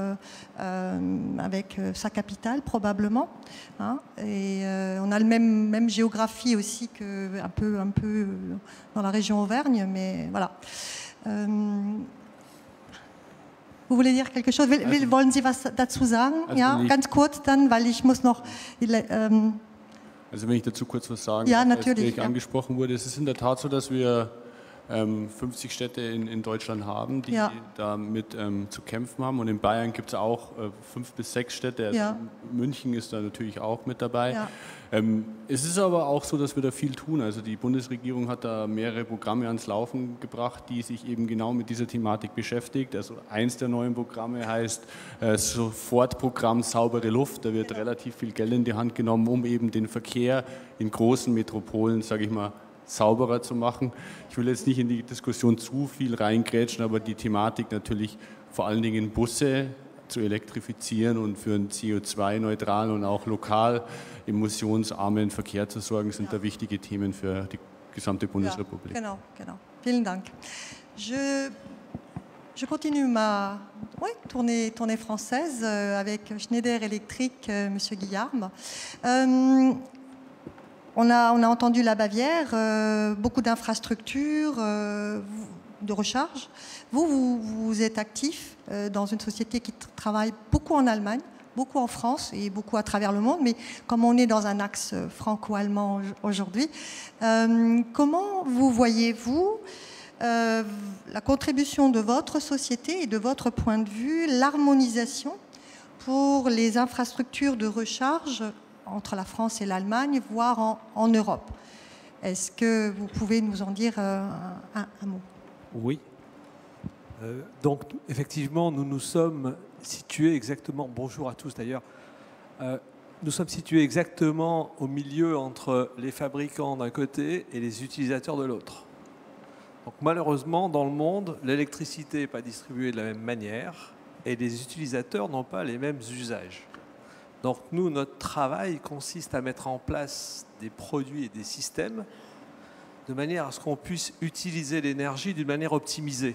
euh, avec sa capitale probablement. Hein, et euh, on a la même, même géographie aussi que un peu, un peu dans la région Auvergne, mais voilà. Euh, vous voulez dire quelque chose? Will, will, wollen Sie was dazu sagen? Also ja, ganz kurz dann, weil ich muss noch. Ähm, also wenn ich dazu kurz was sagen ja, darf, natürlich, als ja. angesprochen wurde, es ist in der Tat so, dass wir fünfzig Städte in, in Deutschland haben, die ja. damit ähm, zu kämpfen haben. Und in Bayern gibt es auch äh, fünf bis sechs Städte. Also ja. München ist da natürlich auch mit dabei. Ja. Ähm, es ist aber auch so, dass wir da viel tun. Also die Bundesregierung hat da mehrere Programme ans Laufen gebracht, die sich eben genau mit dieser Thematik beschäftigt. Also eins der neuen Programme heißt äh, Sofortprogramm Saubere Luft. Da wird relativ viel Geld in die Hand genommen, um eben den Verkehr in großen Metropolen, sage ich mal, sauberer zu machen. Ich will jetzt nicht in die Diskussion zu viel reingrätschen, aber die Thematik natürlich vor allen Dingen Busse zu elektrifizieren und für einen C O zwei neutralen und auch lokal emissionsarmen Verkehr zu sorgen, sind ja. da wichtige Themen für die gesamte Bundesrepublik. Ja, genau, genau. Vielen Dank. Je, je continue ma oui, tournée, tournée française euh, avec Schneider Electric, euh, Monsieur Guillarme. Euh, On a, on a entendu la Bavière, euh, beaucoup d'infrastructures, euh, de recharge. Vous, vous, vous êtes actif euh, dans une société qui travaille beaucoup en Allemagne, beaucoup en France et beaucoup à travers le monde. Mais comme on est dans un axe franco-allemand aujourd'hui, euh, comment vous voyez-vous euh, la contribution de votre société et de votre point de vue, l'harmonisation pour les infrastructures de recharge entre la France et l'Allemagne, voire en, en Europe. Est-ce que vous pouvez nous en dire euh, un, un mot? Oui. Euh, donc, effectivement, nous nous sommes situés exactement, bonjour à tous d'ailleurs, euh, nous sommes situés exactement au milieu entre les fabricants d'un côté et les utilisateurs de l'autre. Donc, malheureusement, dans le monde, l'électricité n'est pas distribuée de la même manière et les utilisateurs n'ont pas les mêmes usages. Donc, nous, notre travail consiste à mettre en place des produits et des systèmes de manière à ce qu'on puisse utiliser l'énergie d'une manière optimisée.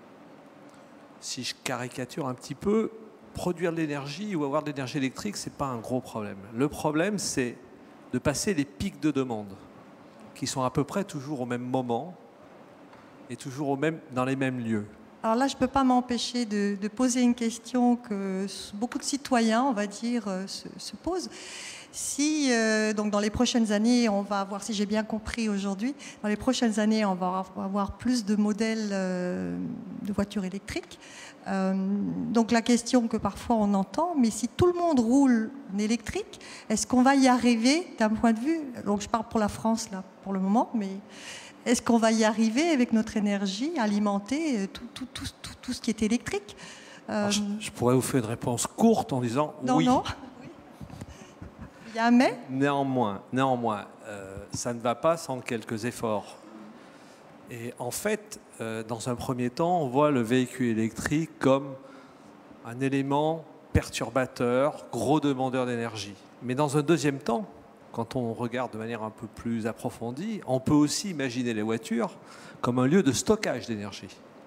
Si je caricature un petit peu, produire de l'énergie ou avoir de l'énergie électrique, ce n'est pas un gros problème. Le problème, c'est de passer les pics de demande, qui sont à peu près toujours au même moment et toujours au même, dans les mêmes lieux. Alors là, je ne peux pas m'empêcher de, de poser une question que beaucoup de citoyens, on va dire, se, se posent. Si, euh, donc dans les prochaines années, on va avoir, si j'ai bien compris aujourd'hui, dans les prochaines années, on va avoir plus de modèles euh, de voitures électriques. Euh, donc la question que parfois on entend, mais si tout le monde roule en électrique, est-ce qu'on va y arriver d'un point de vue, donc je parle pour la France là pour le moment, mais est-ce qu'on va y arriver avec notre énergie, alimenter tout, tout, tout, tout, tout ce qui est électrique? euh, je, je pourrais vous faire une réponse courte en disant non, oui. Non, il y a un mais. Néanmoins, néanmoins euh, ça ne va pas sans quelques efforts. Et en fait, euh, dans un premier temps, on voit le véhicule électrique comme un élément perturbateur, gros demandeur d'énergie. Mais dans un deuxième temps, quand on regarde de manière un peu plus approfondie, on peut aussi imaginer les voitures comme un lieu de stockage d'énergie.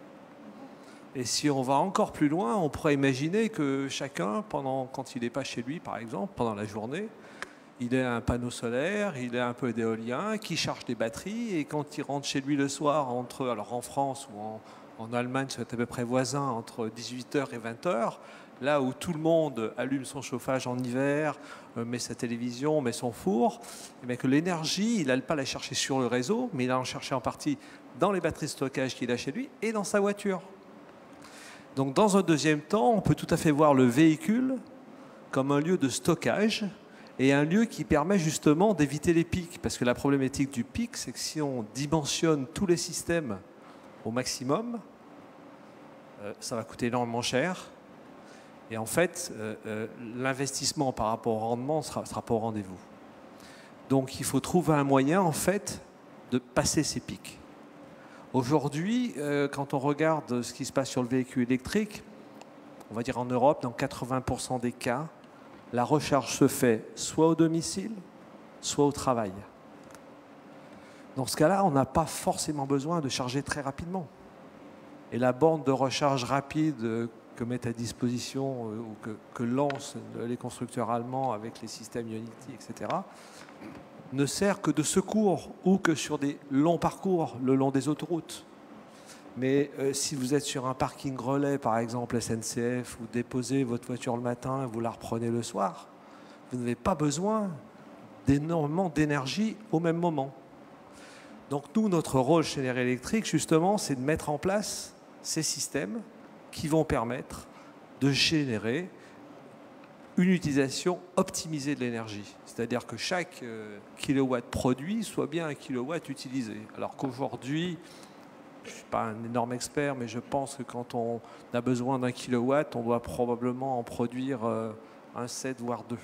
Et si on va encore plus loin, on pourrait imaginer que chacun, pendant, quand il n'est pas chez lui, par exemple, pendant la journée, il a un panneau solaire, il a un peu d'éolien qui charge des batteries, et quand il rentre chez lui le soir, entre, alors en France ou en, en Allemagne, c'est à peu près voisin, entre dix-huit heures et vingt heures, là où tout le monde allume son chauffage en hiver, met sa télévision, met son four, et bien que l'énergie, il n'allait pas la chercher sur le réseau, mais il va en chercher en partie dans les batteries de stockage qu'il a chez lui et dans sa voiture. Donc dans un deuxième temps, on peut tout à fait voir le véhicule comme un lieu de stockage et un lieu qui permet justement d'éviter les pics. Parce que la problématique du pic, c'est que si on dimensionne tous les systèmes au maximum, euh, ça va coûter énormément cher. Et en fait, euh, euh, l'investissement par rapport au rendement ne sera, sera pas au rendez-vous. Donc il faut trouver un moyen, en fait, de passer ces pics. Aujourd'hui, euh, quand on regarde ce qui se passe sur le véhicule électrique, on va dire en Europe, dans quatre-vingts pour cent des cas, la recharge se fait soit au domicile, soit au travail. Dans ce cas-là, on n'a pas forcément besoin de charger très rapidement. Et la borne de recharge rapide que mettent à disposition euh, ou que, que lancent les constructeurs allemands avec les systèmes Ionity, et cetera, ne sert que de secours ou que sur des longs parcours le long des autoroutes. Mais euh, si vous êtes sur un parking relais, par exemple S N C F, vous déposez votre voiture le matin et vous la reprenez le soir, vous n'avez pas besoin d'énormément d'énergie au même moment. Donc nous, notre rôle chez Schneider Electric, justement, c'est de mettre en place ces systèmes qui vont permettre de générer une utilisation optimisée de l'énergie. C'est-à-dire que chaque euh, kilowatt produit soit bien un kilowatt utilisé. Alors qu'aujourd'hui, je ne suis pas un énorme expert, mais je pense que quand on a besoin d'un kilowatt, on doit probablement en produire euh, un sept, voire deux.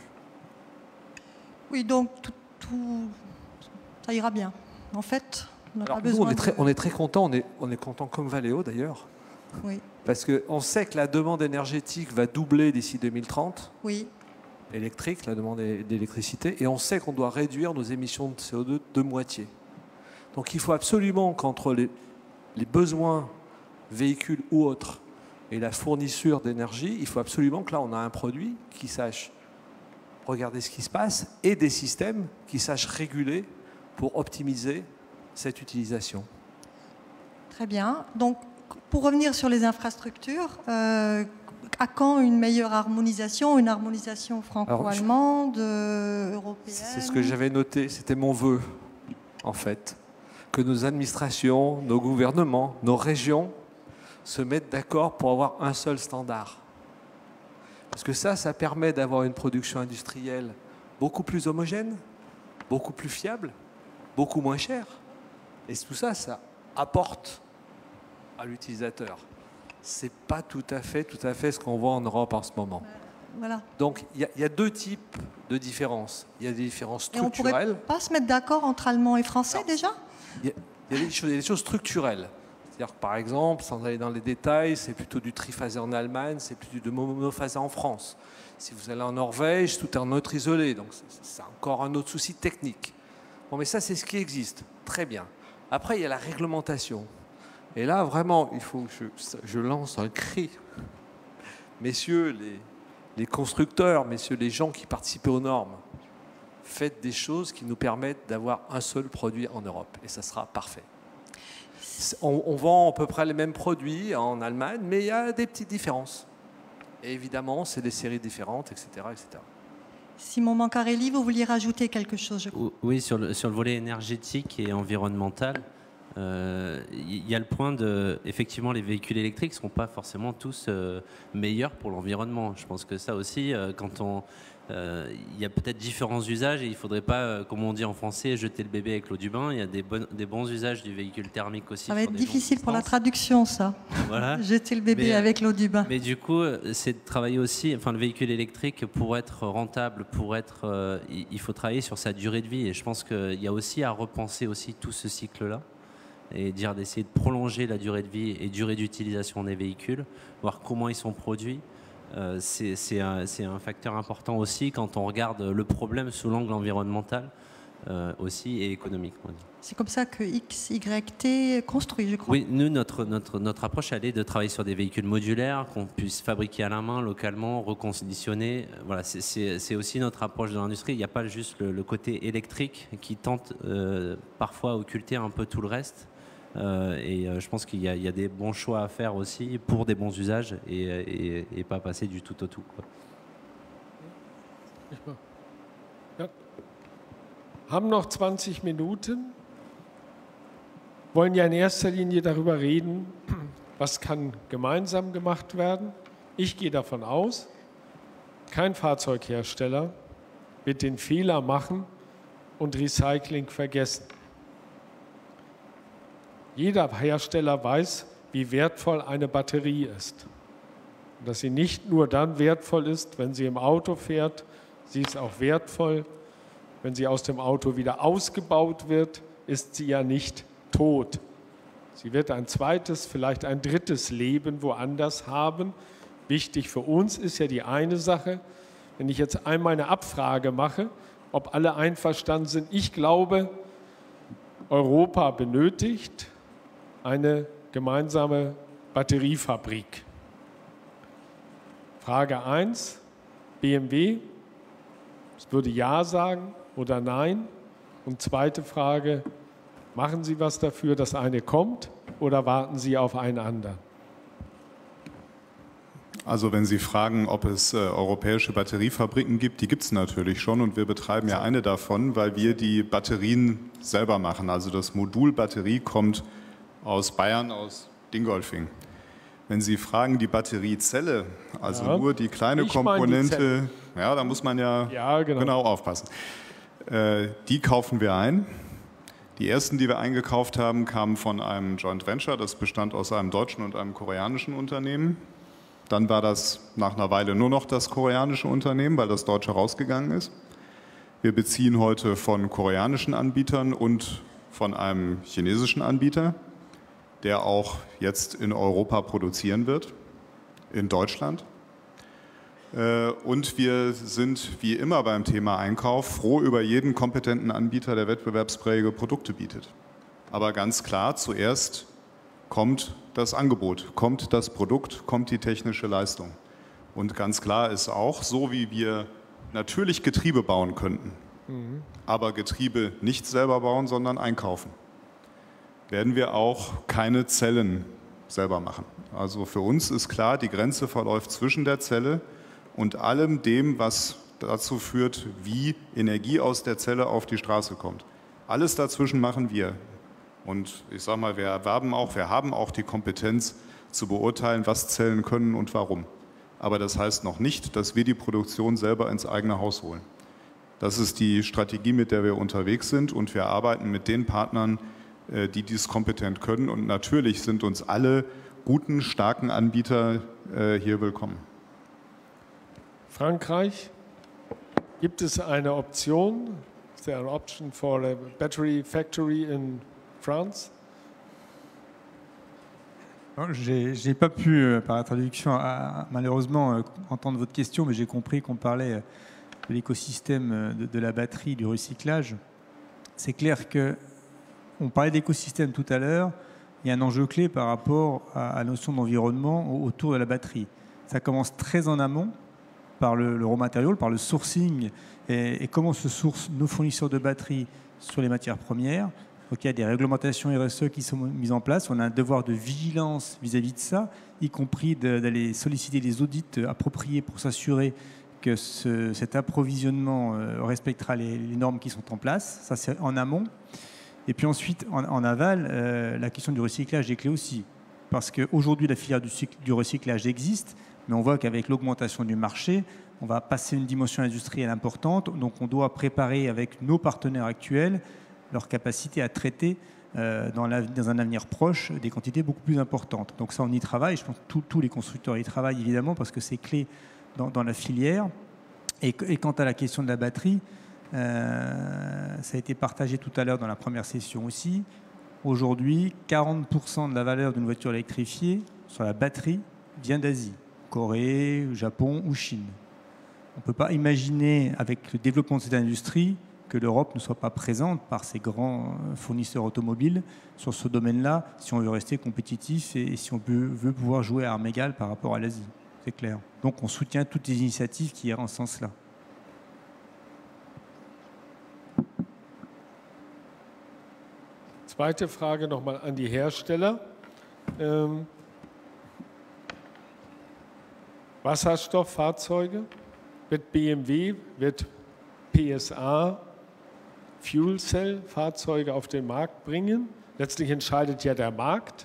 Oui, donc tout, tout, ça ira bien. En fait, on n'a pas nous, besoin on est très, de... on est très content, on est, on est content comme Valeo d'ailleurs. Oui. Parce qu'on sait que la demande énergétique va doubler d'ici deux mille trente. Oui. Électrique, la demande d'électricité. Et on sait qu'on doit réduire nos émissions de C O deux de moitié. Donc il faut absolument qu'entre les, les besoins véhicules ou autres et la fourniture d'énergie, il faut absolument que là on a un produit qui sache regarder ce qui se passe et des systèmes qui sachent réguler pour optimiser cette utilisation. Très bien. Donc, pour revenir sur les infrastructures, euh, à quand une meilleure harmonisation, une harmonisation franco-allemande, euh, européenne? C'est ce que j'avais noté, c'était mon vœu, en fait. que nos administrations, nos gouvernements, nos régions se mettent d'accord pour avoir un seul standard. Parce que ça, ça permet d'avoir une production industrielle beaucoup plus homogène, beaucoup plus fiable, beaucoup moins chère. Et tout ça, ça apporte à l'utilisateur. Ce n'est pas tout à fait, tout à fait ce qu'on voit en Europe en ce moment. Voilà. Donc, il y, y a deux types de différences. Il y a des différences structurelles. Et on ne pourrait pas se mettre d'accord entre Allemands et Français non. déjà? Il y, y, y a des choses structurelles. C'est-à-dire que, par exemple, sans aller dans les détails, c'est plutôt du triphasé en Allemagne, c'est plutôt du monophasé en France. Si vous allez en Norvège, tout est en neutre isolé. Donc, c'est encore un autre souci technique. Bon, mais ça, c'est ce qui existe. Très bien. Après, il y a la réglementation. Et là, vraiment, il faut que je, je lance un cri. Messieurs les, les constructeurs, messieurs les gens qui participent aux normes, faites des choses qui nous permettent d'avoir un seul produit en Europe. Et ça sera parfait. On, on vend à peu près les mêmes produits en Allemagne, mais il y a des petites différences. Et évidemment, c'est des séries différentes, et cetera, et cetera. Simon Mancarelli, vous vouliez rajouter quelque chose, je crois. Oui, sur le, sur le volet énergétique et environnemental, il euh, y a le point de, effectivement, les véhicules électriques ne sont pas forcément tous euh, meilleurs pour l'environnement. Je pense que ça aussi, euh, quand on, il euh, y a peut-être différents usages et il ne faudrait pas, euh, comme on dit en français, jeter le bébé avec l'eau du bain. Il y a des, bon, des bons usages du véhicule thermique aussi. Ça va être difficile pour la traduction, ça. Voilà. Jeter le bébé mais, avec l'eau du bain. Mais du coup, c'est de travailler aussi, enfin le véhicule électrique, pour être rentable, pour être, euh, il faut travailler sur sa durée de vie. Et je pense qu'il y a aussi à repenser aussi tout ce cycle-là et dire d'essayer de prolonger la durée de vie et durée d'utilisation des véhicules, voir comment ils sont produits. Euh, c'est un, un facteur important aussi quand on regarde le problème sous l'angle environnemental euh, aussi et économique. C'est comme ça que X Y T construit, je crois. Oui, nous, notre, notre, notre approche, elle est de travailler sur des véhicules modulaires qu'on puisse fabriquer à la main, localement, reconditionner. Voilà, c'est aussi notre approche de l'industrie. Il n'y a pas juste le, le côté électrique qui tente euh, parfois à occulter un peu tout le reste. Euh, et euh, je pense qu'il y, y a des bons choix à faire aussi pour des bons usages et, et, et pas passer du tout au tout, quoi. Ja. Haben noch zwanzig Minuten. Wollen ja in erster Linie darüber reden, was kann gemeinsam gemacht werden. Ich gehe davon aus, kein Fahrzeughersteller wird den Fehler machen und Recycling vergessen. Jeder Hersteller weiß, wie wertvoll eine Batterie ist. Und dass sie nicht nur dann wertvoll ist, wenn sie im Auto fährt, sie ist auch wertvoll, wenn sie aus dem Auto wieder ausgebaut wird, ist sie ja nicht tot. Sie wird ein zweites, vielleicht ein drittes Leben woanders haben. Wichtig für uns ist ja die eine Sache, wenn ich jetzt einmal eine Abfrage mache, ob alle einverstanden sind. Ich glaube, Europa benötigt eine gemeinsame Batteriefabrik. Frage eins, B M W, es würde Ja sagen oder Nein. Und zweite Frage, machen Sie was dafür, dass eine kommt oder warten Sie auf einen anderen? Also wenn Sie fragen, ob es äh, europäische Batteriefabriken gibt, die gibt es natürlich schon und wir betreiben ja eine davon, weil wir die Batterien selber machen. Also das Modul Batterie kommt aus Bayern, aus Dingolfing. Wenn Sie fragen, die Batteriezelle, also ja, nur die kleine Komponente, die ja, da muss man ja, ja genau. genau aufpassen. Äh, die kaufen wir ein. Die ersten, die wir eingekauft haben, kamen von einem Joint Venture, das bestand aus einem deutschen und einem koreanischen Unternehmen. Dann war das nach einer Weile nur noch das koreanische Unternehmen, weil das deutsche rausgegangen ist. Wir beziehen heute von koreanischen Anbietern und von einem chinesischen Anbieter, der auch jetzt in Europa produzieren wird, in Deutschland. Und wir sind wie immer beim Thema Einkauf froh über jeden kompetenten Anbieter, der wettbewerbsfähige Produkte bietet. Aber ganz klar, zuerst kommt das Angebot, kommt das Produkt, kommt die technische Leistung. Und ganz klar ist auch, so wie wir natürlich Getriebe bauen könnten, mhm. aber Getriebe nicht selber bauen, sondern einkaufen, werden wir auch keine Zellen selber machen. Also für uns ist klar, die Grenze verläuft zwischen der Zelle und allem dem, was dazu führt, wie Energie aus der Zelle auf die Straße kommt. Alles dazwischen machen wir. Und ich sage mal, wir erwerben auch, wir haben auch die Kompetenz zu beurteilen, was Zellen können und warum. Aber das heißt noch nicht, dass wir die Produktion selber ins eigene Haus holen. Das ist die Strategie, mit der wir unterwegs sind, und wir arbeiten mit den Partnern, die dies kompetent können. Und natürlich sind uns alle guten, starken Anbieter hier willkommen. Frankreich, gibt es eine Option? Is there an option for a battery factory in France? Je n'ai pas pu, euh, par la traduction, à, malheureusement, euh, entendre votre question, mais j'ai compris qu'on parlait euh, de l'écosystème euh, de, de la batterie, du recyclage. C'est clair qu'on parlait d'écosystème tout à l'heure. Il y a un enjeu clé par rapport à, à la notion d'environnement autour de la batterie. Ça commence très en amont par le, le raw material, par le sourcing et, et comment se sourcent nos fournisseurs de batteries sur les matières premières. Donc il y a des réglementations R S E qui sont mises en place. On a un devoir de vigilance vis-à-vis de ça, y compris d'aller solliciter des audits appropriés pour s'assurer que ce, cet approvisionnement respectera les, les normes qui sont en place. Ça, c'est en amont. Et puis ensuite, en, en aval, euh, la question du recyclage est clé aussi. Parce qu'aujourd'hui, la filière du, du recyclage existe, mais on voit qu'avec l'augmentation du marché, on va passer une dimension industrielle importante. Donc on doit préparer avec nos partenaires actuels leur capacité à traiter euh, dans, dans un avenir proche des quantités beaucoup plus importantes. Donc ça, on y travaille. Je pense que tous les constructeurs y travaillent, évidemment, parce que c'est clé dans, dans la filière. Et, et quant à la question de la batterie, euh, ça a été partagé tout à l'heure dans la première session aussi. Aujourd'hui, quarante pour cent de la valeur d'une voiture électrifiée sur la batterie vient d'Asie, Corée, Japon ou Chine. On ne peut pas imaginer, avec le développement de cette industrie, que l'Europe ne soit pas présente par ses grands fournisseurs automobiles sur ce domaine-là, si on veut rester compétitif et si on veut, veut pouvoir jouer à armes égales par rapport à l'Asie. C'est clair. Donc on soutient toutes les initiatives qui iront en ce sens-là. Zweite Frage nochmal an die Hersteller. Ähm, Wasserstofffahrzeuge, wird B M W, wird P S A Fuel Cell Fahrzeuge auf den Markt bringen? Letztlich entscheidet ja der Markt.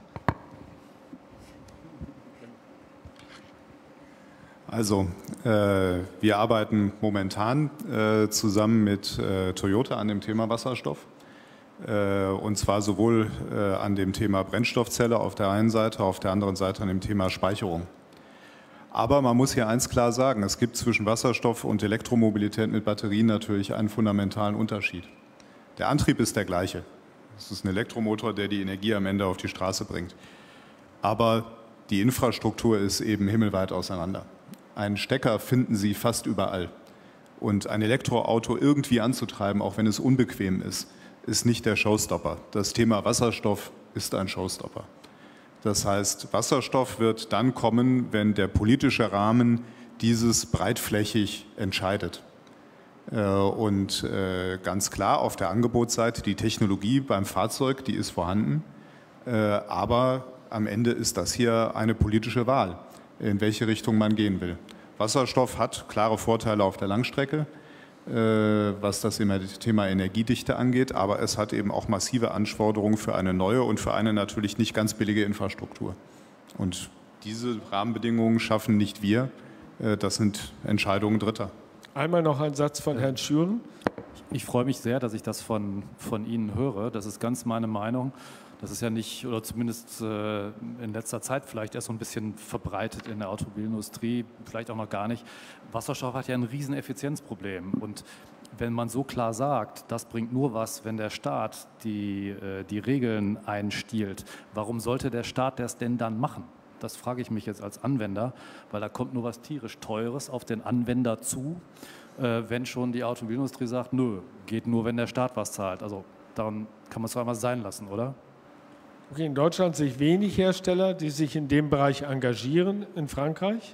Also, äh, wir arbeiten momentan äh, zusammen mit äh, Toyota an dem Thema Wasserstoff. Äh, und zwar sowohl äh, an dem Thema Brennstoffzelle auf der einen Seite, auf der anderen Seite an dem Thema Speicherung. Aber man muss hier eins klar sagen, es gibt zwischen Wasserstoff und Elektromobilität mit Batterien natürlich einen fundamentalen Unterschied. Der Antrieb ist der gleiche. Es ist ein Elektromotor, der die Energie am Ende auf die Straße bringt. Aber die Infrastruktur ist eben himmelweit auseinander. Einen Stecker finden Sie fast überall. Und ein Elektroauto irgendwie anzutreiben, auch wenn es unbequem ist, ist nicht der Showstopper. Das Thema Wasserstoff ist ein Showstopper. Das heißt, Wasserstoff wird dann kommen, wenn der politische Rahmen dieses breitflächig entscheidet. Und ganz klar auf der Angebotsseite, die Technologie beim Fahrzeug, die ist vorhanden. Aber am Ende ist das hier eine politische Wahl, in welche Richtung man gehen will. Wasserstoff hat klare Vorteile auf der Langstrecke, was das Thema Energiedichte angeht, aber es hat eben auch massive Anforderungen für eine neue und für eine natürlich nicht ganz billige Infrastruktur. Und diese Rahmenbedingungen schaffen nicht wir, das sind Entscheidungen Dritter. Einmal noch ein Satz von Herrn Schüren. Ich freue mich sehr, dass ich das von, von Ihnen höre. Das ist ganz meine Meinung. Das ist ja nicht, oder zumindest äh, in letzter Zeit vielleicht erst so ein bisschen verbreitet in der Automobilindustrie, vielleicht auch noch gar nicht. Wasserstoff hat ja ein riesen Effizienzproblem. Und wenn man so klar sagt, das bringt nur was, wenn der Staat die, äh, die Regeln einstiehlt, warum sollte der Staat das denn dann machen? Das frage ich mich jetzt als Anwender, weil da kommt nur was tierisch Teures auf den Anwender zu, äh, wenn schon die Automobilindustrie sagt, nö, geht nur, wenn der Staat was zahlt. Also daran kann man es doch einmal sein lassen, oder? Okay, in Deutschland sehe ich wenig Hersteller, die sich in dem Bereich engagieren. In Frankreich?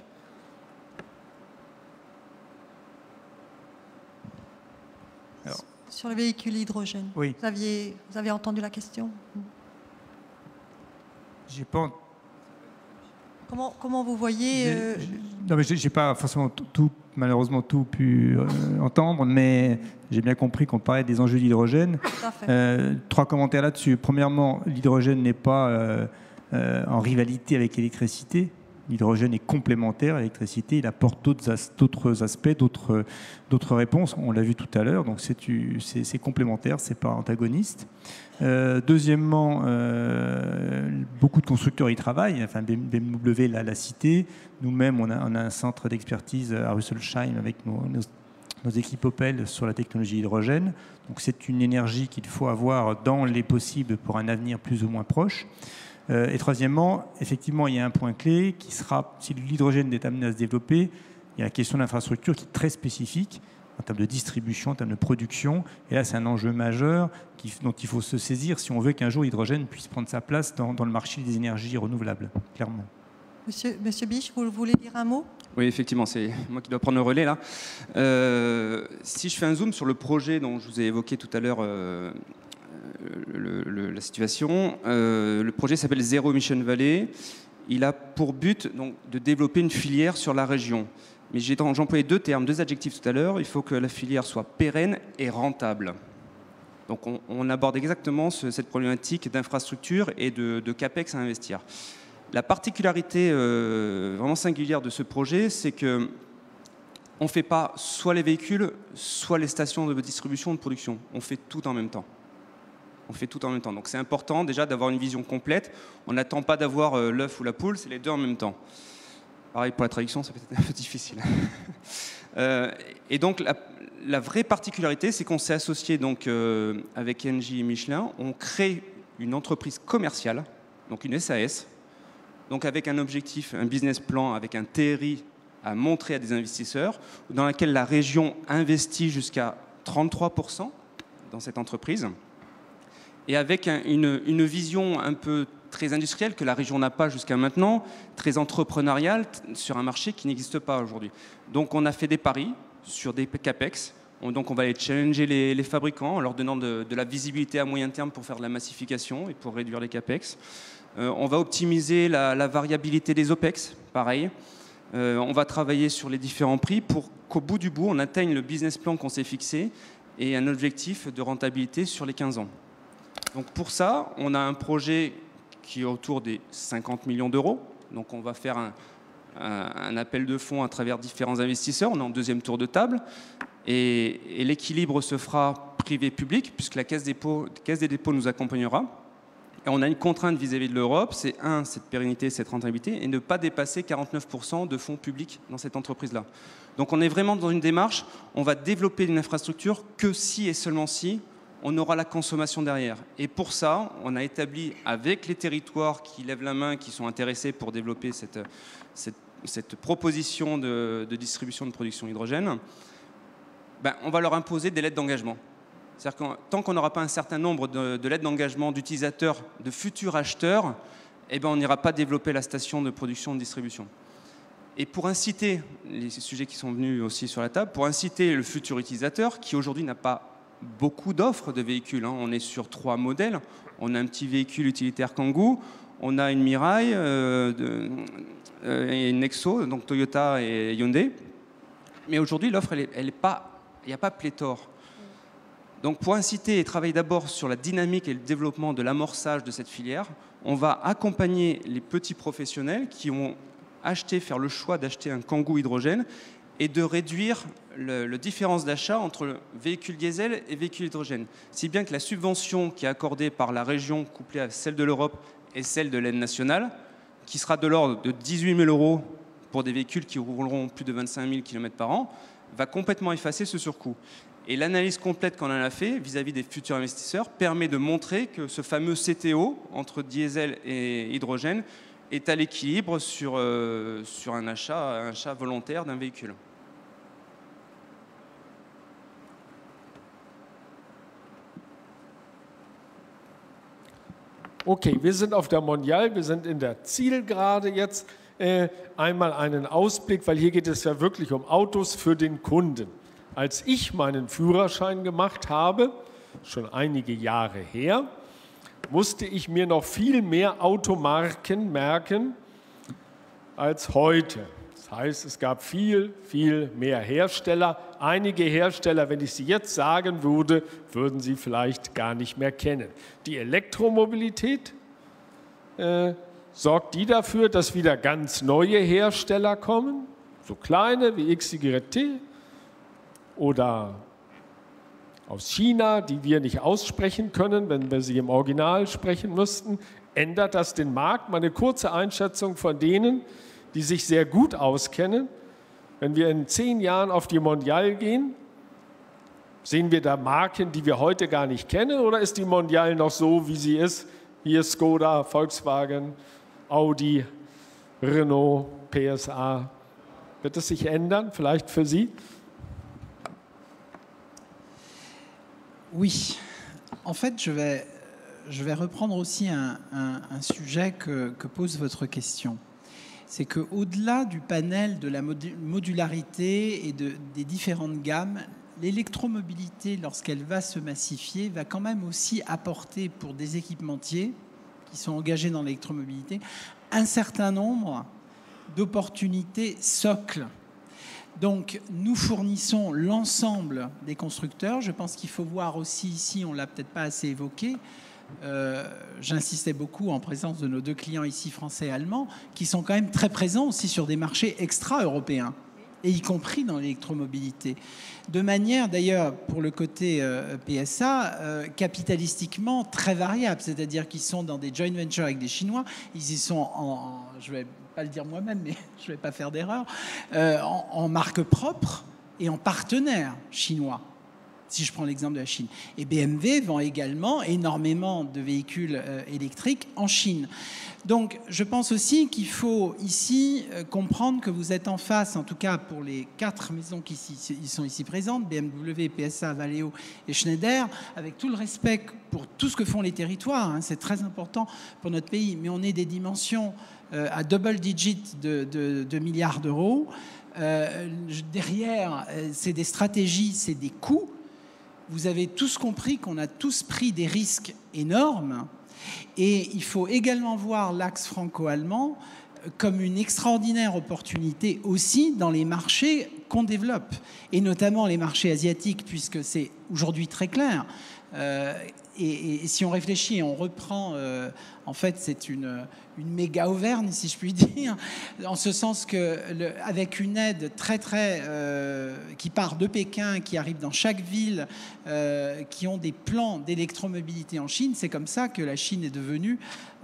Alors. Sur le véhicule hydrogène, oui. vous, aviez, vous avez entendu la question? J'ai pas... Comment, comment vous voyez euh... Non, mais j'ai pas forcément tout malheureusement tout pu euh, entendre, mais j'ai bien compris qu'on parlait des enjeux d'hydrogène. Euh, trois commentaires là-dessus. Premièrement, l'hydrogène n'est pas euh, euh, en rivalité avec l'électricité. L'hydrogène est complémentaire à l'électricité, il apporte d'autres as d'autres aspects, d'autres d'autres réponses, on l'a vu tout à l'heure, donc c'est complémentaire, c'est pas antagoniste. Euh, deuxièmement, euh, beaucoup de constructeurs y travaillent, enfin B M W l'a cité, nous-mêmes on a, on a un centre d'expertise à Rüsselsheim avec nos, nos, nos équipes Opel sur la technologie hydrogène, donc c'est une énergie qu'il faut avoir dans les possibles pour un avenir plus ou moins proche. Euh, et troisièmement, effectivement, il y a un point clé qui sera, si l'hydrogène est amené à se développer, il y a la question de l'infrastructure qui est très spécifique en termes de distribution, en termes de production. Et là, c'est un enjeu majeur qui, dont il faut se saisir si on veut qu'un jour l'hydrogène puisse prendre sa place dans, dans le marché des énergies renouvelables, clairement. Monsieur, Monsieur Biche, vous voulez dire un mot? Oui, effectivement, c'est moi qui dois prendre le relais là. Euh, si je fais un zoom sur le projet dont je vous ai évoqué tout à l'heure, euh, Le, le, la situation. Euh, le projet s'appelle Zero Emission Valley. Il a pour but donc, de développer une filière sur la région. Mais j'ai employé deux termes, deux adjectifs tout à l'heure. Il faut que la filière soit pérenne et rentable. Donc on, on aborde exactement ce, cette problématique d'infrastructure et de, de capex à investir. La particularité euh, vraiment singulière de ce projet, c'est que on ne fait pas soit les véhicules, soit les stations de distribution ou de production. On fait tout en même temps. On fait tout en même temps. Donc c'est important déjà d'avoir une vision complète. On n'attend pas d'avoir euh, l'œuf ou la poule, c'est les deux en même temps. Pareil pour la traduction, ça peut être un peu difficile. euh, et donc la, la vraie particularité, c'est qu'on s'est associé donc, euh, avec Engie et Michelin. On crée une entreprise commerciale, donc une S A S, donc avec un objectif, un business plan, avec un T R I à montrer à des investisseurs, dans laquelle la région investit jusqu'à trente-trois pour cent dans cette entreprise. Et avec un, une, une vision un peu très industrielle que la région n'a pas jusqu'à maintenant, très entrepreneuriale sur un marché qui n'existe pas aujourd'hui. Donc on a fait des paris sur des capex. On, donc on va aller challenger les, les fabricants en leur donnant de, de la visibilité à moyen terme pour faire de la massification et pour réduire les capex. Euh, on va optimiser la, la variabilité des OPEX, pareil. Euh, on va travailler sur les différents prix pour qu'au bout du bout, on atteigne le business plan qu'on s'est fixé et un objectif de rentabilité sur les quinze ans. Donc pour ça, on a un projet qui est autour des cinquante millions d'euros. Donc on va faire un, un, un appel de fonds à travers différents investisseurs. On est en deuxième tour de table. Et, et l'équilibre se fera privé-public, puisque la Caisse des dépôts, Caisse des dépôts nous accompagnera. Et on a une contrainte vis-à-vis de l'Europe, c'est un, cette pérennité, cette rentabilité, et ne pas dépasser quarante-neuf pour cent de fonds publics dans cette entreprise-là. Donc on est vraiment dans une démarche, on va développer une infrastructure que si et seulement si on aura la consommation derrière. Et pour ça, on a établi avec les territoires qui lèvent la main, qui sont intéressés pour développer cette, cette, cette proposition de, de distribution de production hydrogène, ben, on va leur imposer des lettres d'engagement. C'est-à-dire que tant qu'on n'aura pas un certain nombre de, de lettres d'engagement d'utilisateurs, de futurs acheteurs, eh ben, on n'ira pas développer la station de production et de distribution. Et pour inciter, les sujets qui sont venus aussi sur la table, pour inciter le futur utilisateur, qui aujourd'hui n'a pas beaucoup d'offres de véhicules. Hein. On est sur trois modèles. On a un petit véhicule utilitaire Kangoo, on a une Mirai euh, de, euh, et une Nexo, donc Toyota et Hyundai. Mais aujourd'hui, l'offre, elle est, elle est pas, il n'y a pas pléthore. Donc pour inciter et travailler d'abord sur la dynamique et le développement de l'amorçage de cette filière, on va accompagner les petits professionnels qui ont acheté, faire le choix d'acheter un Kangoo hydrogène et de réduire le, le différence d'achat entre le véhicule diesel et véhicule hydrogène. Si bien que la subvention qui est accordée par la région couplée à celle de l'Europe et celle de l'aide nationale, qui sera de l'ordre de dix-huit mille euros pour des véhicules qui rouleront plus de vingt-cinq mille kilomètres par an, va complètement effacer ce surcoût. Et l'analyse complète qu'on en a fait vis-à-vis des futurs investisseurs permet de montrer que ce fameux C T O entre diesel et hydrogène est à l'équilibre sur, euh, sur un, achat, un achat volontaire d'un véhicule. Okay, wir sind auf der Mondial, wir sind in der Zielgerade jetzt. Äh, einmal einen Ausblick, weil hier geht es ja wirklich um Autos für den Kunden. Als ich meinen Führerschein gemacht habe, schon einige Jahre her, musste ich mir noch viel mehr Automarken merken als heute. Das Heißt, es gab viel, viel mehr Hersteller. Einige Hersteller, wenn ich sie jetzt sagen würde, würden Sie vielleicht gar nicht mehr kennen. Die Elektromobilität äh, sorgt die dafür, dass wieder ganz neue Hersteller kommen, so kleine wie X Y T oder aus China, die wir nicht aussprechen können, wenn wir sie im Original sprechen müssten. Ändert das den Markt? Meine kurze Einschätzung von denen, die sich sehr gut auskennen. Wenn wir in zehn Jahren auf die Mondial gehen, sehen wir da Marken, die wir heute gar nicht kennen, oder ist die Mondial noch so, wie sie ist? Hier Skoda, Volkswagen, Audi, Renault, P S A. Wird es sich ändern, vielleicht für Sie? Oui. En fait, je vais, je vais reprendre aussi un, un, un sujet que, que pose votre question. C'est qu'au-delà du panel de la modularité et de, des différentes gammes, l'électromobilité, lorsqu'elle va se massifier, va quand même aussi apporter pour des équipementiers qui sont engagés dans l'électromobilité un certain nombre d'opportunités socles. Donc, nous fournissons l'ensemble des constructeurs. Je pense qu'il faut voir aussi ici, on ne l'a peut-être pas assez évoqué, Euh, j'insistais beaucoup en présence de nos deux clients ici, français et allemands, qui sont quand même très présents aussi sur des marchés extra-européens, et y compris dans l'électromobilité. De manière, d'ailleurs, pour le côté euh, P S A, euh, capitalistiquement très variable, c'est-à-dire qu'ils sont dans des joint ventures avec des Chinois, ils y sont en, en je ne vais pas le dire moi-même, mais je ne vais pas faire d'erreur, euh, en, en marque propre et en partenaire chinois. Si je prends l'exemple de la Chine. Et B M W vend également énormément de véhicules euh, électriques en Chine. Donc, je pense aussi qu'il faut ici euh, comprendre que vous êtes en face, en tout cas pour les quatre maisons qui ici, ils sont ici présentes, B M W, P S A, Valeo et Schneider, avec tout le respect pour tout ce que font les territoires, hein, c'est très important pour notre pays, mais on est des dimensions euh, à double digit de, de, de milliards d'euros. Euh, derrière, euh, c'est des stratégies, c'est des coûts. Vous avez tous compris qu'on a tous pris des risques énormes et il faut également voir l'axe franco-allemand comme une extraordinaire opportunité aussi dans les marchés qu'on développe, et notamment les marchés asiatiques, puisque c'est aujourd'hui très clair. Euh, et, et si on réfléchit et on reprend, euh, en fait, c'est une, une méga auvergne, si je puis dire, en ce sens que, le, avec une aide très, très, euh, qui part de Pékin, qui arrive dans chaque ville, euh, qui ont des plans d'électromobilité en Chine, c'est comme ça que la Chine est devenue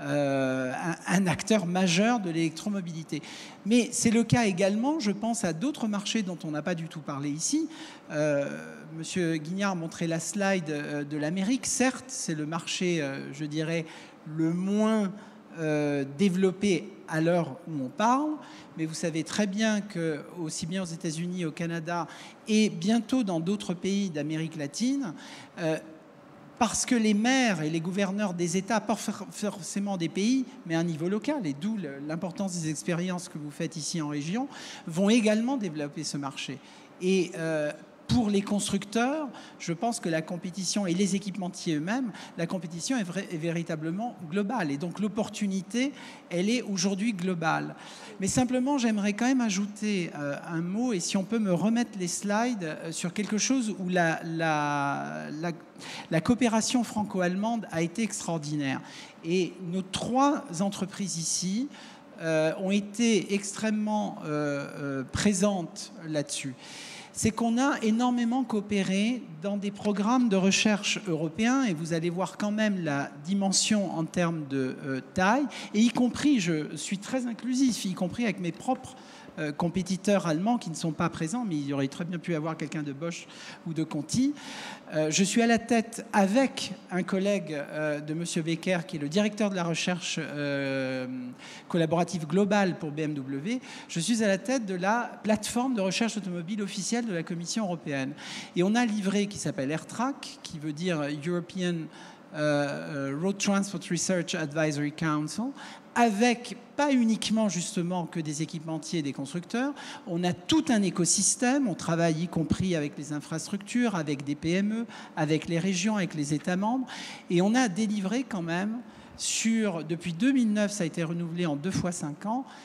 euh, un, un acteur majeur de l'électromobilité. Mais c'est le cas également, je pense, à d'autres marchés dont on n'a pas du tout parlé ici. Euh, Monsieur Guignard montrait la slide de l'Amérique. Certes, c'est le marché, je dirais, le moins euh, développé à l'heure où on parle, mais vous savez très bien que, aussi bien aux États-Unis, au Canada et bientôt dans d'autres pays d'Amérique latine, euh, parce que les maires et les gouverneurs des États, pas forcément des pays, mais à un niveau local, et d'où l'importance des expériences que vous faites ici en région, vont également développer ce marché. Et euh, pour les constructeurs, je pense que la compétition, et les équipementiers eux-mêmes, la compétition est, vrai, est véritablement globale. Et donc l'opportunité, elle est aujourd'hui globale. Mais simplement, j'aimerais quand même ajouter euh, un mot, et si on peut me remettre les slides euh, sur quelque chose où la, la, la, la coopération franco-allemande a été extraordinaire. Et nos trois entreprises ici euh, ont été extrêmement euh, euh, présentes là-dessus. C'est qu'on a énormément coopéré dans des programmes de recherche européens, et vous allez voir quand même la dimension en termes de euh, taille, et y compris, je suis très inclusif, y compris avec mes propres euh, compétiteurs allemands qui ne sont pas présents, mais il y aurait très bien pu avoir quelqu'un de Bosch ou de Conti. Euh, je suis à la tête, avec un collègue euh, de M. Becker, qui est le directeur de la recherche euh, collaborative globale pour B M W, je suis à la tête de la plateforme de recherche automobile officielle de la Commission européenne. Et on a livré, qui s'appelle AirTrack, qui veut dire European euh, Road Transport Research Advisory Council, avec pas uniquement justement que des équipementiers et des constructeurs, on a tout un écosystème, on travaille y compris avec les infrastructures, avec des P M E, avec les régions, avec les États membres, et on a délivré quand même sur, depuis deux mille neuf, ça a été renouvelé en deux fois cinq ans,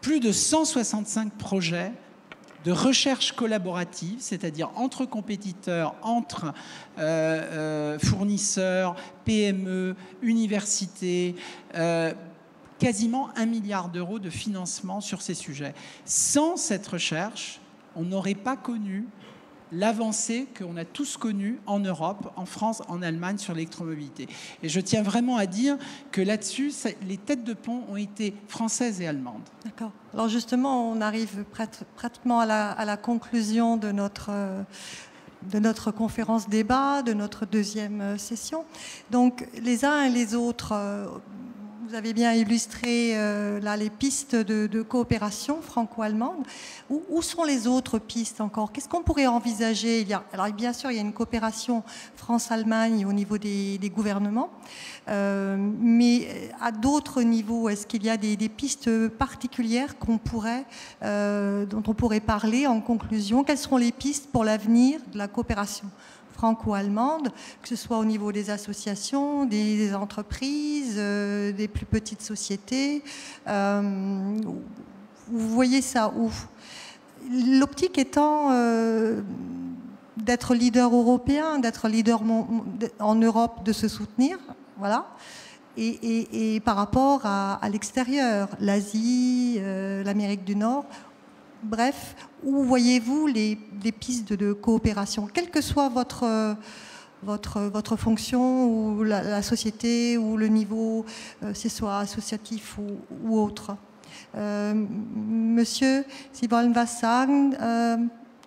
plus de cent soixante-cinq projets de recherche collaborative, c'est-à-dire entre compétiteurs, entre euh, euh, fournisseurs, P M E, universités, euh, quasiment un milliard d'euros de financement sur ces sujets. Sans cette recherche, on n'aurait pas connu l'avancée qu'on a tous connue en Europe, en France, en Allemagne sur l'électromobilité. Et je tiens vraiment à dire que là-dessus, les têtes de pont ont été françaises et allemandes. D'accord. Alors justement, on arrive pratiquement à la, à la conclusion de notre, de notre conférence débat, de notre deuxième session. Donc les uns et les autres, vous avez bien illustré euh, là, les pistes de, de coopération franco-allemande. Où, où sont les autres pistes encore? Qu'est-ce qu'on pourrait envisager? Il y a, alors bien sûr, il y a une coopération France-Allemagne au niveau des, des gouvernements, euh, mais à d'autres niveaux, est-ce qu'il y a des, des pistes particulières qu'on pourrait, euh, dont on pourrait parler en conclusion? Quelles seront les pistes pour l'avenir de la coopération franco-allemande, que ce soit au niveau des associations, des entreprises, euh, des plus petites sociétés? euh, Vous voyez ça où? L'optique étant euh, d'être leader européen, d'être leader en Europe, de se soutenir, voilà. Et, et, et par rapport à, à l'extérieur, l'Asie, euh, l'Amérique du Nord. Bref, où voyez-vous les, les pistes de, de coopération, quelle que soit votre, votre, votre fonction, ou la, la société, ou le niveau, euh, ce soit associatif ou, ou autre? euh, Monsieur, Sie wollen was sagen euh,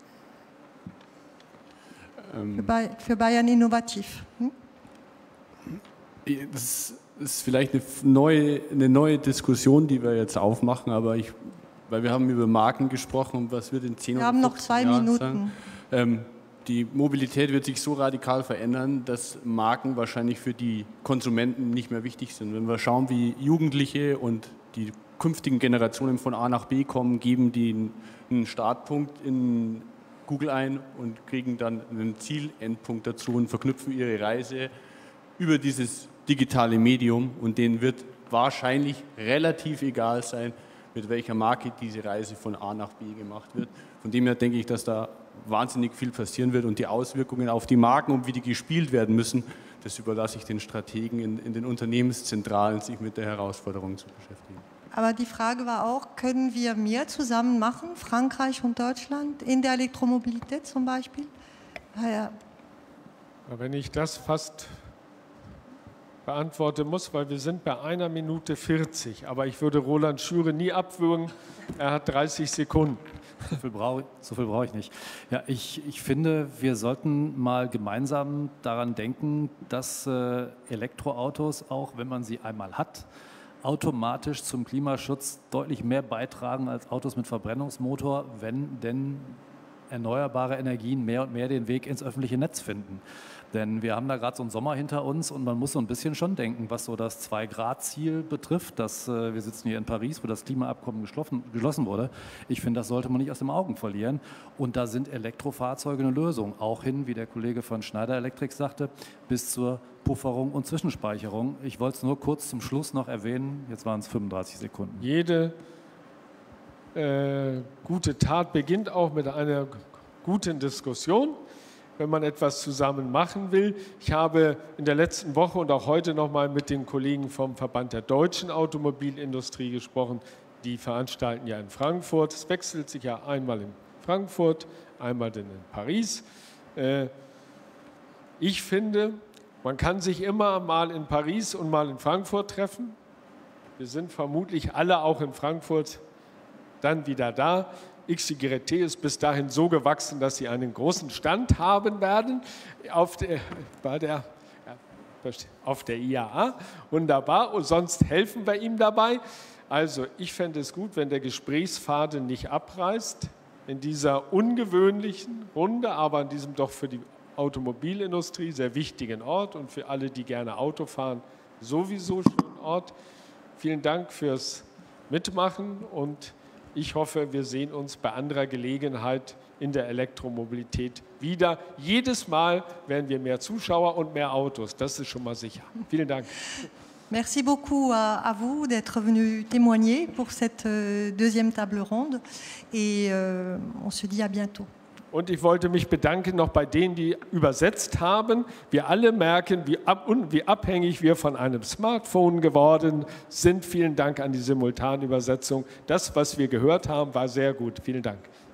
ähm, für Bayern Innovativ? Hm? Das ist vielleicht eine neue, eine neue Diskussion, die wir jetzt aufmachen, aber ich weil wir haben über Marken gesprochen und was wird in zehn oder fünfzehn Jahren sein. Ähm, die Mobilität wird sich so radikal verändern, dass Marken wahrscheinlich für die Konsumenten nicht mehr wichtig sind. Wenn wir schauen, wie Jugendliche und die künftigen Generationen von A nach B kommen, geben die einen Startpunkt in Google ein und kriegen dann einen Zielendpunkt dazu und verknüpfen ihre Reise über dieses digitale Medium, und denen wird wahrscheinlich relativ egal sein, mit welcher Marke diese Reise von A nach B gemacht wird. Von dem her denke ich, dass da wahnsinnig viel passieren wird, und die Auswirkungen auf die Marken und wie die gespielt werden müssen, das überlasse ich den Strategen in, in den Unternehmenszentralen, sich mit der Herausforderung zu beschäftigen. Aber die Frage war auch, können wir mehr zusammen machen, Frankreich und Deutschland, in der Elektromobilität zum Beispiel? Ja. Wenn ich das fast beantworten muss, weil wir sind bei einer Minute vierzig. Aber ich würde Roland Schüre nie abwürgen. Er hat dreißig Sekunden. So viel brauche so viel brauche ich nicht. Ja, ich, ich finde, wir sollten mal gemeinsam daran denken, dass äh, Elektroautos, auch wenn man sie einmal hat, automatisch zum Klimaschutz deutlich mehr beitragen als Autos mit Verbrennungsmotor, wenn denn erneuerbare Energien mehr und mehr den Weg ins öffentliche Netz finden. Denn wir haben da gerade so einen Sommer hinter uns, und man muss so ein bisschen schon denken, was so das zwei Grad Ziel betrifft. Dass, äh, wir sitzen hier in Paris, wo das Klimaabkommen geschlossen, geschlossen wurde. Ich finde, das sollte man nicht aus den Augen verlieren. Und da sind Elektrofahrzeuge eine Lösung. Auch hin, wie der Kollege von Schneider Electric sagte, bis zur Pufferung und Zwischenspeicherung. Ich wollte es nur kurz zum Schluss noch erwähnen. Jetzt waren es fünfunddreißig Sekunden. Jede äh, gute Tat beginnt auch mit einer guten Diskussion, wenn man etwas zusammen machen will. Ich habe in der letzten Woche und auch heute noch mal mit den Kollegen vom Verband der deutschen Automobilindustrie gesprochen. Die veranstalten ja in Frankfurt. Es wechselt sich ja einmal in Frankfurt, einmal in Paris. Ich finde, man kann sich immer mal in Paris und mal in Frankfurt treffen. Wir sind vermutlich alle auch in Frankfurt dann wieder da. X Y T ist bis dahin so gewachsen, dass sie einen großen Stand haben werden auf der, bei der, ja, auf der I A A. Wunderbar, und sonst helfen wir ihm dabei. Also ich fände es gut, wenn der Gesprächsfaden nicht abreißt in dieser ungewöhnlichen Runde, aber in diesem doch für die Automobilindustrie sehr wichtigen Ort und für alle, die gerne Auto fahren, sowieso schon Ort. Vielen Dank fürs Mitmachen, und ich hoffe, wir sehen uns bei anderer Gelegenheit in der Elektromobilität wieder. Jedes Mal werden wir mehr Zuschauer und mehr Autos, das ist schon mal sicher. Vielen Dank. Merci beaucoup à, à vous d'être venu témoigner pour cette euh, deuxième table ronde et euh, on se dit à bientôt. Und ich wollte mich bedanken noch bei denen, die übersetzt haben. Wir alle merken, wie, ab, wie abhängig wir von einem Smartphone geworden sind. Vielen Dank an die Simultanübersetzung. Das, was wir gehört haben, war sehr gut. Vielen Dank.